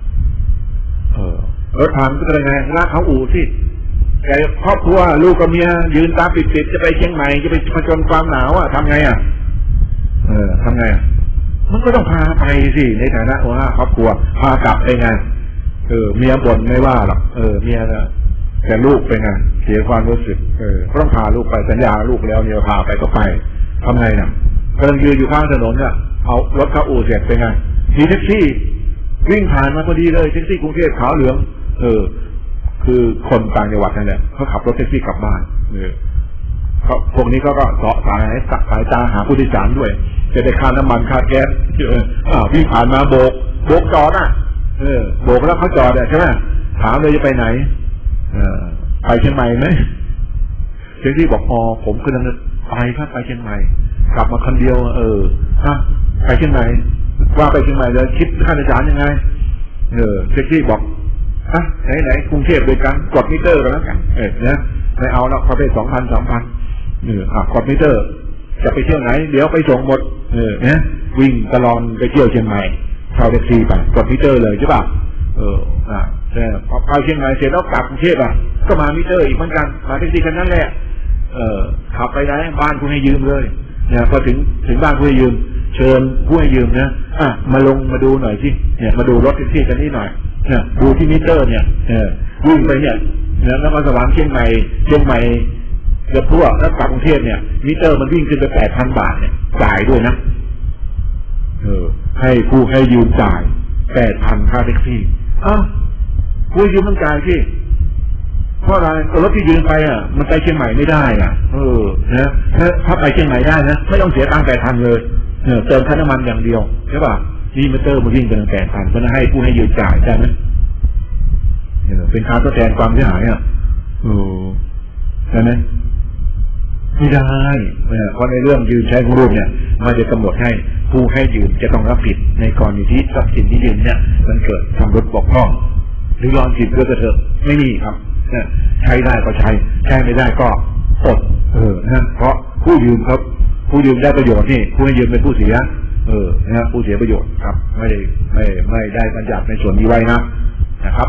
รถผ่านก็เลยไงลากเขาอู่สิแต่ครอบครัวลูกกับเมียยืนตาปิดๆจะไปเชียงใหม่จะไปผจญความหนาวทำไงทำไงมันก็ต้องพาไปสิในฐานะว่าครอบครัวพากลับไปไงเมียบ่นไม่ว่าหรอกเมียนะแต่ลูกเป็นไงเสียความรู้สึกก็ต้องพาลูกไปสัญญาลูกแล้วเนี่ยพาไปก็ไปทำไงน่ะกำลังยืนอยู่ข้างถนนเนี่ยเอารถเข้าอู่เสร็จเป็นไงมีแท็กซี่วิ่งผ่านมาพอดีเลยแท็กซี่กรุงเทพขาวเหลืองคือคนต่างจังหวัดนั่นแหละเขาขับรถแท็กซี่กลับบ้านเขาพวกนี้เขาก็เสาะสายตาหาผู้โดยสารด้วยจะได้ค่าน้ำมันค่าแก๊สวิ่งผ่านมาโบกจอดโบกแล้วเขาจอดใช่ไหมถามเลยจะไปไหนไปเชียงใหม่ไหมแท็กซี่บอกผมกำลังไปครับไปเชียงใหม่กลับมาคนเดียวไปเชียงใหม่ว่าไปเชียงใหม่เลยคิดค่าโดยสารยังไงแท็กซี่บอกไหนกรุงเทพด้วยกันกดมิเตอร์กันแล้วกันนะไม่เอาแล้วเขาไป2,000กดมิเตอร์จะไปเที่ยวไหนเดี๋ยวไปส่งหมดนะวิ่งตลอดไปเที่ยวเชียงใหม่เช่าแท็กซี่ไปกดมิเตอร์เลยใช่ป่ะพอไปเชียงใหม่เสร็จแล้วกลับกรุงเทพก็มามิเตอร์อีกเหมือนกันมาแท็กซี่คันนั้นแหละขับไปไหนบ้านผู้ให้ยืมเลยเนี่ยพอถึงบ้านผู้ให้ยืมเชิญผู้ให้ยืมนะมาลงมาดูหน่อยสิเนี่ยมาดูรถแท็กซี่คันนี้หน่อยดูที่มิเตอร์เนี่ยวิ่งไปเนี่ยแล้วมาสว่างเชียงใหม่เกือบทั่วแล้วกลับกรุงเทพเนี่ยมิเตอร์มันวิ่งขึ้นไป 8,000 บาทเนี่ยจ่ายด้วยนะให้ผู้ให้ยืมจ่าย 8,000 ค่าแท็กซี่ผู้ยืมต้องจ่ายสิเพราะอะไรรถที่ยืมไปมันไปเชียงใหม่ไม่ได้นะถ้าไปเชียงใหม่ได้นะไม่ต้องเสียตังค์ 8,000 เลยเติมค่าน้ำมันอย่างเดียวใช่ป่ะนี่มิเตอร์มันวิ่งเป็น 8,000 เพราะนั้นให้ผู้ให้ยืมจ่ายได้ไหมเป็นค่าทดแทนความเสียหายใช่ไหมไม่ได้เพราะในเรื่องยืมใช้ของรูปเนี่ยมันจะกำหนดให้ผู้ให้ยืมจะต้องรับผิดในกรณีที่ทรัพย์สินที่ยืมเนี่ยมันเกิดชำรุดบกพร่องหรือรอนผิดก็เถอะไม่มีครับใช้ได้ก็ใช้ไม่ได้ก็อดเพราะผู้ยืมครับผู้ยืมได้ประโยชน์นี่ผู้ให้ยืมเป็นผู้เสียผู้เสียประโยชน์ครับไม่ได้บัญญัติในส่วนนี้ไว้นะครับ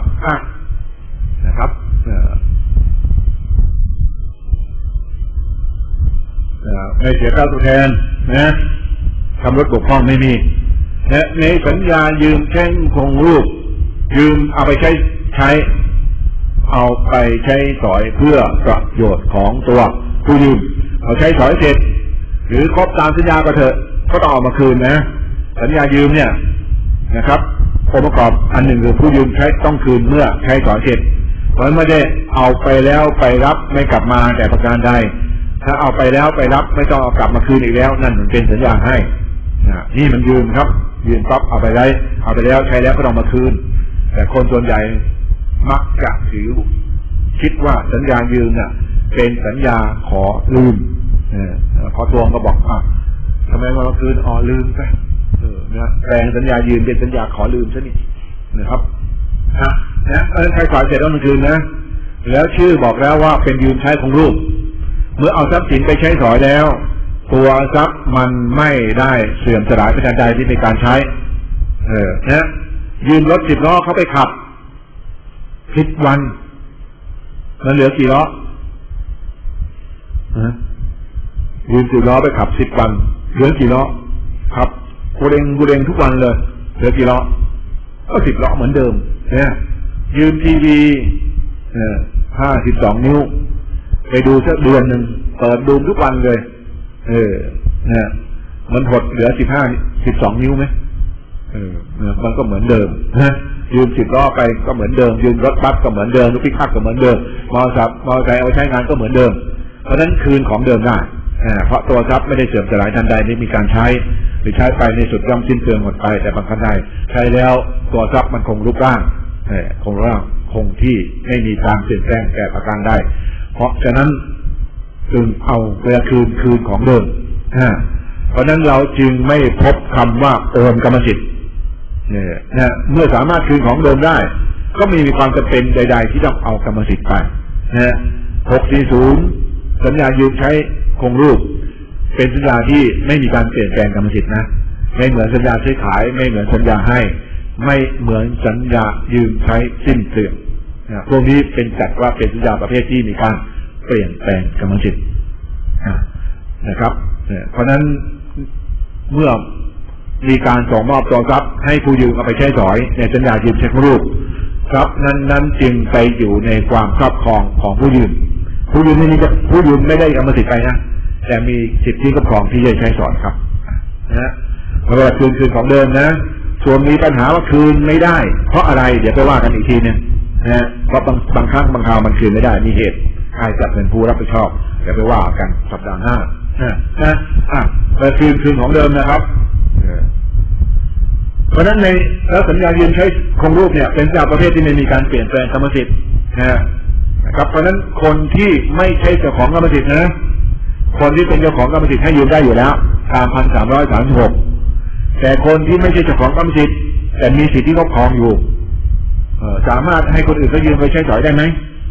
ไม่เสียค่าตอบแทนนะทำรถบกพร่องไม่มีในสัญญายืมแท่งคงรูปยืมเอาไปใช้เอาไปใช้สอยเพื่อประโยชน์ของตัวผู้ยืมเอาใช้สอยเสร็จหรือครบตามสัญญาก็เถอะก็ต้องเอามาคืนนะสัญญายืมเนี่ยนะครับองค์ประกอบอันหนึ่งคือผู้ยืมใช้ต้องคืนเมื่อใช้สอยเสร็จเพราะไม่ได้เอาไปแล้วไปรับไม่กลับมาแต่ประการใดถ้าเอาไปแล้วไปรับไม่ต้องเอากลับมาคืนอีกแล้วนั่นเป็นสัญญาให้นี่มันยืมครับยืมปั๊บเอาไปแล้วใช้แล้วก็ต้องมาคืนแต่คนส่วนใหญ่มักจะถือคิดว่าสัญญายืมเนี่ยเป็นสัญญาขอลืมพอทวงก็บอกทำไมมาคืนลืมไปแปลงสัญญายืมเป็นสัญญาขอลืมซะนี่นะครับใครขอเสร็จแล้วมันคืนนะแล้วชื่อบอกแล้วว่าเป็นยืมใช้ของลูกเมื่อเอาทรัพย์สินไปใช้สอยแล้วตัวทรัพย์มันไม่ได้เสื่อมสลายไปทันใดที่มีการใช้ยืมรถ10 ล้อเขาไปขับ10 วันมันเหลือกี่ล้อยืม10 ล้อไปขับ10 วันเหลือกี่ล้อครับกูเร่งทุกวันเลยเหลือกี่ล้อก็10 ล้อเหมือนเดิมยืมทีวี52 นิ้วไปดูสักเดือนหนึ่งเปิดดูทุกวันเลยมันหดเหลือ12 นิ้วไหมมันก็เหมือนเดิมยืม10 ล้อไปก็เหมือนเดิมยืมรถบัสก็เหมือนเดิมรถปิกอัพก็เหมือนเดิมมอเตอร์ไซค์เอาใช้งานก็เหมือนเดิมเพราะนั้นคืนของเดิมได้เพราะตัวทรัพย์ไม่ได้เสื่อมสลายทันใดไม่มีการใช้หรือใช้ไปในสุดย่อมสิ้นเปลืองหมดไปแต่บางครั้งใดใช้แล้วตัวทรัพย์มันคงรูปร่างคงที่ไม่มีการเปลี่ยนแปลงแก่ประการใดเพราะฉะนั้นจึงเอาเวลาคืนของเดิมเพราะนั้นเราจึงไม่พบคำว่าโอนกรรมสิทธิ์เมื่อสามารถคืนของเดิมได้ก็ไม่มีความจำเป็นใดๆที่ต้องเอากรรมสิทธิ์ไป640สัญญายืมใช้คงรูปเป็นสัญญาที่ไม่มีการเปลี่ยนแปลงกรรมสิทธิ์นะไม่เหมือนสัญญาซื้อขายไม่เหมือนสัญญาให้ไม่เหมือนสัญญายืมใช้สิ้นเปลืองพวกนี้เป็นจัดว่าเป็นสัญญาประเภทที่มีการเปลี่ยนแปลงกรรมสิทธิ์นะครับเพราะนั้นเมื่อมีการส่งมอบตัวทรัพย์ให้ผู้ยืมเอาไปใช้สอยในสัญญายืมใช้รูปทรัพย์นั้นจึงไปอยู่ในความครอบครองของผู้ยืมนี่ผู้ยืมไม่ได้กรรมสิทธิ์ไปนะแต่มีสิทธิครอบครองที่จะใช้สอยครับนะเวลาคืนของเดิมนะส่วนมีปัญหาว่าคืนไม่ได้เพราะอะไรเดี๋ยวไปว่ากันอีกทีนึงนะเพราะบางครั้งบางคราวมันคืนไม่ได้มีเหตุใครจะเป็นผู้รับผิดชอบเดี๋ยวไปว่ากันสัปดาห์หน้าคืนของเดิมนะครับเพราะนั้นในแล้วสัญญายืมใช้คงรูปเนี่ยเป็นสัญญาประเภทที่ไม่มีการเปลี่ยนแปลงกรรมสิทธิ์นะครับเพราะนั้นคนที่ไม่ใช่เจ้าของกรรมสิทธิ์นะคนที่เป็นเจ้าของกรรมสิทธิ์ให้ยืมได้อยู่แล้วตาม1336แต่คนที่ไม่ใช่เจ้าของกรรมสิทธิ์แต่มีสิทธิครอบครองอยู่สามารถให้คนอื่นเขายืมไปใช้สอยได้ไหม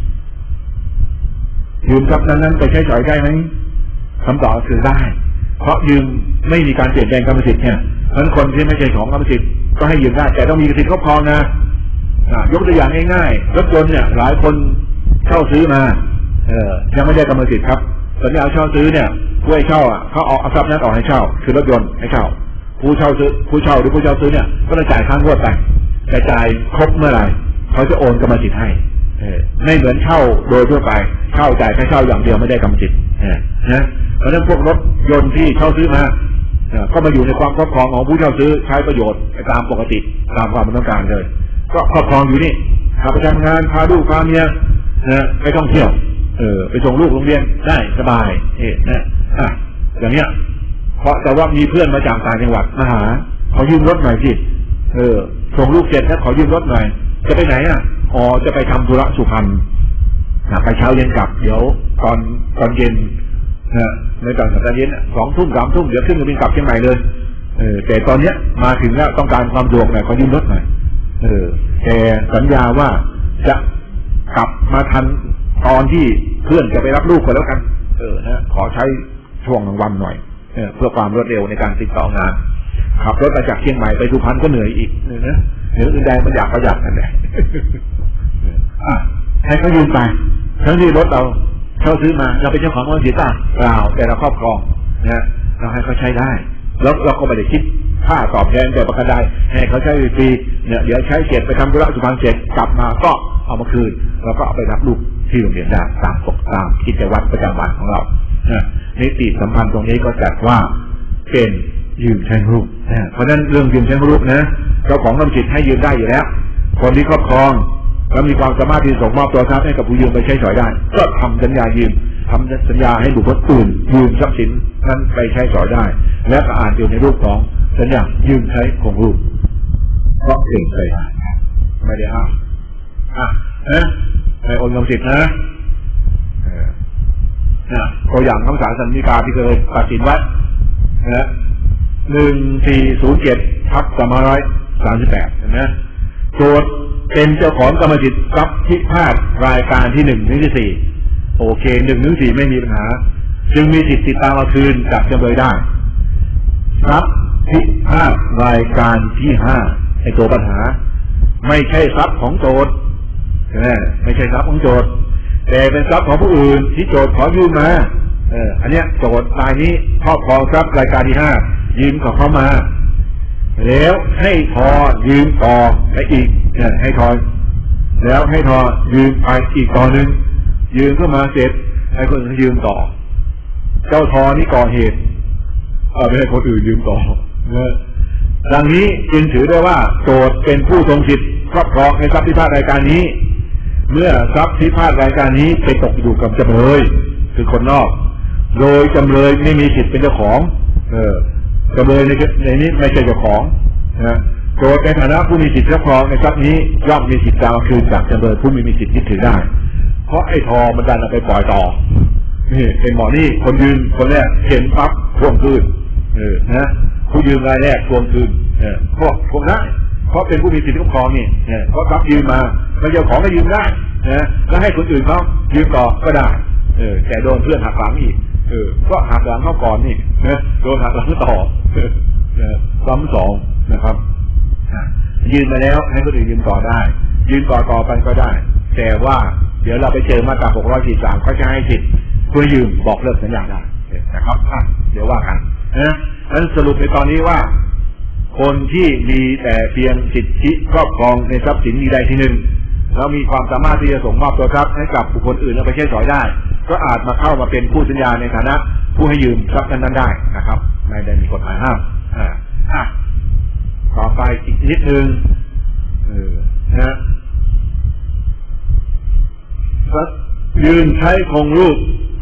ยืมทรัพย์นั้นไปใช้สอยได้ไหมคำตอบคือได้เพราะยืมไม่มีการเปลี่ยนแปลงกรรมสิทธิ์เนี่ยเพราะคนที่ไม่ใช่ของกรรมสิทธิ์ก็ให้ยืมได้แต่ต้องมีสิทธิครอบครองนะยกตัวอย่างง่ายๆรถยนต์เนี่ยหลายคนเช่าซื้อมายังไม่ได้กรรมสิทธิ์ครับสัญญาเช่าซื้อเนี่ยผู้ให้เช่าเขาเอาทรัพย์นั้นออกให้เช่าคือรถยนต์ให้เช่าผู้เช่าหรือผู้เช่าซื้อเนี่ยก็จะจ่ายค่างวดไปแต่จ่ายครบเมื่อไหร่เขาจะโอนกรรมสิทธิ์ให้ไม่เหมือนเช่าโดยทั่วไปเช่าจ่ายแค่เช่าอย่างเดียวไม่ได้กรรมสิทธิ์นะเพราะฉะนั้นพวกรถยนต์ที่เช่าซื้อมาก็มาอยู่ในความครอบครองของผู้เช่าซื้อใช้ประโยชน์ตามปกติตามความต้องการเลยก็ครอบครองอยู่นี่พาไปทำงานพาลูกพาเมียไปท่องเที่ยวไปส่งลูกโรงเรียนได้สบายอย่างเนี้ยเพราะแต่ว่ามีเพื่อนมาจากต่างจังหวัดมาหาขอยืมรถหน่อยสิส่งลูกเสร็จแล้วขอยืมรถหน่อยจะไปไหนจะไปทำธุระสุพรรณไปเช้าเย็นกลับเดี๋ยวตอนเย็นในตอนเย็น2 ทุ่ม 3 ทุ่มเดี๋ยวขึ้นเครื่องบินกลับเชียงใหม่เลยแต่ตอนเนี้ยมาถึงแล้วต้องการความสะดวกหน่อยขอยืมรถหน่อยแต่สัญญาว่าจะกลับมาทันตอนที่เพื่อนจะไปรับลูกก็แล้วกันขอใช้ช่วงกลางวันหน่อยเพื่อความรวดเร็วในการติดต่องานขับรถมาจากเชียงใหม่ไปสุพรรณก็เหนื่อยอีกนะเหนื่อยอื่นใดมันอยากประหยัดนั่นแหละให้เขายืมไปทั้งที่รถเราเช่าซื้อมาเราเป็นเจ้าของกรรมสิทธิ์เปล่าแต่เราครอบครองนะเราให้เขาใช้ได้แล้วเราก็ไม่ได้คิดค่าตอบแทนแต่ประกันใดให้เขาใช้ฟรีเนี่ยเดี๋ยวใช้เสร็จไปทำธุระสุพรรณเสร็จกลับมาก็เอามาคืนแล้วก็เอาไปรับลูกที่โรงเรียนได้ตามกิจวัตรประจำวันของเรานิติสัมพันธ์ตรงนี้ก็จัดว่าเป็นยืมใช้รูปเพราะฉะนั้นเรื่องยืมใช้รูปนะเจ้าของกรรมสิทธิ์ให้ยืมได้อยู่แล้วคนที่ครอบครองแล้วมีความสามารถที่ส่งมอบตัวทรัพย์ให้กับผู้ยืมไปใช้สอยได้ก็ทำสัญญายืมทำสัญญาให้บุคคลอื่นยืมทรัพย์สินนั้นไปใช้สอยได้และก็อ่านอยู่ในรูปของสัญญายืมใช้คงรูปก็เป็นไปได้ไม่ได้ห้ามในองค์กรรมสิทธิ์นะตัวอย่างคำศาลสันนิกาที่เคยตัดสินไว้1407/2538นะโจทย์เป็นเจ้าของกรรมสิทธิ์ทรัพย์พิพาทรายการที่1 ถึง 4โอเค1 ถึง 4ไม่มีปัญหาจึงมีสิทธิ์ติดตามเอาคืนจากจำเลยได้ทรัพย์พิพาทรายการที่5ไอ้ตัวปัญหาไม่ใช่ทรัพย์ของโจทย์ไม่ใช่ทรัพย์ของโจทย์แต่เป็นทรัพย์ของผู้อื่นที่โจทย์ขอยืมมาอันเนี้ยโจทย์รายนี้ครอบครองทรัพย์รายการที่5ยืมของเขามาแล้วให้ทอยืมต่อไปอีกให้ทอแล้วให้ทอยืมไปอีกต่อหนึ่งยืมเข้ามาเสร็จให้คนอื่นยืมต่อเจ้าทอนี่ก่อเหตุไม่ให้คนอื่นยืมต่อดังนี้จึงถือได้ว่าโจทย์เป็นผู้ทรงสิทธิ์ครอบครองในทรัพย์พิพาทรายการนี้เมื่อทรัพย์พิพาทรายการนี้ไปตกอยู่กับจำเลยคือคนนอกโดยจำเลยไม่มีสิทธิ์เป็นเจ้าของจำเลยในนี้ไม่ใช่เจ้าของโจทย์ในฐานะผู้มีสิทธิ์ครอบครองในทรัพย์นี้ย่อมมีสิทธิ์ตามคืนจากจำเลยผู้ไม่มีสิทธิ์ยึดถือได้เพราะไอ้ทอมันดันเอาไปปล่อยต่อนี่เป็นหมอนี่คนยืมคนแรกเห็นปั๊บทวงคืนผู้ยืมรายแรกทวงคืนพวกนั้นเพราะเป็นผู้มีสิทธิ์ครอบครองนี่เพราะทรัพย์ยืมมาแล้วเจ้าของก็ยืมได้แล้วให้คนอื่นเขายืมต่อก็ได้แต่โดนเพื่อนหักหลังอีกก็หักหลังเขาก่อนนี่โดนหักหลังต่อซ้ำสองนะครับยืมมาแล้วให้คนอื่นยืมต่อได้ยืมต่อไปก็ได้แต่ว่าเดี๋ยวเราไปเจอมาตรา643เขาจะให้สิทธิ์ผู้ยืมบอกเลิกสัญญาได้นะครับเดี๋ยวว่ากันนั้นสรุปในตอนนี้ว่าคนที่มีแต่เพียงสิทธิครอบครองในทรัพย์สินใดที่หนึ่งแล้วมีความสามารถที่จะส่งมอบตัวทรัพย์ให้กับบุคคลอื่นแล้วไปใช้สอยได้ก็อาจมาเข้ามาเป็นผู้สัญญาในฐานะผู้ให้ยืมทรัพย์นั้นได้นะครับไม่ได้มีกฎหมายห้ามต่อไปอีกนิดนึงยืนใช้คงรูป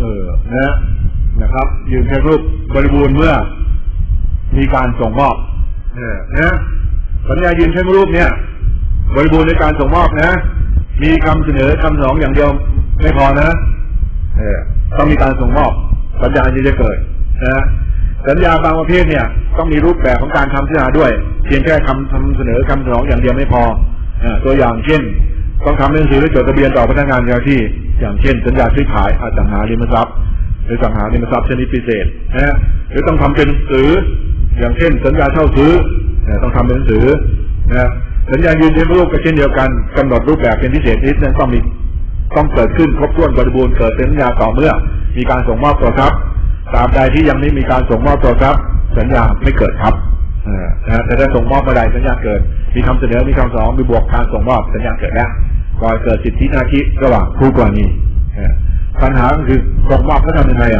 นะครับยืนใช้รูปบริบูรณ์เมื่อมีการส่งมอบสัญญายืนใช้รูปเนี่ยบริบูรณ์ในการส่งมอบนะมีคำเสนอคำสนองอย่างเดียวไม่พอนะต้องมีการส่งมอบสัญญาที่จะเกิดสัญญาบางประเภทเนี่ยต้องมีรูปแบบของการทำสัญญาด้วยเพียงแค่คำเสนอคำสนองอย่างเดียวไม่พอตัวอย่างเช่นต้องทำหนังสือและจดทะเบียนต่อพนักงานเจ้าหน้าที่อย่างเช่นสัญญาซื้อขายอสังหาริมทรัพย์หรือสังหาริมทรัพย์ชนิดพิเศษหรือต้องทำเป็นหนังสืออย่างเช่นสัญญาเช่าซื้อต้องทำเป็นหนังสือสัญญายืนยันรูปก็เช่นเดียวกันกำหนดรูปแบบเป็นพิเศษนิดนั้นต้องเกิดขึ้นครบถ้วนบริบูรณ์เกิดเป็นสัญญาต่อเมื่อมีการส่งมอบตัวทรัพย์ตราบใดที่ยังไม่มีการส่งมอบตัวทรัพย์สัญญาไม่เกิดครับแต่ถ้าส่งมอบเมื่อใดสัญญาเกิดมีคำเสนอมีคำสอนมีบวกการส่งมอบสัญญาเกิดแล้วก่อนเกิดสิทธิหน้าที่ระหว่างคู่กรณีปัญหาคือส่งมอบเขาทำยังไง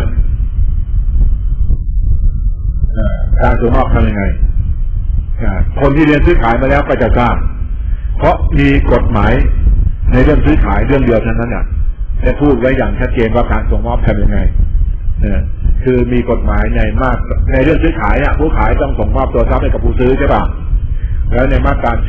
การส่งมอบทำยังไงคนที่เรียนซื้อขายมาแล้วก็จะทราบเพราะมีกฎหมายในเรื่องซื้อขายเรื่องเดียวเท่านั้นเนี่ยได้พูดไว้อย่างชัดเจนว่าการส่งมอบทำยังไงคือมีกฎหมายในเรื่องซื้อขายเนี่ยผู้ขายต้องส่งมอบตัวทรัพย์ให้กับผู้ซื้อใช่ป่ะแล้วในมาตรา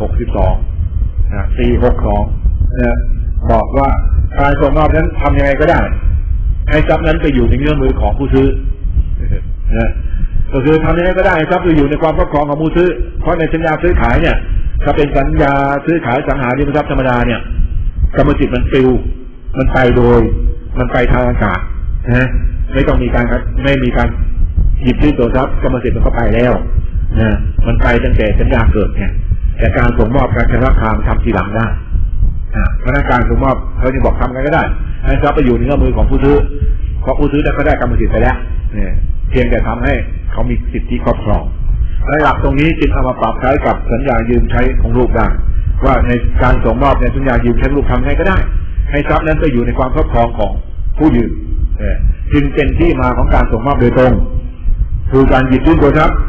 462บอกว่าการส่งมอบนั้นทำยังไงก็ได้ให้ทรัพย์นั้นไปอยู่ในเงื่อนมือของผู้ซื้อก็คือทำยังไงก็ได้ทรัพย์ไปอยู่ในความครอบครองของผู้ซื้อเพราะในสัญญาซื้อขายเนี่ยถ้าเป็นสัญญาซื้อขายสังหาริมทรัพย์ธรรมดาเนี่ยกรรมสิทธิ์มันปลิวมันไปทางอากาศไม่ต้องมีการหยิบซื้อตัวทรัพย์กรรมสิทธิ์มันก็ไปแล้วมันไปตั้งแต่สัญญาเกิดไงแต่การส่งมอบการชำระคามทำทีหลังได้เพราะการส่งมอบเขาจะบอกทำกันก็ได้ให้ทรัพย์ไปอยู่ในเงื่อนมือของผู้ซื้อเพราะผู้ซื้อก็ได้กรรมสิทธิ์ไปแล้วเพียงแต่ทำให้เขามีสิทธิครอบครองและหลักตรงนี้จึงเอามาปรับใช้กับสัญญายืมใช้ของรูปได้ว่าในการส่งมอบในสัญญายืมใช้รูปทำไงก็ได้ให้ทรัพย์นั้นไปอยู่ในความครอบครองของผู้ยืมจึงเป็นที่มาของการส่งมอบโดยตรงคือการหยิบยื่นโทรศัพท์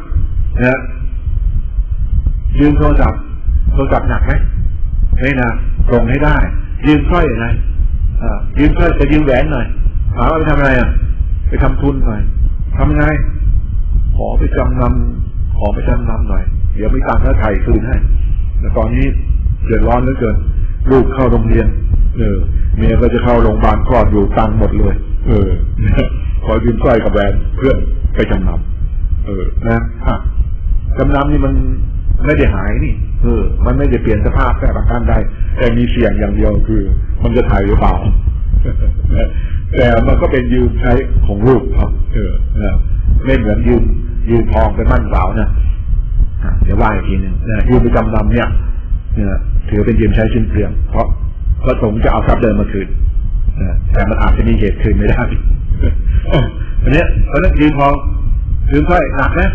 ยืมโทรศัพท์หนักไหมไม่หนักส่งให้ได้ยืมสร้อยอะไรยืมสร้อยจะยืมแหวนหน่อยถามว่าไปทำอะไรไปทำทุนหน่อยทำไงขอไปจำนำหน่อยเดี๋ยวมีตังค์แล้วไถ่คืนให้แต่ตอนนี้เดือดร้อนเหลือเกินลูกเข้าโรงเรียนเมียก็จะเข้าโรงพยาบาลคลอดอยู่ตังค์หมดเลยขอยืมสร้อยกับแหวนเพื่อนไปจำนำจำนำนี่มันไม่ได้หายนี่มันไม่ได้เปลี่ยนสภาพแต่ประการใดแต่มีเสี่ยงอย่างเดียวคือมันจะถ่ายหรือเปล่าแต่มันก็เป็นยืมใช้ของลูกครับไม่เหมือนยืมทองเป็นมั่นสาวนะเดี๋ยวว่าอีกทีนึงยืมไปจำนำเนี่ยถือเป็นยืมใช้สิ้นเปลืองเพราะประสงค์จะเอาทรัพย์เดิมมาคืนแต่มันอาจจะมีเหตุคืนไม่ได้อันนี้เพราะนั้นยืมทองยืมสร้อยหนักนะ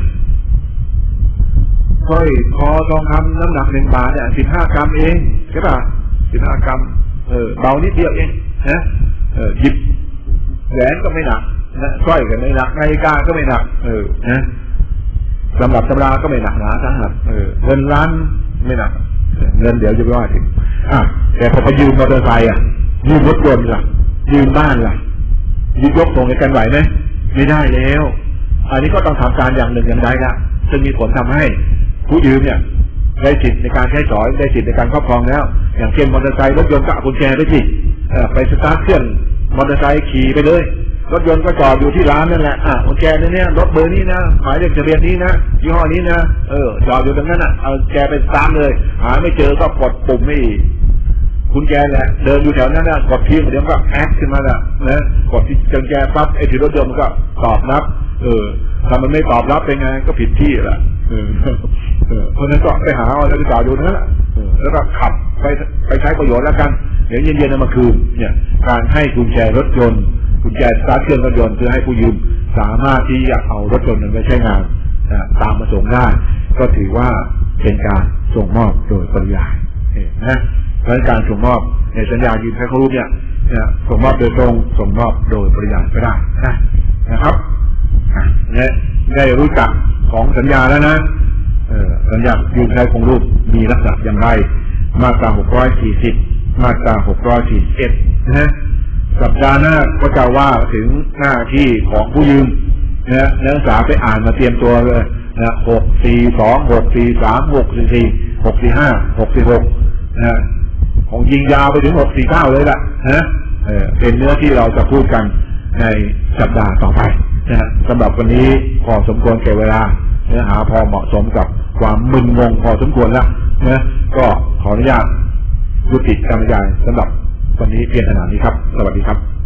สร้อยคอทองคำน้ำหนัก1 บาทเนี่ย15 กรัมเองใช่ป่ะ15 กรัมเบานิดเดียวเองนะหยิบแหวนก็ไม่หนักสร้อยก็ไม่หนักนาฬิกาก็ไม่หนักนะสำหรับตำราก็ไม่หนักหนาทั้งหมดเงินล้านไม่หนักเงินเดี๋ยวจะไปว่าถึงแต่พอไปยืมมอเตอร์ไซค์ยืมรถยนต์ล่ะยืมบ้านล่ะยืมยกส่งกันไหวไหมไม่ได้แล้วอันนี้ก็ต้องทำการอย่างหนึ่งอย่างใดละซึ่งมีผลทำให้ผู้ยืมเนี่ยได้สิทธิ์ในการใช้สอยได้สิทธิ์ในการครอบครองแล้วอย่างเช่นมอเตอร์ไซค์รถยนต์ก็เอากุญแจไปสิไปสตาร์ทเครื่องมอเตอร์ไซค์ขี่ไปเลยรถยนต์ก็จอดอยู่ที่ร้านนั่นแหละกุญแจเนี่ยรถเบอร์นี้นะหมายเลขทะเบียนนี้นะยี่ห้อนี้นะจอดอยู่ตรงนั้นเอาแกไปสตาร์ทเลยหาไม่เจอก็กดปุ่มไม่กุญแจแหละเดินอยู่แถวนั้นนะกดทีเดี๋ยวก็แอคขึ้นมาละนะกดที่กุญแจปั๊บไอ้ที่รถยนต์ก็ตอบรับถ้ามันไม่ตอบรับเป็นไงก็ผิดที่ละเพราะนั้นก็ไปหาเอาแล้วก็จ่ายดูนั่นแหละแล้วก็ขับไปใช้ประโยชน์แล้วกันเดี๋ยวเย็นๆมาคืนเนี่ยการให้กุญแจรถยนต์กุญแจสตาร์ทเครื่องรถยนต์เพื่อให้ผู้ยืมสามารถที่จะเอารถยนต์นั้นไปใช้งานตามประสงค์ได้ก็ถือว่าเป็นการส่งมอบโดยปริยายนะเพราะการส่งมอบในสัญญายืมใช้ข้อรูปเนี่ยส่งมอบโดยตรงส่งมอบโดยปริยายก็ได้นะครับได้รู้จักของสัญญาแล้วนะสัญญายืมใช้คงรูปมีลักษณะอย่างไรมาตรา640มาตรา641นะสัปดาห์หน้าก็จะว่าถึงหน้าที่ของผู้ยืมนะนักศึกษาไปอ่านมาเตรียมตัวเลยนะ642 643 644 645 646นะของยิงยาวไปถึง649เลยล่ะนะเป็นเนื้อที่เราจะพูดกันในสัปดาห์ต่อไปนะสำหรับวันนี้พอสมควรแก่เวลาเนื้อหาพอเหมาะสมกับความมึนงงพอสมควรแล้วนะก็ขออนุญาตยุติการบรรยายสำหรับวันนี้เพียงขนาดนี้ครับสวัสดีครับ